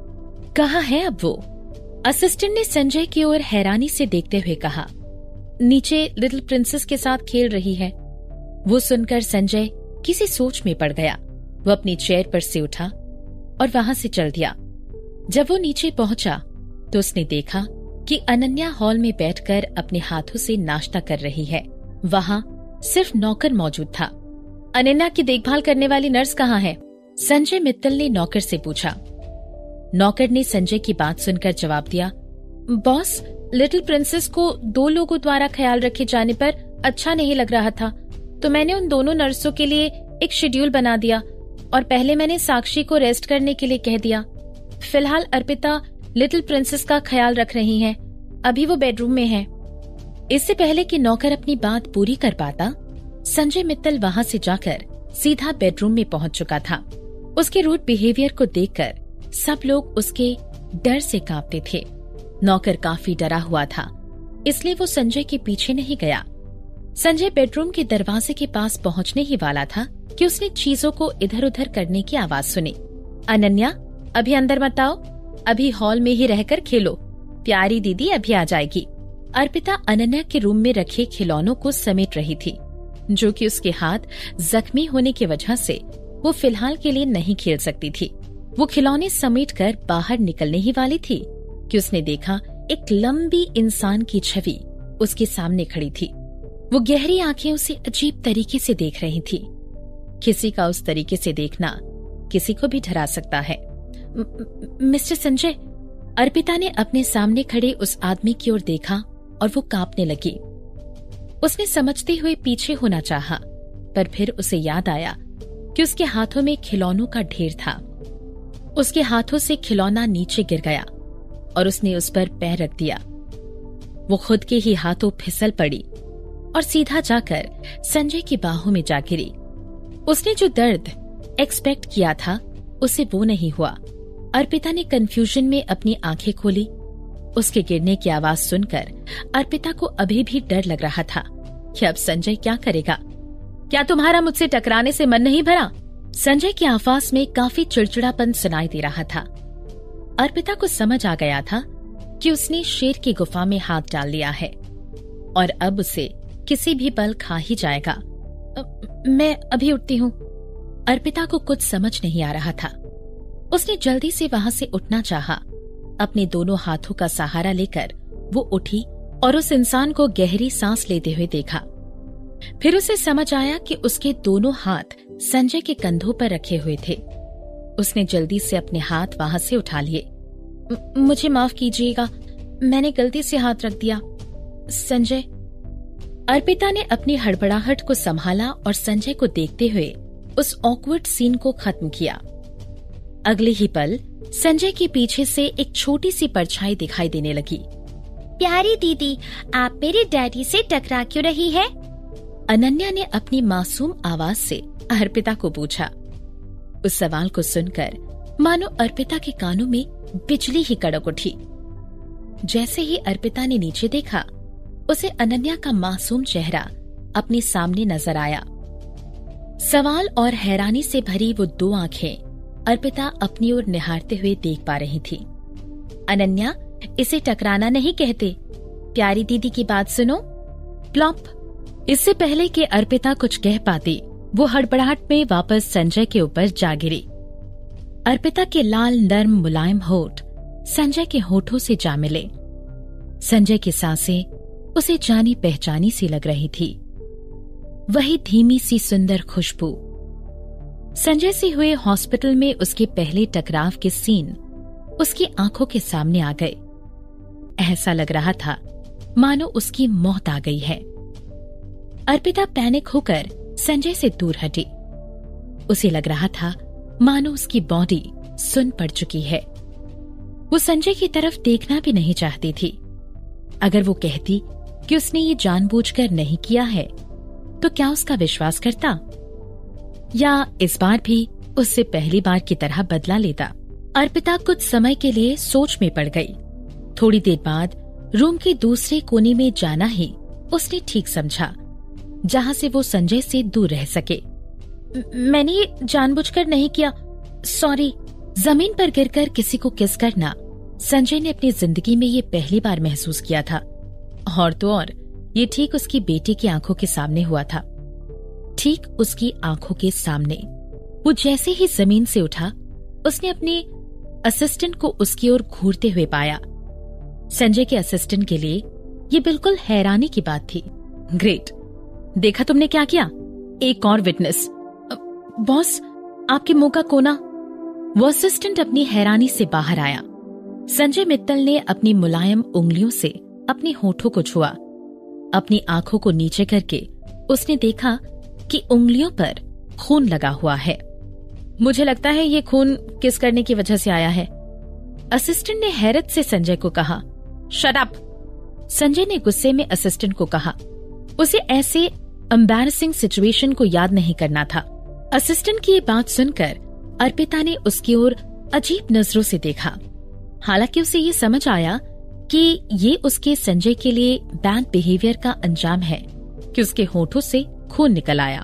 S1: कहाँ है अब वो? असिस्टेंट ने संजय की ओर हैरानी से देखते हुए कहा। नीचे लिटिल प्रिंसेस के साथ खेल रही है। वो सुनकर संजय किसी सोच में पड़ गया। वो अपनी चेयर पर से उठा और वहां से चल दिया। जब वो नीचे पहुंचा तो उसने देखा कि अनन्या हॉल में बैठकर अपने हाथों से नाश्ता कर रही है। वहां सिर्फ नौकर मौजूद था। अनन्या की देखभाल करने वाली नर्स कहाँ है? संजय मित्तल ने नौकर से पूछा। नौकर ने संजय की बात सुनकर जवाब दिया, बॉस, लिटिल प्रिंसेस को 2 लोगों द्वारा ख्याल रखे जाने पर अच्छा नहीं लग रहा था, तो मैंने उन दोनों नर्सों के लिए एक शेड्यूल बना दिया और पहले मैंने साक्षी को रेस्ट करने के लिए कह दिया। फिलहाल अर्पिता लिटिल प्रिंसेस का ख्याल रख रही हैं। अभी वो बेडरूम में है। इससे पहले कि नौकर अपनी बात पूरी कर पाता, संजय मित्तल वहां से जाकर सीधा बेडरूम में पहुंच चुका था। उसके रूड बिहेवियर को देखकर सब लोग उसके डर से कांपते थे। नौकर काफी डरा हुआ था, इसलिए वो संजय के पीछे नहीं गया। संजय बेडरूम के दरवाजे के पास पहुंचने ही वाला था कि उसने चीजों को इधर उधर करने की आवाज सुनी। अनन्या, अभी अंदर मत आओ, अभी हॉल में ही रहकर खेलो, प्यारी दीदी अभी आ जाएगी। अर्पिता अनन्या के रूम में रखे खिलौनों को समेट रही थी, जो कि उसके हाथ जख्मी होने की वजह से वो फिलहाल के लिए नहीं खेल सकती थी। वो खिलौने समेटकर बाहर निकलने ही वाली थी कि उसने देखा एक लंबी इंसान की छवि उसके सामने खड़ी थी। वो गहरी आंखें उसे अजीब तरीके से देख रही थी। किसी का उस तरीके से देखना किसी को भी डरा सकता है। मिस्टर संजय, अर्पिता ने अपने सामने खड़े उस आदमी की ओर देखा और वो कांपने लगी। उसने समझते हुए पीछे होना चाहा, पर फिर उसे याद आया कि उसके हाथों में खिलौनों का ढेर था। उसके हाथों से खिलौना नीचे गिर गया और उसने उस पर पैर रख दिया। वो खुद के ही हाथों फिसल पड़ी और सीधा जाकर संजय की बाहों में जा गिरी। उसने जो दर्द एक्सपेक्ट किया था उसे वो नहीं हुआ। अर्पिता ने कंफ्यूजन में अपनी आंखें खोली। उसके गिरने की आवाज सुनकर अर्पिता को अभी भी डर लग रहा था कि अब संजय क्या करेगा। क्या तुम्हारा मुझसे टकराने से मन नहीं भरा? संजय की आवाज में काफी चिड़चिड़ापन सुनाई दे रहा था। अर्पिता को समझ आ गया था कि उसने शेर की गुफा में हाथ डाल लिया है और अब उसे किसी भी पल खा ही जाएगा। मैं अभी उठती हूँ। अर्पिता को कुछ समझ नहीं आ रहा था। उसने जल्दी से वहां से उठना चाहा। अपने दोनों हाथों का सहारा लेकर वो उठी और उस इंसान को गहरी सांस लेते हुए देखा। फिर उसे समझ आया कि उसके दोनों हाथ संजय के कंधों पर रखे हुए थे। उसने जल्दी से अपने हाथ वहां से उठा लिए। मुझे माफ कीजिएगा, मैंने गलती से हाथ रख दिया। संजय। अर्पिता ने अपनी हड़बड़ाहट को संभाला और संजय को देखते हुए उस ऑकवर्ड सीन को खत्म किया। अगले ही पल संजय के पीछे से एक छोटी सी परछाई दिखाई देने लगी।
S2: प्यारी दीदी, आप मेरे डैडी से टकरा क्यों रही है?
S1: अनन्या ने अपनी मासूम आवाज से अर्पिता को पूछा। उस सवाल को सुनकर मानो अर्पिता के कानों में बिजली ही कड़क उठी। जैसे ही अर्पिता ने नीचे देखा, उसे अनन्या का मासूम चेहरा अपने सामने नजर आया। सवाल और हैरानी से भरी वो दो आंखें अर्पिता अपनी ओर निहारते हुए देख पा रही थी। अनन्या, इसे टकराना नहीं कहते, प्यारी दीदी की बात सुनो। प्लॉप। इससे पहले कि अर्पिता कुछ कह पाती, वो हड़बड़ाहट में वापस संजय के ऊपर जा गिरी। अर्पिता के लाल नर्म मुलायम होठ संजय के होठों से जा मिले। संजय की सांसें उसे जानी पहचानी सी लग रही थी। वही धीमी सी सुंदर खुशबू। संजय से हुए हॉस्पिटल में उसके पहले टकराव के सीन उसकी आंखों के सामने आ गए। ऐसा लग रहा था मानो उसकी मौत आ गई है। अर्पिता पैनिक होकर संजय से दूर हटी। उसे लग रहा था मानो उसकी बॉडी सुन पड़ चुकी है। वो संजय की तरफ देखना भी नहीं चाहती थी। अगर वो कहती कि उसने ये जानबूझकर नहीं किया है, तो क्या उसका विश्वास करता? या इस बार भी उससे पहली बार की तरह बदला लेता? अर्पिता कुछ समय के लिए सोच में पड़ गई। थोड़ी देर बाद रूम के दूसरे कोने में जाना ही उसने ठीक समझा, जहां से वो संजय से दूर रह सके। मैंने ये जानबूझकर नहीं किया, सॉरी। जमीन पर गिरकर किसी को किस करना संजय ने अपनी जिंदगी में ये पहली बार महसूस किया था। और तो और ये ठीक उसकी बेटी की आंखों के सामने हुआ था। ठीक उसकी आंखों के सामने। वो जैसे ही जमीन से उठा, उसने अपने असिस्टेंट को उसकी ओर घूरते हुए पाया। संजय के असिस्टेंट के लिए ये बिल्कुल हैरानी की बात थी। ग्रेट, देखा तुमने क्या किया? एक और विटनेस। बॉस, आपके मुंह का कोना। वो असिस्टेंट अपनी हैरानी से बाहर आया। संजय मित्तल ने अपनी मुलायम उंगलियों से अपने होठों को छुआ। अपनी आंखों को नीचे करके उसने देखा कि उंगलियों पर खून लगा हुआ है। मुझे लगता है ये खून किस करने की वजह से आया है। असिस्टेंट ने हैरत से संजय को कहा। Shut up! संजय ने गुस्से में असिस्टेंट को कहा। उसे ऐसे एम्बैरेसिंग सिचुएशन को याद नहीं करना था। असिस्टेंट की ये बात सुनकर अर्पिता ने उसकी ओर अजीब नजरों से देखा। हालांकि उसे ये समझ आया कि ये उसके संजय के लिए बैड बिहेवियर का अंजाम है कि उसके होठों से खून निकल आया।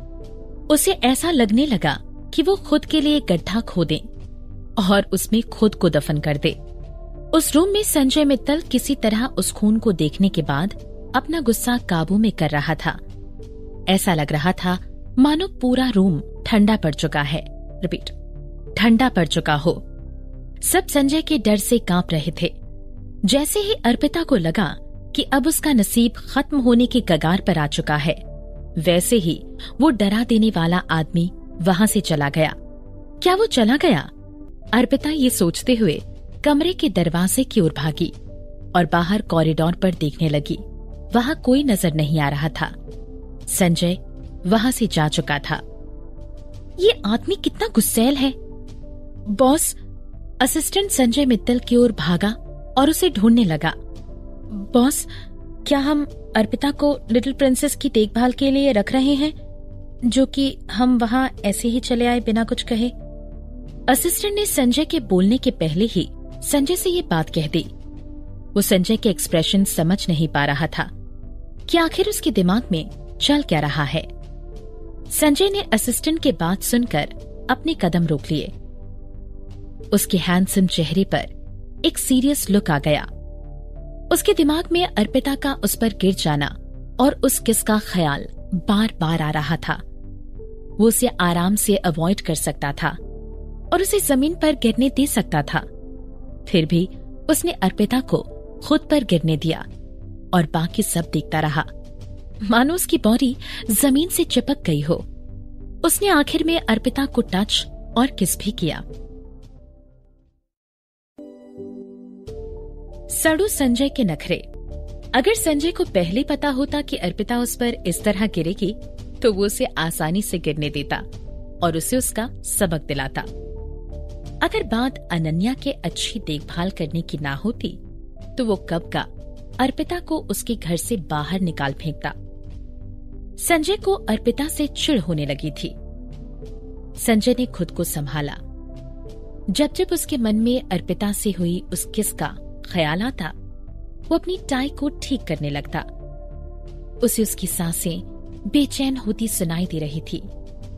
S1: उसे ऐसा लगने लगा कि वो खुद के लिए गड्ढा खोदे और उसमें खुद को दफन कर दे। उस रूम में संजय मित्तल किसी तरह उस खून को देखने के बाद अपना गुस्सा काबू में कर रहा था। ऐसा लग रहा था मानो पूरा रूम ठंडा पड़ चुका है। रिपीट, ठंडा पड़ चुका हो। सब संजय के डर से कांप रहे थे। जैसे ही अर्पिता को लगा कि अब उसका नसीब खत्म होने के कगार पर आ चुका है, वैसे ही वो डरा देने वाला आदमी वहां से चला गया। क्या वो चला गया? अर्पिता ये सोचते हुए कमरे के दरवाजे की ओर भागी और बाहर कॉरिडोर पर देखने लगी। वहां कोई नजर नहीं आ रहा था। संजय वहां से जा चुका था। ये आदमी कितना गुस्सैल है। बॉस, असिस्टेंट संजय मित्तल की ओर भागा और उसे ढूंढने लगा। बॉस, क्या हम अर्पिता को लिटिल प्रिंसेस की देखभाल के लिए रख रहे हैं, जो कि हम वहां ऐसे ही चले आए बिना कुछ कहे? असिस्टेंट ने संजय के बोलने के पहले ही संजय से ये बात कह दी। वो संजय के एक्सप्रेशन समझ नहीं पा रहा था कि आखिर उसके दिमाग में चल क्या रहा है। संजय ने असिस्टेंट के बात सुनकर अपने कदम रोक लिए। उसके हैंडसम चेहरे पर एक सीरियस लुक आ गया। उसके दिमाग में अर्पिता का उस पर गिर जाना और उस किस का ख्याल बार बार आ रहा था। वो उसे आराम से अवॉइड कर सकता था और उसे जमीन पर गिरने दे सकता था। फिर भी उसने अर्पिता को खुद पर गिरने दिया और बाकी सब देखता रहा, मानो उसकी बॉडी जमीन से चिपक गई हो। उसने आखिर में अर्पिता को टच और किस भी किया। सड़ू संजय के नखरे। अगर संजय को पहले पता होता कि अर्पिता उस पर इस तरह गिरेगी, तो वो उसे आसानी से गिरने देता। और उसे उसका सबक दिलाता। अगर बात अनन्या के अच्छी देखभाल करने की ना होती तो वो कब का अर्पिता को उसके घर से बाहर निकाल फेंकता। संजय को अर्पिता से चिढ़ होने लगी थी। संजय ने खुद को संभाला। जब जब उसके मन में अर्पिता से हुई उस किस का ख्याल आता, वो अपनी टाई को ठीक करने लगता। उसे उसकी सांसें बेचैन होती सुनाई दे रही थी।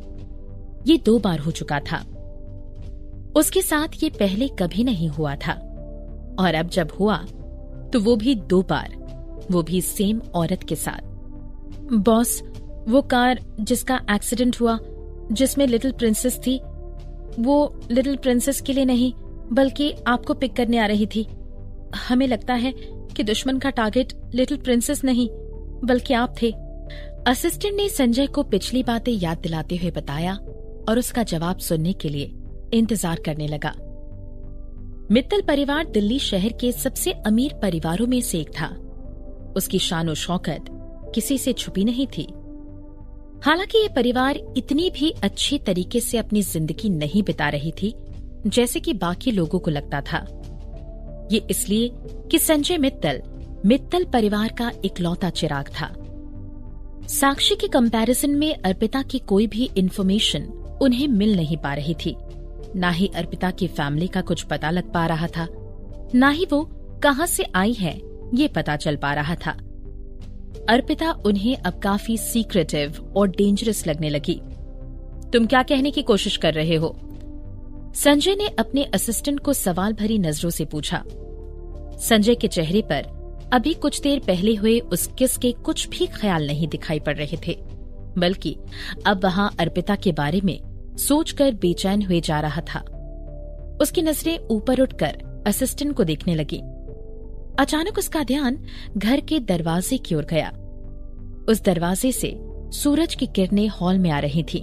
S1: ये 2 बार हो चुका था। उसके साथ ये पहले कभी नहीं हुआ था, और अब जब हुआ तो वो भी 2 बार, वो भी सेम औरत के साथ। बॉस, वो कार जिसका एक्सीडेंट हुआ, जिसमें लिटिल प्रिंसेस थी, वो लिटिल प्रिंसेस के लिए नहीं बल्कि आपको पिक करने आ रही थी। हमें लगता है कि दुश्मन का टारगेट लिटिल प्रिंसेस नहीं बल्कि आप थे। असिस्टेंट ने संजय को पिछली बातें याद दिलाते हुए बताया और उसका जवाब सुनने के लिए इंतजार करने लगा। मित्तल परिवार दिल्ली शहर के सबसे अमीर परिवारों में से एक था। उसकी शान और शौकत किसी से छुपी नहीं थी। हालांकि ये परिवार इतनी भी अच्छे तरीके से अपनी जिंदगी नहीं बिता रही थी जैसे कि बाकी लोगों को लगता था। ये इसलिए कि संजय मित्तल परिवार का इकलौता चिराग था। साक्षी के कंपैरिजन में अर्पिता की कोई भी इंफॉर्मेशन उन्हें मिल नहीं पा रही थी। ना ही अर्पिता की फैमिली का कुछ पता लग पा रहा था, ना ही वो कहां से आई है ये पता चल पा रहा था। अर्पिता उन्हें अब काफी सीक्रेटिव और डेंजरस लगने लगी। तुम क्या कहने की कोशिश कर रहे हो? संजय ने अपने असिस्टेंट को सवाल भरी नजरों से पूछा। संजय के चेहरे पर अभी कुछ देर पहले हुए उस किस के कुछ भी ख्याल नहीं दिखाई पड़ रहे थे, बल्कि अब वहां अर्पिता के बारे में सोचकर बेचैन हुए जा रहा था। उसकी नजरें ऊपर उठकर असिस्टेंट को देखने लगी। अचानक उसका ध्यान घर के दरवाजे की ओर गया। उस दरवाजे से सूरज की किरणें हॉल में आ रही थी।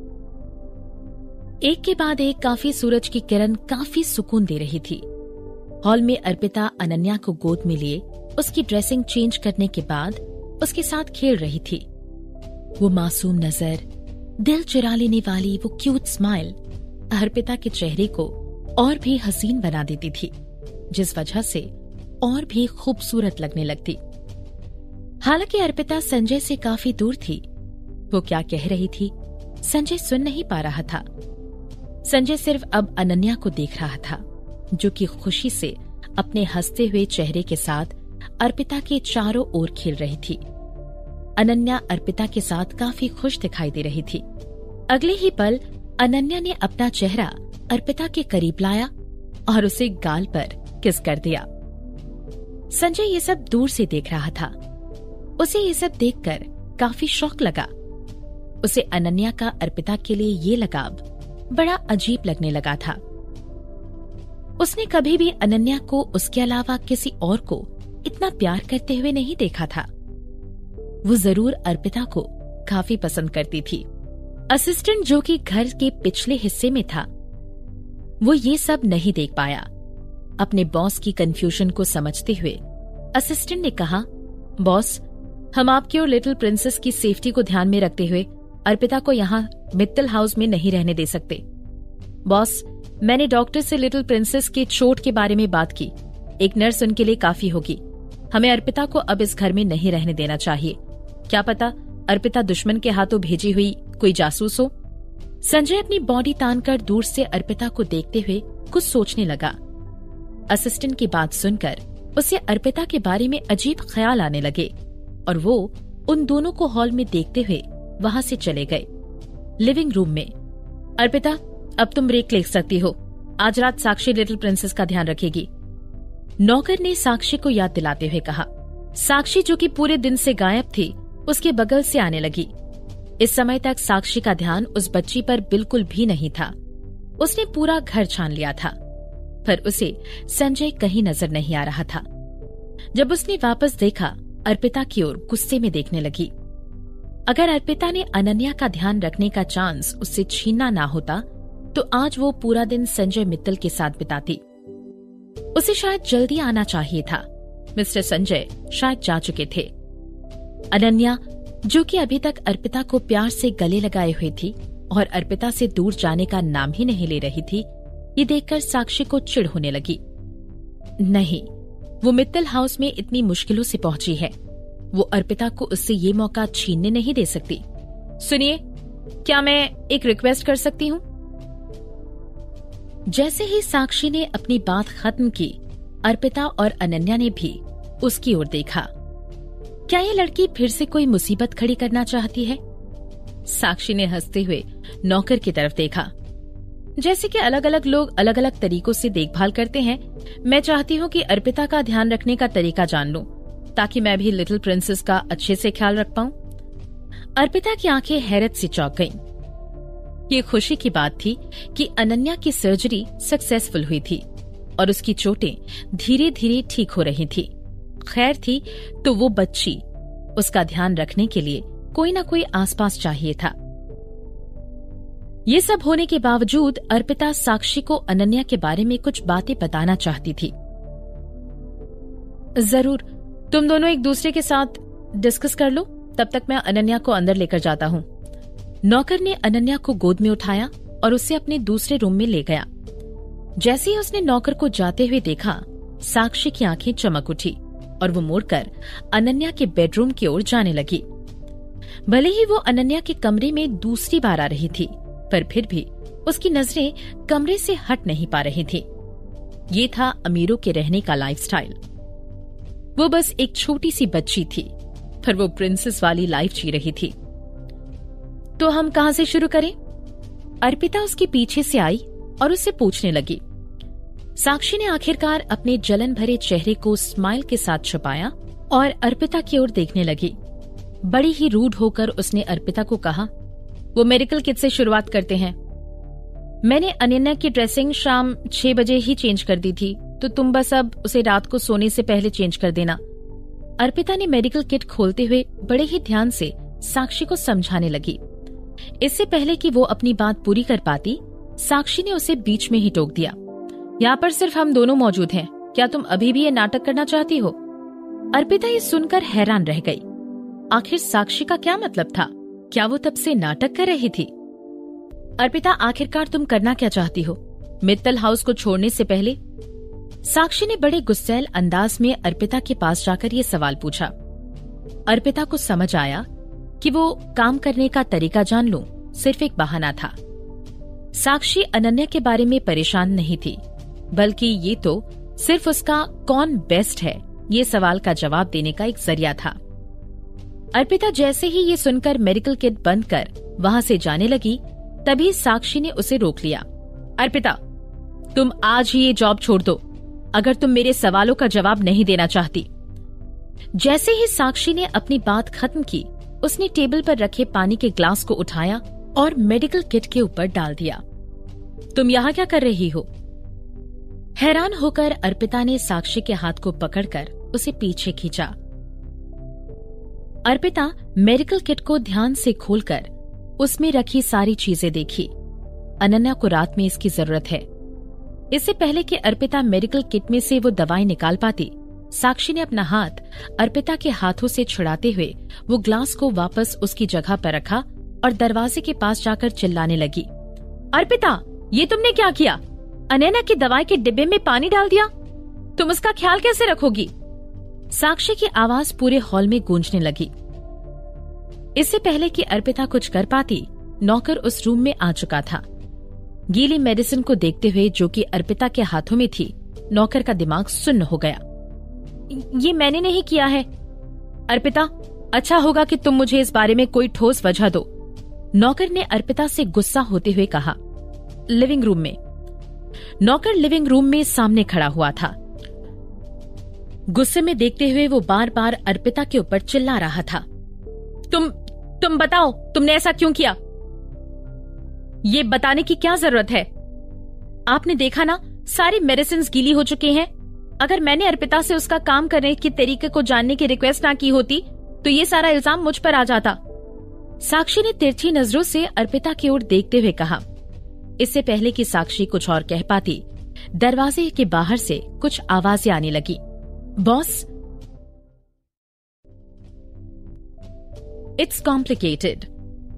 S1: एक के बाद एक काफी सूरज की किरण काफी सुकून दे रही थी। हॉल में अर्पिता अनन्या को गोद में लिए उसकी ड्रेसिंग चेंज करने के बाद उसके साथ खेल रही थी। वो मासूम नजर, दिल चुरा लेने वाली वो क्यूट स्माइल अर्पिता के चेहरे को और भी हसीन बना देती थी, जिस वजह से और भी खूबसूरत लगने लगती। हालांकि अर्पिता संजय से काफी दूर थी। वो क्या कह रही थी संजय सुन नहीं पा रहा था। संजय सिर्फ अब अनन्या को देख रहा था, जो कि खुशी से अपने हंसते हुए चेहरे के साथ अर्पिता के चारों ओर खेल रही थी। अनन्या अर्पिता के साथ काफी खुश दिखाई दे रही थी। अगले ही पल अनन्या ने अपना चेहरा अर्पिता के करीब लाया और उसे गाल पर किस कर दिया। संजय ये सब दूर से देख रहा था। उसे ये सब देखकर काफी शौक लगा। उसे अनन्या का अर्पिता के लिए ये लगाव बड़ा अजीब लगने लगा था। उसने कभी भी अनन्या को उसके अलावा किसी और को इतना प्यार करते हुए नहीं देखा था। वो जरूर अर्पिता को काफी पसंद करती थी। असिस्टेंट, जो कि घर के पिछले हिस्से में था, वो ये सब नहीं देख पाया। अपने बॉस की कंफ्यूजन को समझते हुए असिस्टेंट ने कहा, बॉस, हम आपकी और लिटिल प्रिंसेस की सेफ्टी को ध्यान में रखते हुए अर्पिता को यहाँ मित्तल हाउस में नहीं रहने दे सकते। बॉस, मैंने डॉक्टर से लिटिल प्रिंसेस के चोट के बारे में बात की। एक नर्स उनके लिए काफी होगी। हमें अर्पिता को अब इस घर में नहीं रहने देना चाहिए। क्या पता अर्पिता दुश्मन के हाथों भेजी हुई कोई जासूस हो। संजय अपनी बॉडी तानकर दूर से अर्पिता को देखते हुए कुछ सोचने लगा। असिस्टेंट की बात सुनकर उसे अर्पिता के बारे में अजीब ख्याल आने लगे और वो उन दोनों को हॉल में देखते हुए वहां से चले गए। लिविंग रूम में, अर्पिता, अब तुम ब्रेक ले सकती हो। आज रात साक्षी लिटिल प्रिंसेस का ध्यान रखेगी। नौकर ने साक्षी को याद दिलाते हुए कहा। साक्षी, जो कि पूरे दिन से गायब थी, उसके बगल से आने लगी। इस समय तक साक्षी का ध्यान उस बच्ची पर बिल्कुल भी नहीं था। उसने पूरा घर छान लिया था, पर उसे संजय कहीं नजर नहीं आ रहा था। जब उसने वापस देखा, अर्पिता की ओर गुस्से में देखने लगी। अगर अर्पिता ने अनन्या का ध्यान रखने का चांस उससे छीनना ना होता तो आज वो पूरा दिन संजय मित्तल के साथ बिताती। उसे शायद जल्दी आना चाहिए था। मिस्टर संजय शायद जा चुके थे। अनन्या, जो कि अभी तक अर्पिता को प्यार से गले लगाए हुए थी और अर्पिता से दूर जाने का नाम ही नहीं ले रही थी, ये देखकर साक्षी को चिढ़ होने लगी। नहीं, वो मित्तल हाउस में इतनी मुश्किलों से पहुंची है, वो अर्पिता को उससे ये मौका छीनने नहीं दे सकती। सुनिए, क्या मैं एक रिक्वेस्ट कर सकती हूँ? जैसे ही साक्षी ने अपनी बात खत्म की, अर्पिता और अनन्या ने भी उसकी ओर देखा। क्या ये लड़की फिर से कोई मुसीबत खड़ी करना चाहती है? साक्षी ने हंसते हुए नौकर की तरफ देखा। जैसे कि अलग अलग लोग अलग अलग तरीकों से देखभाल करते हैं, मैं चाहती हूँ कि अर्पिता का ध्यान रखने का तरीका जान लूं, ताकि मैं भी लिटिल प्रिंसेस का अच्छे से ख्याल रख पाऊं। अर्पिता की आंखें हैरत से चौंक गईं। ये खुशी की बात थी कि अनन्या की सर्जरी सक्सेसफुल हुई थी और उसकी चोटें धीरे धीरे ठीक हो रही थी। खैर थी तो वो बच्ची, उसका ध्यान रखने के लिए कोई न कोई आसपास चाहिए था। ये सब होने के बावजूद अर्पिता साक्षी को अनन्या के बारे में कुछ बातें बताना चाहती थी। जरूर, तुम दोनों एक दूसरे के साथ डिस्कस कर लो, तब तक मैं अनन्या को अंदर लेकर जाता हूँ। नौकर ने अनन्या को गोद में उठाया और उसे अपने दूसरे रूम में ले गया। जैसे ही उसने नौकर को जाते हुए देखा, साक्षी की आंखें चमक उठी और वो मुड़कर अनन्या के बेडरूम की ओर जाने लगी। भले ही वो अनन्या के कमरे में दूसरी बार आ रही थी, पर फिर भी उसकी नजरें कमरे से हट नहीं पा रही थी। ये था अमीरों के रहने का लाइफस्टाइल। वो बस एक छोटी सी बच्ची थी, पर वो प्रिंसेस वाली लाइफ जी रही थी। तो हम कहां से शुरू करें? अर्पिता उसके पीछे से आई और उससे पूछने लगी। साक्षी ने आखिरकार अपने जलन भरे चेहरे को स्माइल के साथ छुपाया और अर्पिता की ओर देखने लगी। बड़ी ही रूड होकर उसने अर्पिता को कहा, वो मेडिकल किट से शुरुआत करते हैं। मैंने अनन्या की ड्रेसिंग शाम 6 बजे ही चेंज कर दी थी, तो तुम बस अब उसे रात को सोने से पहले चेंज कर देना। अर्पिता ने मेडिकल किट खोलते हुए बड़े ही ध्यान से साक्षी को समझाने लगी। इससे पहले कि वो अपनी बात पूरी कर पाती, साक्षी ने उसे बीच में ही टोक दिया। यहाँ पर सिर्फ हम दोनों मौजूद हैं, क्या तुम अभी भी ये नाटक करना चाहती हो? अर्पिता ये सुनकर हैरान रह गई। आखिर साक्षी का क्या मतलब था? क्या वो तब से नाटक कर रही थी? अर्पिता, आखिरकार तुम करना क्या चाहती हो मित्तल हाउस को छोड़ने से पहले? साक्षी ने बड़े गुस्सैल अंदाज में अर्पिता के पास जाकर ये सवाल पूछा। अर्पिता को समझ आया कि वो काम करने का तरीका जान लूं सिर्फ एक बहाना था। साक्षी अनन्या के बारे में परेशान नहीं थी, बल्कि ये तो सिर्फ उसका कौन बेस्ट है ये सवाल का जवाब देने का एक जरिया था। अर्पिता जैसे ही ये सुनकर मेडिकल किट बंद कर वहां से जाने लगी, तभी साक्षी ने उसे रोक लिया। अर्पिता, तुम आज ही ये जॉब छोड़ दो, अगर तुम मेरे सवालों का जवाब नहीं देना चाहती। जैसे ही साक्षी ने अपनी बात खत्म की, उसने टेबल पर रखे पानी के ग्लास को उठाया और मेडिकल किट के ऊपर डाल दिया। तुम यहाँ क्या कर रही हो? हैरान होकर अर्पिता ने साक्षी के हाथ को पकड़कर उसे पीछे खींचा। अर्पिता मेडिकल किट को ध्यान से खोलकर उसमें रखी सारी चीजें देखी। अनन्या को रात में इसकी जरूरत है। इससे पहले कि अर्पिता मेडिकल किट में से वो दवाई निकाल पाती, साक्षी ने अपना हाथ अर्पिता के हाथों से छुड़ाते हुए वो ग्लास को वापस उसकी जगह पर रखा और दरवाजे के पास जाकर चिल्लाने लगी। अर्पिता, ये तुमने क्या किया? अनन्या की दवाई के डिब्बे में पानी डाल दिया। तुम उसका ख्याल कैसे रखोगी? साक्षी की आवाज पूरे हॉल में गूंजने लगी। इससे पहले कि अर्पिता कुछ कर पाती, नौकर उस रूम में आ चुका था। गीली मेडिसिन को देखते हुए, जो कि अर्पिता के हाथों में थी, नौकर का दिमाग सुन्न हो गया। ये मैंने नहीं किया है। अर्पिता, अच्छा होगा कि तुम मुझे इस बारे में कोई ठोस वजह दो, नौकर ने अर्पिता से गुस्सा होते हुए कहा। लिविंग रूम में नौकर लिविंग रूम में सामने खड़ा हुआ था। गुस्से में देखते हुए वो बार बार अर्पिता के ऊपर चिल्ला रहा था। तुम बताओ, तुमने ऐसा क्यों किया? ये बताने की क्या जरूरत है? आपने देखा ना, सारी मेडिसिन गीली हो चुके हैं। अगर मैंने अर्पिता से उसका काम करने के तरीके को जानने की रिक्वेस्ट ना की होती, तो ये सारा इल्जाम मुझ पर आ जाता। साक्षी ने तिरछी नजरों से अर्पिता की ओर देखते हुए कहा। इससे पहले कि साक्षी कुछ और कह पाती, दरवाजे के बाहर से कुछ आवाजें आने लगी। Boss, it's complicated.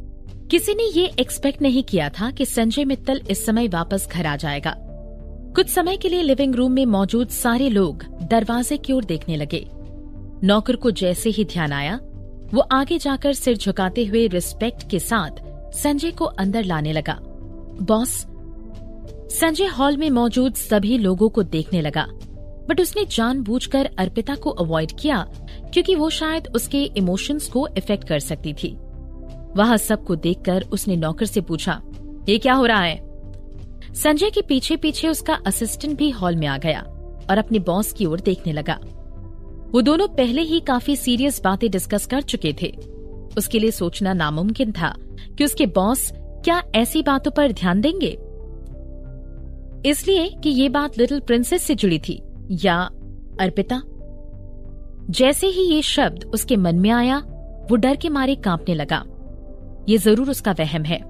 S1: किसी ने ये एक्सपेक्ट नहीं किया था कि संजय मित्तल इस समय वापस घर आ जाएगा। कुछ समय के लिए लिविंग रूम में मौजूद सारे लोग दरवाजे की ओर देखने लगे। नौकर को जैसे ही ध्यान आया, वो आगे जाकर सिर झुकाते हुए रिस्पेक्ट के साथ संजय को अंदर लाने लगा। बॉस। संजय हॉल में मौजूद सभी लोगों को देखने लगा, बट उसने जानबूझकर अर्पिता को अवॉइड किया क्योंकि वो शायद उसके इमोशंस को इफेक्ट कर सकती थी। वहां सबको देखकर उसने नौकर से पूछा, ये क्या हो रहा है? संजय के पीछे पीछे उसका असिस्टेंट भी हॉल में आ गया और अपने बॉस की ओर देखने लगा। वो दोनों पहले ही काफी सीरियस बातें डिस्कस कर चुके थे। उसके लिए सोचना नामुमकिन था कि उसके बॉस क्या ऐसी बातों पर ध्यान देंगे, इसलिए कि ये बात लिटिल प्रिंसेस से जुड़ी थी या अर्पिता। जैसे ही ये शब्द उसके मन में आया, वो डर के मारे कांपने लगा। ये जरूर उसका वहम है।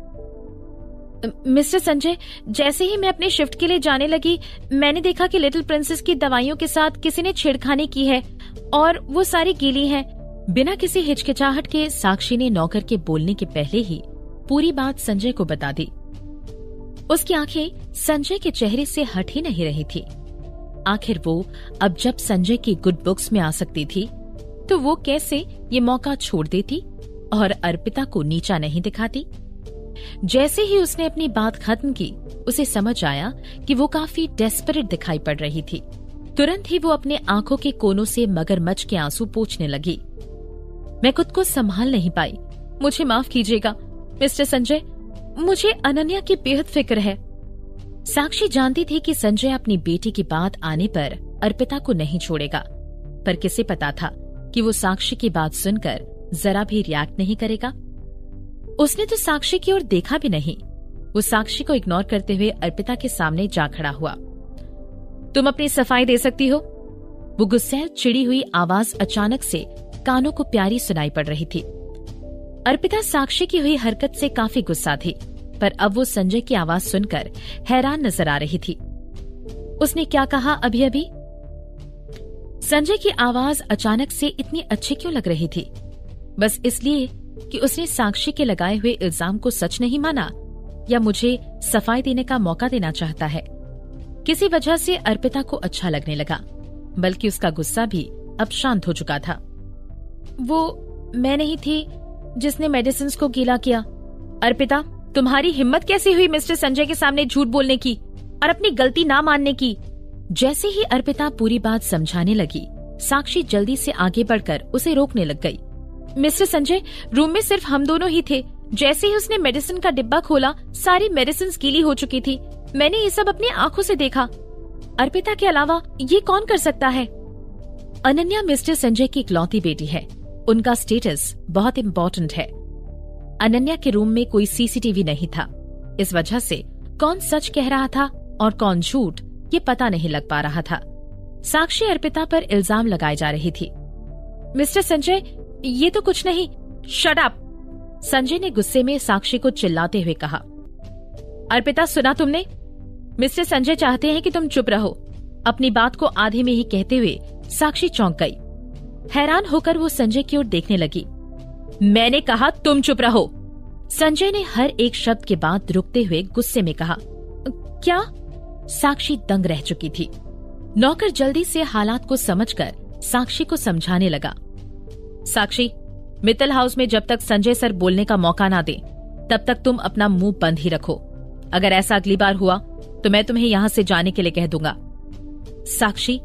S1: मिस्टर संजय, जैसे ही मैं अपने शिफ्ट के लिए जाने लगी, मैंने देखा कि लिटिल प्रिंसेस की दवाइयों के साथ किसी ने छेड़खानी की है और वो सारी गीली हैं। बिना किसी हिचकिचाहट के साक्षी ने नौकर के बोलने के पहले ही पूरी बात संजय को बता दी। उसकी आंखें संजय के चेहरे से हट ही नहीं रही थी। आखिर वो अब जब संजय की गुड बुक्स में आ सकती थी, तो वो कैसे ये मौका छोड़ देती और अर्पिता को नीचा नहीं दिखाती। जैसे ही उसने अपनी बात खत्म की, उसे समझ आया कि वो काफी डेस्परेट दिखाई पड़ रही थी। तुरंत ही वो अपने आंखों के कोनों से मगरमच्छ के आंसू पोंछने लगी। मैं खुद को संभाल नहीं पाई। मुझे माफ कीजिएगा मिस्टर संजय, मुझे अनन्या की बेहद फिक्र है। साक्षी जानती थी कि संजय अपनी बेटी की बात आने पर अर्पिता को नहीं छोड़ेगा, पर किसे पता था कि वो साक्षी की बात सुनकर जरा भी रिएक्ट नहीं करेगा। उसने तो साक्षी की ओर देखा भी नहीं। वो साक्षी को इग्नोर करते हुए अर्पिता के सामने जा खड़ा हुआ। तुम अपनी सफाई दे सकती हो? वो गुस्सैल चिड़ी हुई आवाज अचानक से कानों को प्यारी सुनाई पड़ रही थी। अर्पिता साक्षी की हुई हरकत से काफी गुस्सा थी, पर अब वो संजय की आवाज सुनकर हैरान नजर आ रही थी। उसने क्या कहा अभी अभी? संजय की आवाज अचानक से इतनी अच्छी क्यों लग रही थी? बस इसलिए कि उसने साक्षी के लगाए हुए इल्जाम को सच नहीं माना, या मुझे सफाई देने का मौका देना चाहता है? किसी वजह से अर्पिता को अच्छा लगने लगा, बल्कि उसका गुस्सा भी अब शांत हो चुका था। वो मैं नहीं थी जिसने मेडिसिन्स को गीला किया। अर्पिता, तुम्हारी हिम्मत कैसे हुई मिस्टर संजय के सामने झूठ बोलने की और अपनी गलती ना मानने की? जैसे ही अर्पिता पूरी बात समझाने लगी, साक्षी जल्दी से आगे बढ़कर उसे रोकने लग गई। मिस्टर संजय, रूम में सिर्फ हम दोनों ही थे। जैसे ही उसने मेडिसिन का डिब्बा खोला, सारी मेडिसिन गीली हो चुकी थी। मैंने ये सब अपनी आंखों से देखा। अर्पिता के अलावा ये कौन कर सकता है? अनन्या मिस्टर संजय की इकलौती बेटी है। उनका स्टेटस बहुत इम्पोर्टेंट है। अनन्या के रूम में कोई सीसीटीवी नहीं था। इस वजह से कौन सच कह रहा था और कौन झूठ, ये पता नहीं लग पा रहा था। साक्षी अर्पिता पर इल्जाम लगाई जा रही थी। मिस्टर संजय, ये तो कुछ नहीं। Shut up! संजय ने गुस्से में साक्षी को चिल्लाते हुए कहा। अर्पिता, सुना तुमने? मिस्टर संजय चाहते हैं कि तुम चुप रहो। अपनी बात को आधे में ही कहते हुए साक्षी चौंक गई। हैरान होकर वो संजय की ओर देखने लगी। मैंने कहा तुम चुप रहो। संजय ने हर एक शब्द के बाद रुकते हुए गुस्से में कहा। क्या? साक्षी दंग रह चुकी थी। नौकर जल्दी से हालात को समझकर साक्षी को समझाने लगा। साक्षी, मित्तल हाउस में जब तक संजय सर बोलने का मौका ना दे, तब तक तुम अपना मुंह बंद ही रखो। अगर ऐसा अगली बार हुआ तो मैं तुम्हें यहाँ से जाने के लिए कह दूंगा। साक्षी,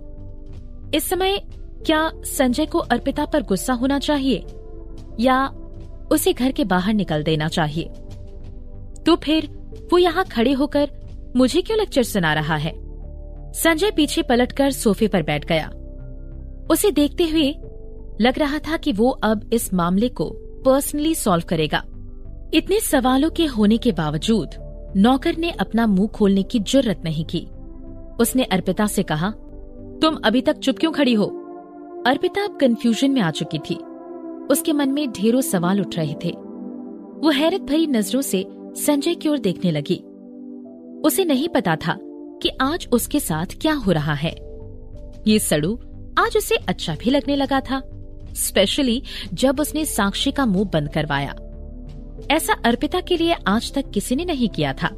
S1: इस समय क्या संजय को अर्पिता पर गुस्सा होना चाहिए या उसे घर के बाहर निकल देना चाहिए? तो फिर वो यहाँ खड़े होकर मुझे क्यों लेक्चर सुना रहा है? संजय पीछे पलटकर सोफे पर बैठ गया। उसे देखते हुए लग रहा था कि वो अब इस मामले को पर्सनली सॉल्व करेगा। इतने सवालों के होने के बावजूद नौकर ने अपना मुंह खोलने की जुर्रत नहीं की। उसने अर्पिता से कहा, तुम अभी तक चुप क्यों खड़ी हो? अर्पिता अब कंफ्यूजन में आ चुकी थी। उसके मन में ढेरों सवाल उठ रहे थे। वो हैरत भरी नजरों से संजय की ओर देखने लगी। उसे नहीं पता था कि आज उसके साथ क्या हो रहा है। ये सड़ू आज उसे अच्छा भी लगने लगा था, स्पेशली जब उसने साक्षी का मुंह बंद करवाया। ऐसा अर्पिता के लिए आज तक किसी ने नहीं किया था।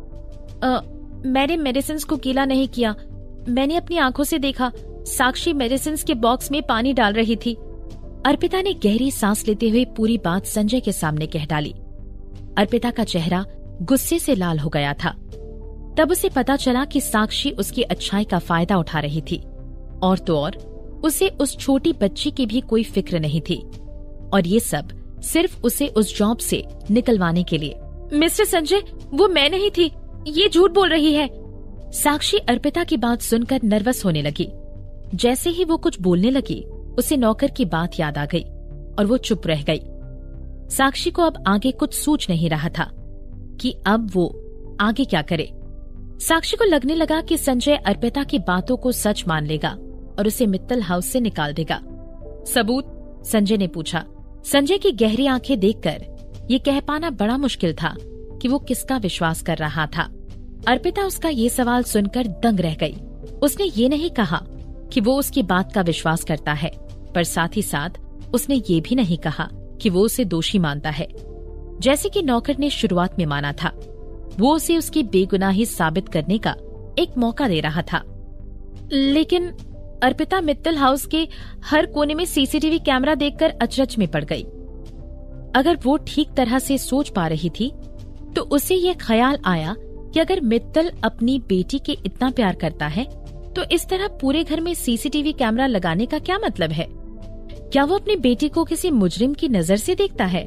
S2: मैंने मेडिसिन को गीला नहीं किया। मैंने अपनी आंखों से देखा, साक्षी मेडिसिन के बॉक्स में पानी डाल रही थी।
S1: अर्पिता ने गहरी सांस लेते हुए पूरी बात संजय के सामने कह डाली। अर्पिता का चेहरा गुस्से से लाल हो गया था। तब उसे पता चला कि साक्षी उसकी अच्छाई का फायदा उठा रही थी, और तो और उसे उस छोटी बच्ची की भी कोई फिक्र नहीं थी, और ये सब सिर्फ उसे उस जॉब से निकलवाने के लिए।
S2: मिस्टर संजय, वो मैं नहीं थी, ये झूठ बोल रही है।
S1: साक्षी अर्पिता की बात सुनकर नर्वस होने लगी। जैसे ही वो कुछ बोलने लगी, उसे नौकर की बात याद आ गई और वो चुप रह गई। साक्षी को अब आगे कुछ सूझ नहीं रहा था कि अब वो आगे क्या करे। साक्षी को लगने लगा कि संजय अर्पिता की बातों को सच मान लेगा और उसे मित्तल हाउस से निकाल देगा।
S2: सबूत?
S1: संजय ने पूछा। संजय की गहरी आंखें देखकर ये कह पाना बड़ा मुश्किल था कि वो किसका विश्वास कर रहा था। अर्पिता उसका ये सवाल सुनकर दंग रह गई। उसने ये नहीं कहा कि वो उसकी बात का विश्वास करता है, पर साथ ही साथ उसने ये भी नहीं कहा कि वो उसे दोषी मानता है, जैसे कि नौकर ने शुरुआत में माना था। वो उसे उसकी बेगुनाही साबित करने का एक मौका दे रहा था।
S2: लेकिन अर्पिता मित्तल हाउस के हर कोने में सीसीटीवी कैमरा देखकर अचरज में पड़ गई।
S1: अगर वो ठीक तरह से सोच पा रही थी तो उसे ये ख्याल आया कि अगर मित्तल अपनी बेटी के इतना प्यार करता है तो इस तरह पूरे घर में सीसीटीवी कैमरा लगाने का क्या मतलब है? क्या वो अपनी बेटी को किसी मुजरिम की नजर से देखता है?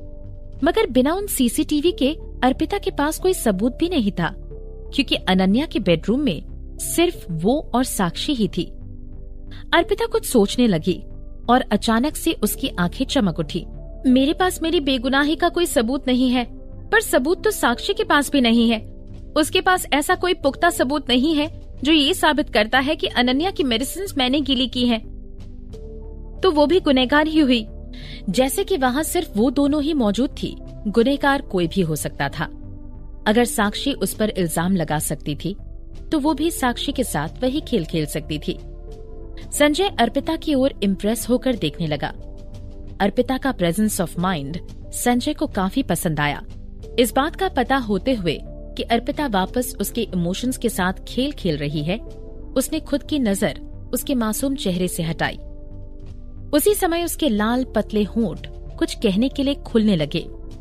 S1: मगर बिना उन सीसीटीवी के अर्पिता के पास कोई सबूत भी नहीं था, क्योंकि अनन्या के बेडरूम में सिर्फ वो और साक्षी ही थी। अर्पिता कुछ सोचने लगी और अचानक से उसकी आंखें चमक उठी।
S2: मेरे पास मेरी बेगुनाही का कोई सबूत नहीं है, पर सबूत तो साक्षी के पास भी नहीं है। उसके पास ऐसा कोई पुख्ता सबूत नहीं है जो ये साबित करता है कि अनन्या की मेडिसिन मैंने गीली की हैं। तो वो भी गुनहगार ही हुई।
S1: जैसे कि वहाँ सिर्फ वो दोनों ही मौजूद थी, गुनहगार कोई भी हो सकता था। अगर साक्षी उस पर इल्जाम लगा सकती थी तो वो भी साक्षी के साथ वही खेल खेल सकती थी। संजय अर्पिता की ओर इम्प्रेस होकर देखने लगा। अर्पिता का प्रेजेंस ऑफ माइंड संजय को काफी पसंद आया। इस बात का पता होते हुए कि अर्पिता वापस उसके इमोशंस के साथ खेल खेल रही है, उसने खुद की नजर उसके मासूम चेहरे से हटाई। उसी समय उसके लाल पतले होंठ कुछ कहने के लिए खुलने लगे।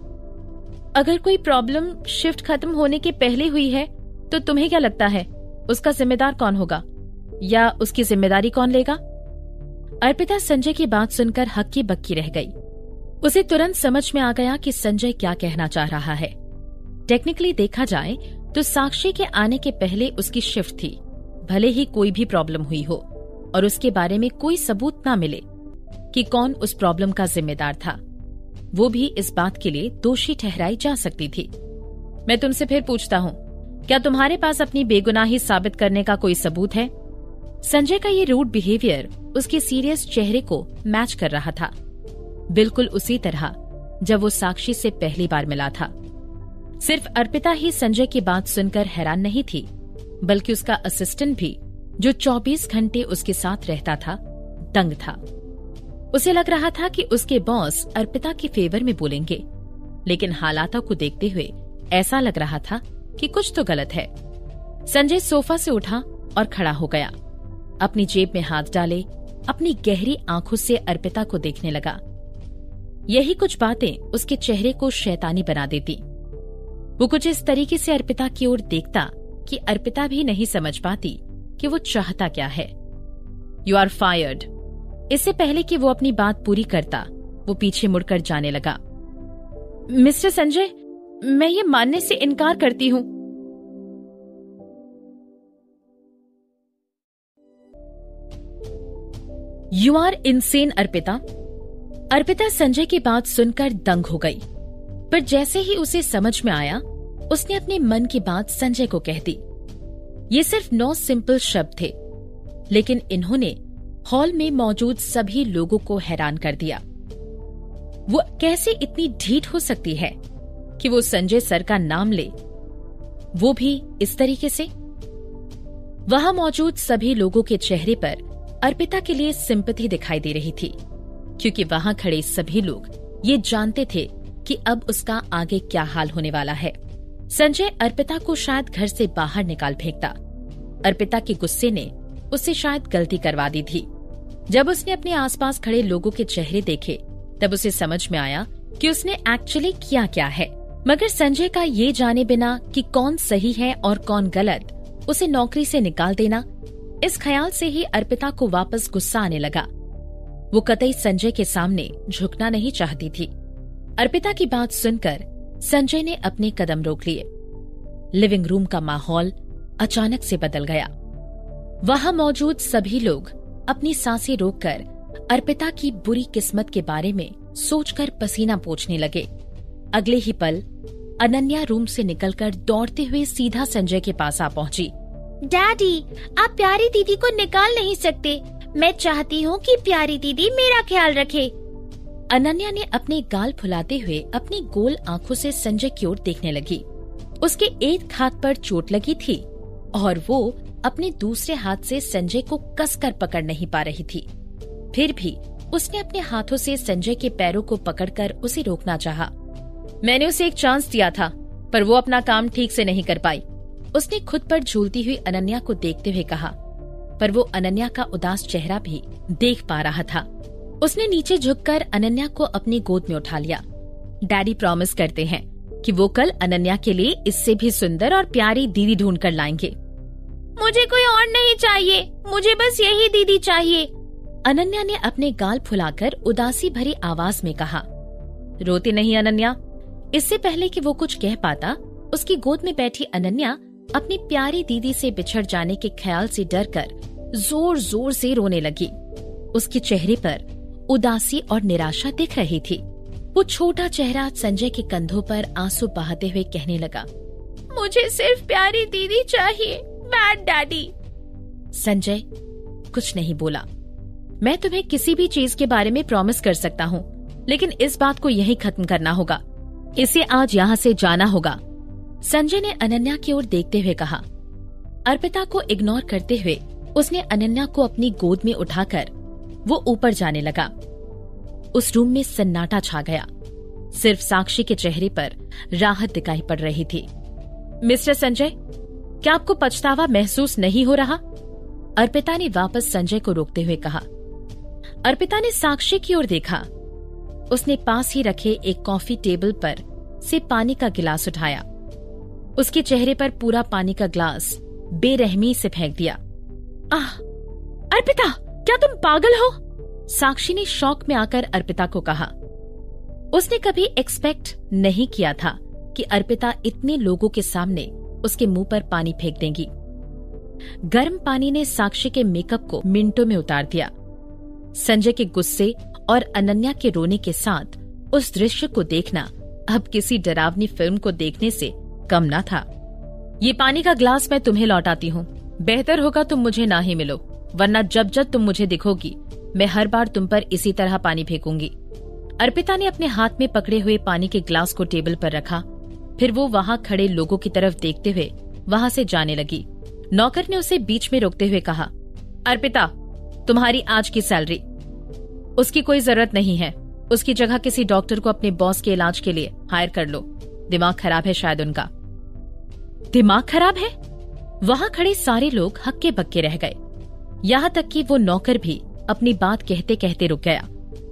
S2: अगर कोई प्रॉब्लम शिफ्ट खत्म होने के पहले हुई है तो तुम्हें क्या लगता है उसका जिम्मेदार कौन होगा, या उसकी जिम्मेदारी कौन लेगा?
S1: अर्पिता संजय की बात सुनकर हक्की बक्की रह गई। उसे तुरंत समझ में आ गया कि संजय क्या कहना चाह रहा है। टेक्निकली देखा जाए तो साक्षी के आने के पहले उसकी शिफ्ट थी, भले ही कोई भी प्रॉब्लम हुई हो और उसके बारे में कोई सबूत ना मिले कि कौन उस प्रॉब्लम का जिम्मेदार था, वो भी इस बात के लिए दोषी ठहराई जा सकती थी।
S2: मैं तुमसे फिर पूछता हूँ, क्या तुम्हारे पास अपनी बेगुनाही साबित करने का कोई सबूत है?
S1: संजय का ये रूड बिहेवियर उसके सीरियस चेहरे को मैच कर रहा था, बिल्कुल उसी तरह जब वो साक्षी से पहली बार मिला था। सिर्फ अर्पिता ही संजय की बात सुनकर हैरान नहीं थी, बल्कि उसका असिस्टेंट भी, जो 24 घंटे उसके साथ रहता था, दंग था। उसे लग रहा था कि उसके बॉस अर्पिता के फेवर में बोलेंगे, लेकिन हालातों को देखते हुए ऐसा लग रहा था कि कुछ तो गलत है। संजय सोफा से उठा और खड़ा हो गया, अपनी जेब में हाथ डाले, अपनी गहरी आंखों से अर्पिता को देखने लगा। यही कुछ बातें उसके चेहरे को शैतानी बना देती। वो कुछ इस तरीके से अर्पिता की ओर देखता कि अर्पिता भी नहीं समझ पाती कि वो चाहता क्या है।
S2: You are fired.
S1: इससे पहले कि वो अपनी बात पूरी करता, वो पीछे मुड़कर जाने लगा।
S2: मिस्टर संजय, मैं ये मानने से इनकार करती हूँ।
S1: You are insane Arpita. Arpita Sanjay की बात सुनकर दंग हो गई, पर जैसे ही उसे समझ में आया, उसने अपने मन की बात संजय को कह दी। ये सिर्फ 9 सिंपल शब्द थे, लेकिन इन्होंने हॉल में मौजूद सभी लोगों को हैरान कर दिया। वो कैसे इतनी ढीठ हो सकती है कि वो संजय सर का नाम ले, वो भी इस तरीके से? वहां मौजूद सभी लोगों के चेहरे पर अर्पिता के लिए सिंपैथी दिखाई दे रही थी, क्योंकि वहां खड़े सभी लोग ये जानते थे
S2: कि अब उसका आगे क्या हाल होने वाला है। संजय अर्पिता को शायद घर से बाहर निकाल फेंकता। अर्पिता के गुस्से ने उससे शायद गलती करवा दी थी। जब उसने अपने आसपास खड़े लोगों के चेहरे देखे तब उसे समझ में आया कि उसने एक्चुअली किया क्या है। मगर संजय का ये जाने बिना कि कौन सही है और कौन गलत, उसे नौकरी से निकाल देना, इस ख्याल से ही अर्पिता को वापस गुस्सा आने लगा। वो कतई संजय के सामने झुकना नहीं चाहती थी। अर्पिता की बात सुनकर संजय ने अपने कदम रोक लिए। लिविंग रूम का माहौल अचानक से बदल गया। वहां मौजूद सभी लोग अपनी सांसें रोककर अर्पिता की बुरी किस्मत के बारे में सोचकर पसीना पोंछने लगे। अगले ही पल अनन्या रूम से निकलकर दौड़ते हुए सीधा संजय के पास आ पहुंची।
S3: डैडी, आप प्यारी दीदी को निकाल नहीं सकते। मैं चाहती हूँ कि प्यारी दीदी मेरा ख्याल रखे।
S2: अनन्या ने अपने गाल फुलाते हुए अपनी गोल आंखों से संजय की ओर देखने लगी। उसके एक हाथ पर चोट लगी थी और वो अपने दूसरे हाथ से संजय को कसकर पकड़ नहीं पा रही थी। फिर भी उसने अपने हाथों से संजय के पैरों को पकड़कर उसे रोकना चाहा। मैंने उसे एक चांस दिया था, पर वो अपना काम ठीक से नहीं कर पाई। उसने खुद पर झूलती हुई अनन्या को देखते हुए कहा, पर वो अनन्या का उदास चेहरा भी देख पा रहा था। उसने नीचे झुककर अनन्या को अपनी गोद में उठा लिया। डैडी प्रॉमिस करते हैं कि वो कल अनन्या के लिए इससे भी सुंदर और प्यारी दीदी ढूंढ कर लाएंगे।
S3: मुझे कोई और नहीं चाहिए, मुझे बस यही दीदी चाहिए।
S2: अनन्या ने अपने गाल फुलाकर उदासी भरी आवाज में कहा। रोती नहीं अनन्या। इससे पहले कि वो कुछ कह पाता, उसकी गोद में बैठी अनन्या अपनी प्यारी दीदी से बिछड़ जाने के ख्याल से डरकर जोर जोर से रोने लगी। उसके चेहरे पर उदासी और निराशा दिख रही थी। वो छोटा चेहरा संजय के कंधों पर आंसू बहाते हुए कहने लगा,
S3: मुझे सिर्फ प्यारी दीदी चाहिए, बैड डैडी।
S2: संजय कुछ नहीं बोला। मैं तुम्हें किसी भी चीज के बारे में प्रॉमिस कर सकता हूँ, लेकिन इस बात को यहीं खत्म करना होगा। इसे आज यहाँ से जाना होगा। संजय ने अनन्या की ओर देखते हुए कहा। अर्पिता को इग्नोर करते हुए उसने अनन्या को अपनी गोद में उठाकर वो ऊपर जाने लगा। उस रूम में सन्नाटा छा गया। सिर्फ साक्षी के चेहरे पर राहत दिखाई पड़ रही थी। मिस्टर संजय, क्या आपको पछतावा महसूस नहीं हो रहा? अर्पिता ने वापस संजय को रोकते हुए कहा। अर्पिता ने साक्षी की ओर देखा। उसने पास ही रखे एक कॉफी टेबल पर से पानी का गिलास उठाया। उसके चेहरे पर पूरा पानी का ग्लास बेरहमी से फेंक दिया। आह! अर्पिता, क्या तुम पागल हो? साक्षी ने शॉक में आकर अर्पिता को कहा। उसने कभी एक्सपेक्ट नहीं किया था कि अर्पिता इतने लोगों के सामने उसके मुंह पर पानी फेंक देंगी। गर्म पानी ने साक्षी के मेकअप को मिनटों में उतार दिया। संजय के गुस्से और अनन्या के रोने के साथ उस दृश्य को देखना अब किसी डरावनी फिल्म को देखने से कम न था। ये पानी का ग्लास मैं तुम्हें लौटाती हूँ। बेहतर होगा तुम मुझे ना ही मिलो, वरना जब जब तुम मुझे दिखोगी मैं हर बार तुम पर इसी तरह पानी फेंकूंगी। अर्पिता ने अपने हाथ में पकड़े हुए पानी के ग्लास को टेबल पर रखा। फिर वो वहाँ खड़े लोगों की तरफ देखते हुए वहाँ से जाने लगी। नौकर ने उसे बीच में रोकते हुए कहा, अर्पिता, तुम्हारी आज की सैलरी। उसकी कोई जरूरत नहीं है। उसकी जगह किसी डॉक्टर को अपने बॉस के इलाज के लिए हायर कर लो। दिमाग खराब है शायद उनका। दिमाग खराब है? वहाँ खड़े सारे लोग हक्के बक्के रह गए। यहाँ तक कि वो नौकर भी अपनी बात कहते कहते रुक गया।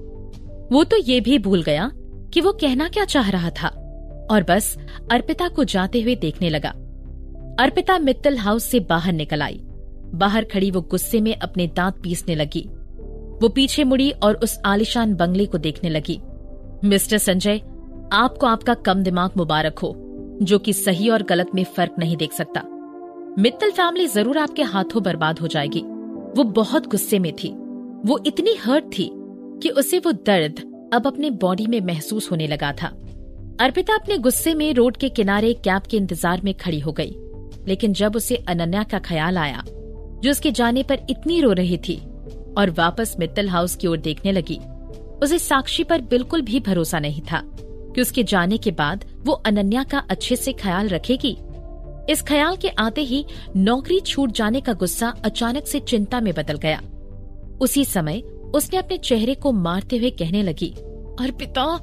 S2: वो तो ये भी भूल गया कि वो कहना क्या चाह रहा था और बस अर्पिता को जाते हुए देखने लगा। अर्पिता मित्तल हाउस से बाहर निकल आई। बाहर खड़ी वो गुस्से में अपने दांत पीसने लगी। वो पीछे मुड़ी और उस आलीशान बंगले को देखने लगी। मिस्टर संजय, आपको आपका कम दिमाग मुबारक हो, जो कि सही और गलत में फर्क नहीं देख सकता। मित्तल फैमिली जरूर आपके हाथों बर्बाद हो जाएगी। वो बहुत गुस्से में थी। वो इतनी हर्ट थी कि उसे वो दर्द अब अपने बॉडी में महसूस होने लगा था। अर्पिता अपने गुस्से में रोड के किनारे कैब के इंतजार में खड़ी हो गई। लेकिन जब उसे अनन्या का ख्याल आया, जो उसके जाने पर इतनी रो रही थी, और वापस मित्तल हाउस की ओर देखने लगी, उसे साक्षी पर बिल्कुल भी भरोसा नहीं था कि उसके जाने के बाद वो अनन्या का अच्छे से ख्याल रखेगी। इस ख्याल के आते ही नौकरी छूट जाने का गुस्सा अचानक से चिंता में बदल गया। उसी समय उसने अपने चेहरे को मारते हुए कहने लगी, अर्पिता,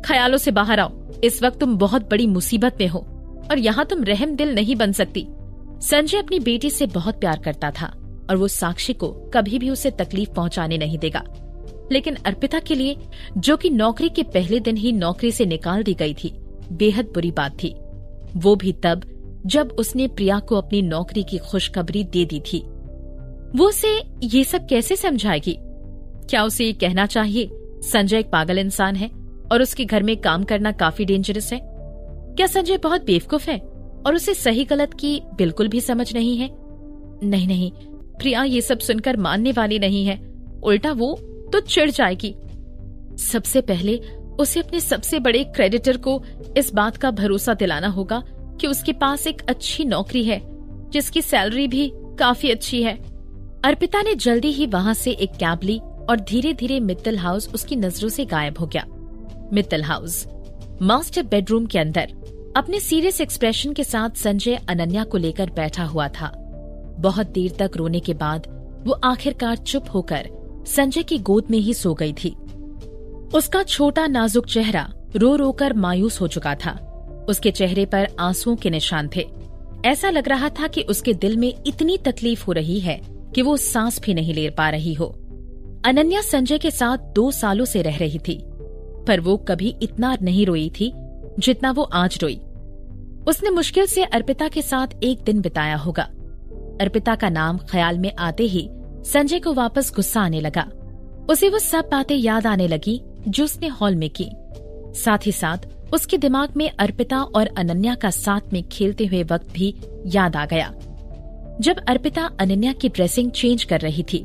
S2: ख्यालों से बाहर आओ। इस वक्त तुम बहुत बड़ी मुसीबत में हो और यहाँ तुम रहम दिल नहीं बन सकती। संजय अपनी बेटी से बहुत प्यार करता था और वो साक्षी को कभी भी उसे तकलीफ पहुंचाने नहीं देगा। लेकिन अर्पिता के लिए, जो कि नौकरी के पहले दिन ही नौकरी से निकाल दी गई थी, बेहद बुरी बात थी। वो भी तब जब उसने प्रिया को अपनी नौकरी की खुशखबरी दे दी थी। वो उसे ये सब कैसे समझाएगी? क्या उसे ये कहना चाहिए संजय एक पागल इंसान है और उसके घर में काम करना काफी डेंजरस है? क्या संजय बहुत बेवकूफ है और उसे सही गलत की बिल्कुल भी समझ नहीं है? नहीं, प्रिया ये सब सुनकर मानने वाली नहीं है, उल्टा वो तो चिढ़ जाएगी। सबसे पहले उसे अपने सबसे बड़े क्रेडिटर को इस बात का भरोसा दिलाना होगा कि उसके पास एक अच्छी नौकरी है जिसकी सैलरी भी काफी अच्छी है। अर्पिता ने जल्दी ही वहाँ से एक कैब ली और धीरे धीरे मित्तल हाउस उसकी नजरों से गायब हो गया। मित्तल हाउस मास्टर बेडरूम के अंदर अपने सीरियस एक्सप्रेशन के साथ संजय अनन्या को लेकर बैठा हुआ था। बहुत देर तक रोने के बाद वो आखिरकार चुप होकर संजय की गोद में ही सो गई थी। उसका छोटा नाजुक चेहरा रो रो कर मायूस हो चुका था। उसके चेहरे पर आंसुओं के निशान थे। ऐसा लग रहा था कि उसके दिल में इतनी तकलीफ हो रही है कि वो सांस भी नहीं ले पा रही हो। अनन्या संजय के साथ 2 सालों से रह रही थी, पर वो कभी इतना नहीं रोई थी जितना वो आज रोई। उसने मुश्किल से अर्पिता के साथ एक दिन बिताया होगा। अर्पिता का नाम ख्याल में आते ही संजय को वापस गुस्सा आने लगा। उसे वो सब बातें याद आने लगी जो उसने हॉल में की। साथ ही साथ उसके दिमाग में अर्पिता और अनन्या का साथ में खेलते हुए वक्त भी याद आ गया, जब अर्पिता अनन्या की ड्रेसिंग चेंज कर रही थी।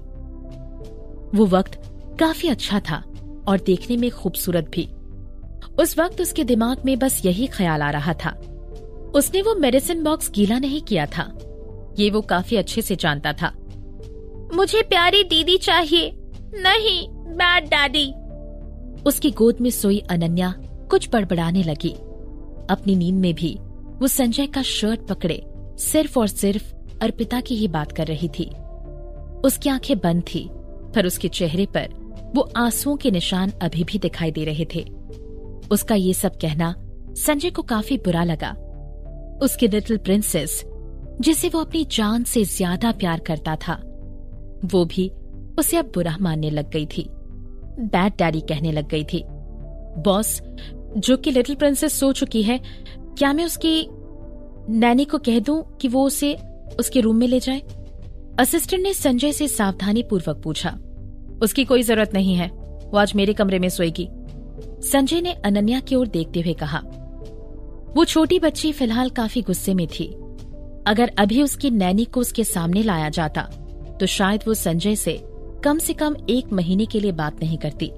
S2: वो वक्त काफी अच्छा था और देखने में खूबसूरत भी। उस वक्त उसके दिमाग में बस यही ख्याल आ रहा था। उसने वो मेडिसिन बॉक्स गीला नहीं किया था, ये वो काफी अच्छे से जानता था।
S3: मुझे प्यारी दीदी चाहिए, नहीं बैड डैडी।
S1: उसकी गोद में सोई अनन्या कुछ बड़बड़ाने लगी। अपनी नींद में भी वो संजय का शर्ट पकड़े सिर्फ और सिर्फ अर्पिता की ही बात कर रही थी। उसकी आंखें बंद थी, पर उसके चेहरे पर वो आंसुओं के निशान अभी भी दिखाई दे रहे थे। उसका ये सब कहना संजय को काफी बुरा लगा। उसकी लिटिल प्रिंसेस, जिसे वो अपनी जान से ज्यादा प्यार करता था, वो भी उसे अब बुरा मानने लग गई थी, बैड डैडी कहने लग गई थी। बॉस, जो कि लिटिल प्रिंसेस सो चुकी है, क्या मैं उसकी नैनी को कह दूं कि वो उसे उसके रूम में ले जाए? असिस्टेंट ने संजय से सावधानी पूर्वक पूछा। उसकी कोई जरूरत नहीं है, वो आज मेरे कमरे में सोएगी, संजय ने अनन्या की ओर देखते हुए कहा। वो छोटी बच्ची फिलहाल काफी गुस्से में थी। अगर अभी उसकी नैनी को उसके सामने लाया जाता तो शायद वो संजय से कम 1 महीने के लिए बात नहीं करती।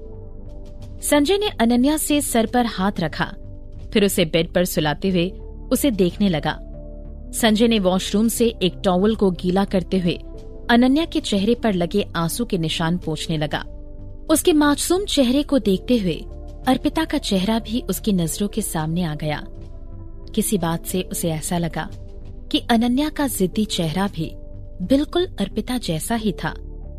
S1: संजय ने अनन्या से सर पर हाथ रखा, फिर उसे बेड पर सुलाते हुए उसे देखने लगा। संजय ने वॉशरूम से एक टॉवल को गीला करते हुए अनन्या के चेहरे पर लगे आंसू के निशान पोंछने लगा। उसके मासूम चेहरे को देखते हुए अर्पिता का चेहरा भी उसकी नजरों के सामने आ गया। किसी बात से उसे ऐसा लगा कि अनन्या का जिद्दी चेहरा भी बिल्कुल अर्पिता जैसा ही था।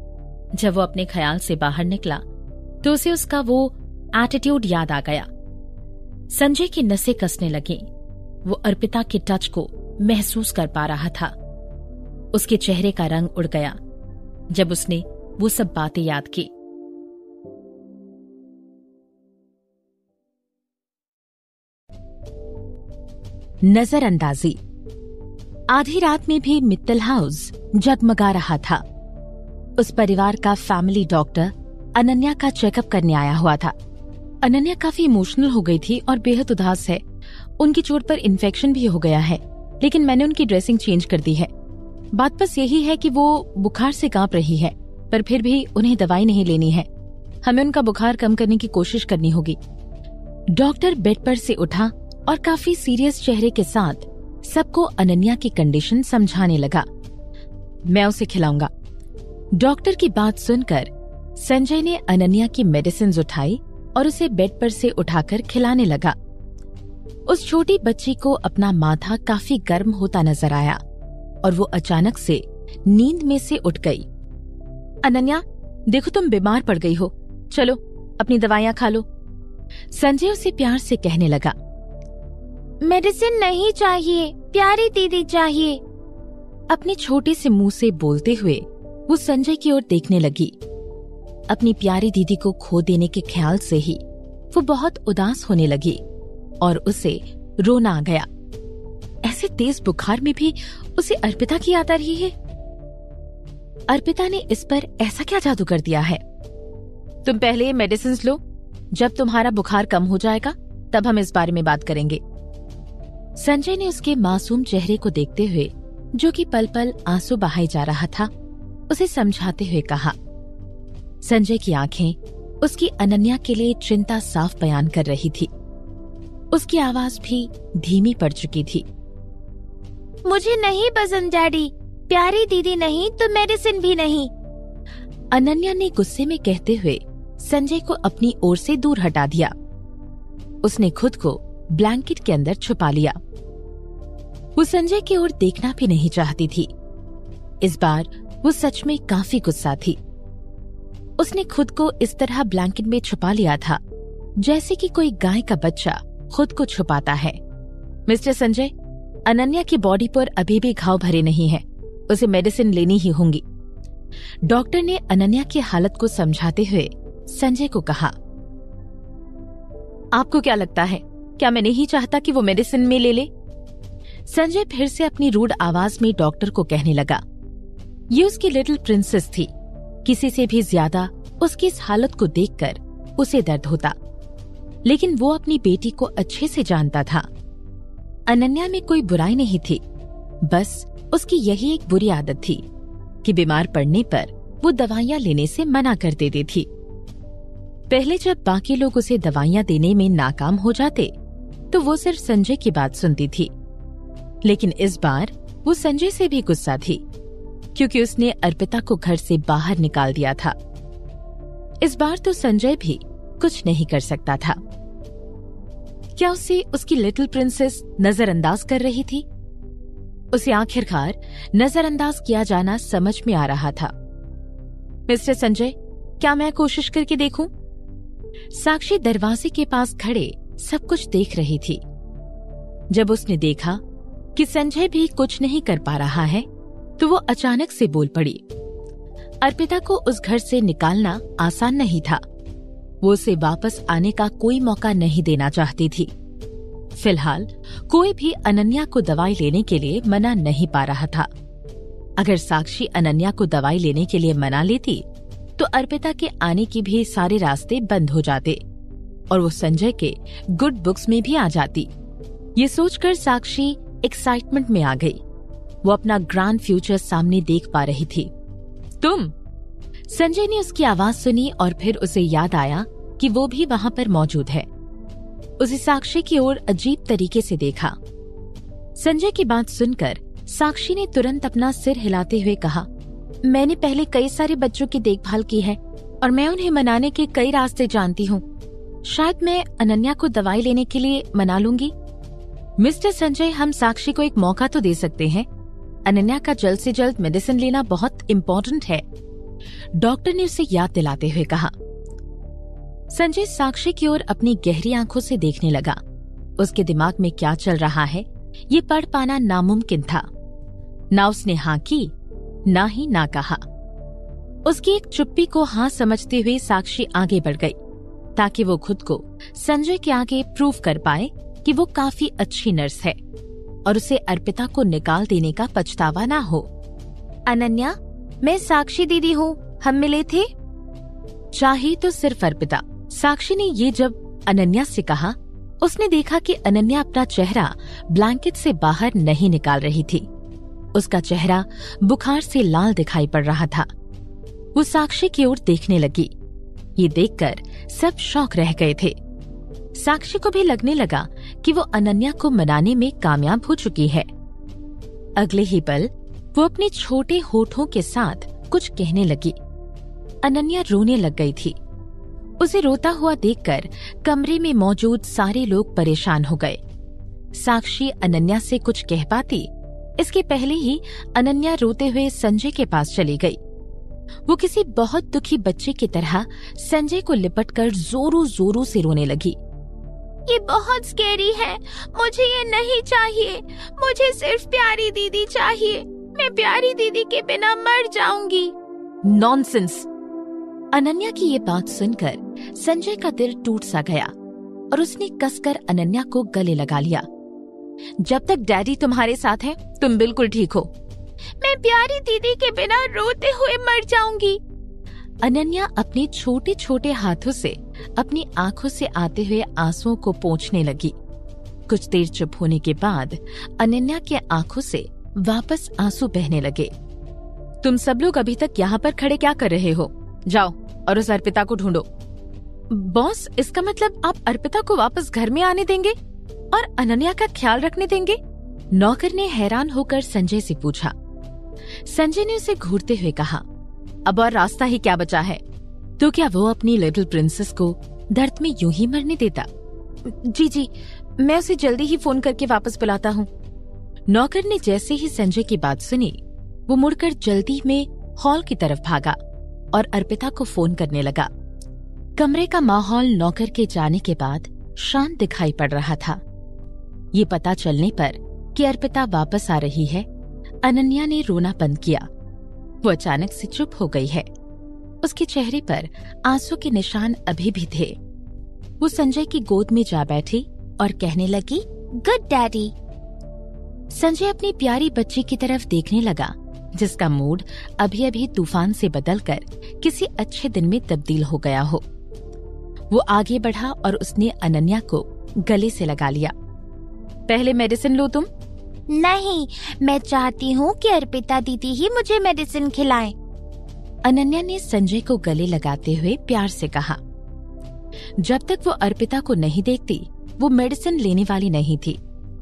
S1: जब वो अपने ख्याल से बाहर निकला तो उसे उसका वो एटीट्यूड याद आ गया। संजय की नसें कसने लगीं। वो अर्पिता के टच को महसूस कर पा रहा था। उसके चेहरे का रंग उड़ गया जब उसने वो सब बातें याद की। नजरअंदाजी। आधी रात में भी मित्तल हाउस जगमगा रहा था। उस परिवार का फैमिली डॉक्टर अनन्या का चेकअप करने आया हुआ था। अनन्या काफी इमोशनल हो गई थी और बेहद उदास है। उनकी चोट पर इन्फेक्शन भी हो गया है, लेकिन मैंने उनकी ड्रेसिंग चेंज कर दी है। बात बस यही है कि वो बुखार से कांप रही है, पर फिर भी उन्हें दवाई नहीं लेनी है। हमें उनका बुखार कम करने की कोशिश करनी होगी। डॉक्टर बेड पर से उठा और काफी सीरियस चेहरे के साथ सबको अनन्या की कंडीशन समझाने लगा। मैं उसे खिलाऊंगा। डॉक्टर की बात सुनकर संजय ने अनन्या की मेडिसिन उठाई और उसे बेड पर से उठाकर खिलाने लगा। उस छोटी बच्ची को अपना माथा काफी गर्म होता नजर आया और वो अचानक से नींद में से उठ गई। अनन्या, देखो तुम बीमार पड़ गई हो, चलो अपनी दवाइयां खा लो। संजय उसे प्यार से कहने लगा,
S3: मेडिसिन नहीं चाहिए, प्यारी दीदी चाहिए।
S1: अपने छोटे से मुंह से बोलते हुए वो संजय की ओर देखने लगी। अपनी प्यारी दीदी को खो देने के ख्याल से ही वो बहुत उदास होने लगी और उसे रोना आ गया। ऐसे तेज बुखार में भी उसे अर्पिता की याद आ रही है। अर्पिता ने इस पर ऐसा क्या जादू कर दिया है? तुम पहले ये मेडिसिन लो, जब तुम्हारा बुखार कम हो जाएगा तब हम इस बारे में बात करेंगे। संजय ने उसके मासूम चेहरे को देखते हुए, जो कि पल पल आंसू बहाए जा रहा था, उसे समझाते हुए कहा। संजय की आंखें उसकी अनन्या के लिए चिंता साफ बयान कर रही थी। उसकी आवाज भी धीमी पड़ चुकी थी।
S3: मुझे नहीं पसंद डैडी, प्यारी दीदी नहीं तो मेडिसिन भी नहीं।
S1: अनन्या ने गुस्से में कहते हुए संजय को अपनी ओर से दूर हटा दिया। उसने खुद को ब्लैंकेट के अंदर छुपा लिया। वो संजय की ओर देखना भी नहीं चाहती थी। इस बार वो सच में काफी गुस्सा थी। उसने खुद को इस तरह ब्लैंकेट में छुपा लिया था जैसे कि कोई गाय का बच्चा खुद को छुपाता है। मिस्टर संजय, अनन्या की बॉडी पर अभी भी घाव भरे नहीं है, उसे मेडिसिन लेनी ही होंगी। डॉक्टर ने अनन्या की हालत को समझाते हुए संजय को कहा। आपको क्या लगता है, क्या मैं नहीं चाहता कि वो मेडिसिन में ले ले? संजय फिर से अपनी रूड आवाज में डॉक्टर को कहने लगा। ये उसकी लिटिल प्रिंसेस थी। किसी से भी ज्यादा उसकी इस हालत को देखकर उसे दर्द होता, लेकिन वो अपनी बेटी को अच्छे से जानता था। अनन्या में कोई बुराई नहीं थी, बस उसकी यही एक बुरी आदत थी कि बीमार पड़ने पर वो दवाइयां लेने से मना कर देती थी। पहले जब बाकी लोग उसे दवाइयां देने में नाकाम हो जाते तो वो सिर्फ संजय की बात सुनती थी, लेकिन इस बार वो संजय से भी गुस्सा थी क्योंकि उसने अर्पिता को घर से बाहर निकाल दिया था। इस बार तो संजय भी कुछ नहीं कर सकता था। क्या उसे उसकी लिटिल प्रिंसेस नजरअंदाज कर रही थी? उसे आखिरकार नजरअंदाज किया जाना समझ में आ रहा था। मिस्टर संजय, क्या मैं कोशिश करके देखूं? साक्षी दरवाजे के पास खड़े सब कुछ देख रही थी। जब उसने देखा कि संजय भी कुछ नहीं कर पा रहा है तो वो अचानक से बोल पड़ी। अर्पिता को उस घर से निकालना आसान नहीं था। वो उसे वापस आने का कोई मौका नहीं देना चाहती थी। फिलहाल कोई भी अनन्या को दवाई लेने के लिए मना नहीं पा रहा था। अगर साक्षी अनन्या को दवाई लेने के लिए मना लेती तो अर्पिता के आने की भी सारे रास्ते बंद हो जाते और वो संजय के गुड बुक्स में भी आ जाती। ये सोचकर साक्षी एक्साइटमेंट में आ गई। वो अपना ग्रैंड फ्यूचर सामने देख पा रही थी। तुम? संजय ने उसकी आवाज सुनी और फिर उसे याद आया कि वो भी वहाँ पर मौजूद है। उसे साक्षी की ओर अजीब तरीके से देखा। संजय की बात सुनकर साक्षी ने तुरंत अपना सिर हिलाते हुए कहा, मैंने पहले कई सारे बच्चों की देखभाल की है और मैं उन्हें मनाने के कई रास्ते जानती हूँ। शायद मैं अनन्या को दवाई लेने के लिए मना लूंगी। मिस्टर संजय, हम साक्षी को एक मौका तो दे सकते हैं। अनन्या का जल्द से जल्द मेडिसिन लेना बहुत इम्पोर्टेंट है, डॉक्टर ने उसे याद दिलाते हुए कहा। संजय साक्षी की ओर अपनी गहरी आंखों से देखने लगा। उसके दिमाग में क्या चल रहा है ये पढ़ पाना नामुमकिन था। ना उसने हाँ की, ना ही ना कहा। उसकी एक चुप्पी को हाँ समझते हुए साक्षी आगे बढ़ गई ताकि वो खुद को संजय के आगे प्रूव कर पाए कि वो काफी अच्छी नर्स है और उसे अर्पिता को निकाल देने का पछतावा ना हो।
S3: अनन्या, मैं साक्षी दीदी हूँ, हम मिले थे।
S1: चाहे तो सिर्फ अर्पिता। साक्षी ने ये जब अनन्या से कहा, उसने देखा कि अनन्या अपना चेहरा ब्लैंकेट से बाहर नहीं निकाल रही थी। उसका चेहरा बुखार से लाल दिखाई पड़ रहा था। वो साक्षी की ओर देखने लगी। ये देखकर सब शॉक रह गए थे। साक्षी को भी लगने लगा कि वो अनन्या को मनाने में कामयाब हो चुकी है। अगले ही पल वो अपने छोटे होठों के साथ कुछ कहने लगी। अनन्या रोने लग गई थी। उसे रोता हुआ देखकर कमरे में मौजूद सारे लोग परेशान हो गए। साक्षी अनन्या से कुछ कह पाती इसके पहले ही अनन्या रोते हुए संजय के पास चली गई। वो किसी बहुत दुखी बच्चे की तरह संजय को लिपटकर जोरों जोरों से रोने लगी।
S3: ये बहुत स्कैरी है, मुझे ये नहीं चाहिए, मुझे सिर्फ प्यारी दीदी चाहिए, मैं प्यारी दीदी के बिना मर जाऊंगी।
S1: नॉनसेंस। अनन्या की ये बात सुनकर संजय का दिल टूट सा गया और उसने कसकर अनन्या को गले लगा लिया। जब तक डैडी तुम्हारे साथ हैं, तुम बिल्कुल ठीक हो।
S3: मैं प्यारी दीदी के बिना रोते हुए मर जाऊंगी।
S1: अनन्या अपने छोटे छोटे हाथों से अपनी आंखों से आते हुए आंसुओं को पोंछने लगी। कुछ देर चुप होने के बाद अनन्या के आंखों से वापस आंसू बहने लगे। तुम सब लोग अभी तक यहाँ पर खड़े क्या कर रहे हो? जाओ और उस अर्पिता को ढूंढो। बॉस, इसका मतलब आप अर्पिता को वापस घर में आने देंगे और अनन्या का ख्याल रखने देंगे? नौकर ने हैरान होकर संजय से पूछा। संजय ने उसे घूरते हुए कहा, अब और रास्ता ही क्या बचा है? तो क्या वो अपनी लिटिल प्रिंसेस को दर्द में यूं ही मरने देता? जी, मैं उसे जल्दी ही फोन करके वापस बुलाता हूँ। नौकर ने जैसे ही संजय की बात सुनी, वो मुड़कर जल्दी में हॉल की तरफ भागा और अर्पिता को फोन करने लगा। कमरे का माहौल नौकर के जाने के बाद शांत दिखाई पड़ रहा था। ये पता चलने पर कि अर्पिता वापस आ रही है, अनन्या ने रोना बंद किया। वो अचानक से चुप हो गई है। उसके चेहरे पर आंसू के निशान अभी भी थे। वो संजय की गोद में जा बैठी और कहने लगी,
S3: गुड डैडी।
S1: संजय अपनी प्यारी बच्ची की तरफ देखने लगा, जिसका मूड अभी अभी तूफान से बदलकर किसी अच्छे दिन में तब्दील हो गया हो। वो आगे बढ़ा और उसने अनन्या को गले से लगा लिया। पहले मेडिसिन लो तुम।
S3: नहीं, मैं चाहती हूँ कि अर्पिता दीदी ही मुझे मेडिसिन खिलाएं।
S1: अनन्या ने संजय को गले लगाते हुए प्यार से कहा। जब तक वो अर्पिता को नहीं देखती, वो मेडिसिन लेने वाली नहीं थी।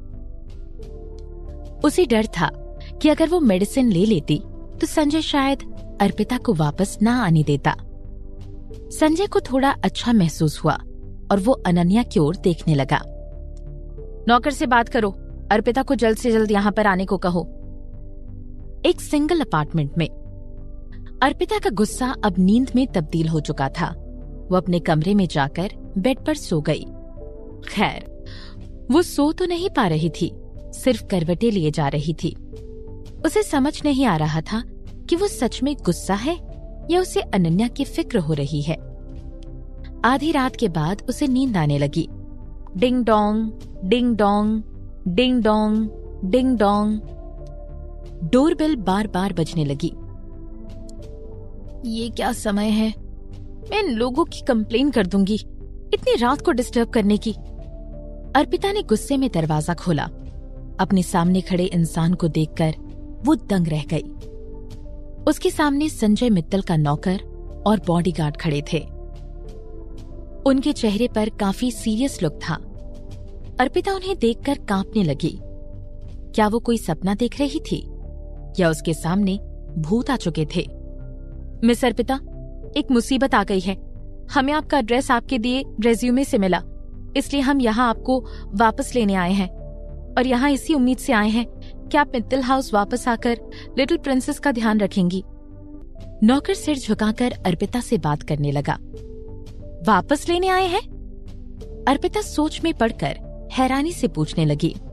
S1: उसे डर था कि अगर वो मेडिसिन ले लेती तो संजय शायद अर्पिता को वापस ना आने देता। संजय को थोड़ा अच्छा महसूस हुआ और वो अनन्या की ओर देखने लगा। नौकर से बात करो, अर्पिता को जल्द से जल्द यहाँ पर आने को कहो। एक सिंगल अपार्टमेंट में अर्पिता का गुस्सा अब नींद में तब्दील हो चुका था। वो अपने कमरे में जाकर बेड पर सो गई। खैर, वो सो तो नहीं पा रही थी, सिर्फ करवटें लिए जा रही थी। उसे समझ नहीं आ रहा था कि वो सच में गुस्सा है या उसे अनन्या की फिक्र हो रही है। आधी रात के बाद उसे नींद आने लगी। Ding dong, ding dong, ding dong, ding dong. Doorbell बार बार बजने लगी। ये क्या समय है? मैं इन लोगों की कंप्लेन कर दूंगी, इतनी रात को डिस्टर्ब करने की। अर्पिता ने गुस्से में दरवाजा खोला। अपने सामने खड़े इंसान को देखकर वो दंग रह गई। उसके सामने संजय मित्तल का नौकर और बॉडीगार्ड खड़े थे। उनके चेहरे पर काफी सीरियस लुक था। अर्पिता उन्हें देखकर कांपने लगी। क्या वो कोई सपना देख रही थी या उसके सामने भूत आ चुके थे? मिस अर्पिता, एक मुसीबत आ गई है। हमें आपका एड्रेस आपके दिए रेज्यूमे से मिला, इसलिए हम यहाँ आपको वापस लेने आए हैं और यहाँ इसी उम्मीद से आए हैं कि आप मित्तल हाउस वापस आकर लिटिल प्रिंसेस का ध्यान रखेंगी। नौकर सिर झुकाकर अर्पिता से बात करने लगा। वापस लेने आए हैं? अर्पिता सोच में पड़कर हैरानी से पूछने लगी।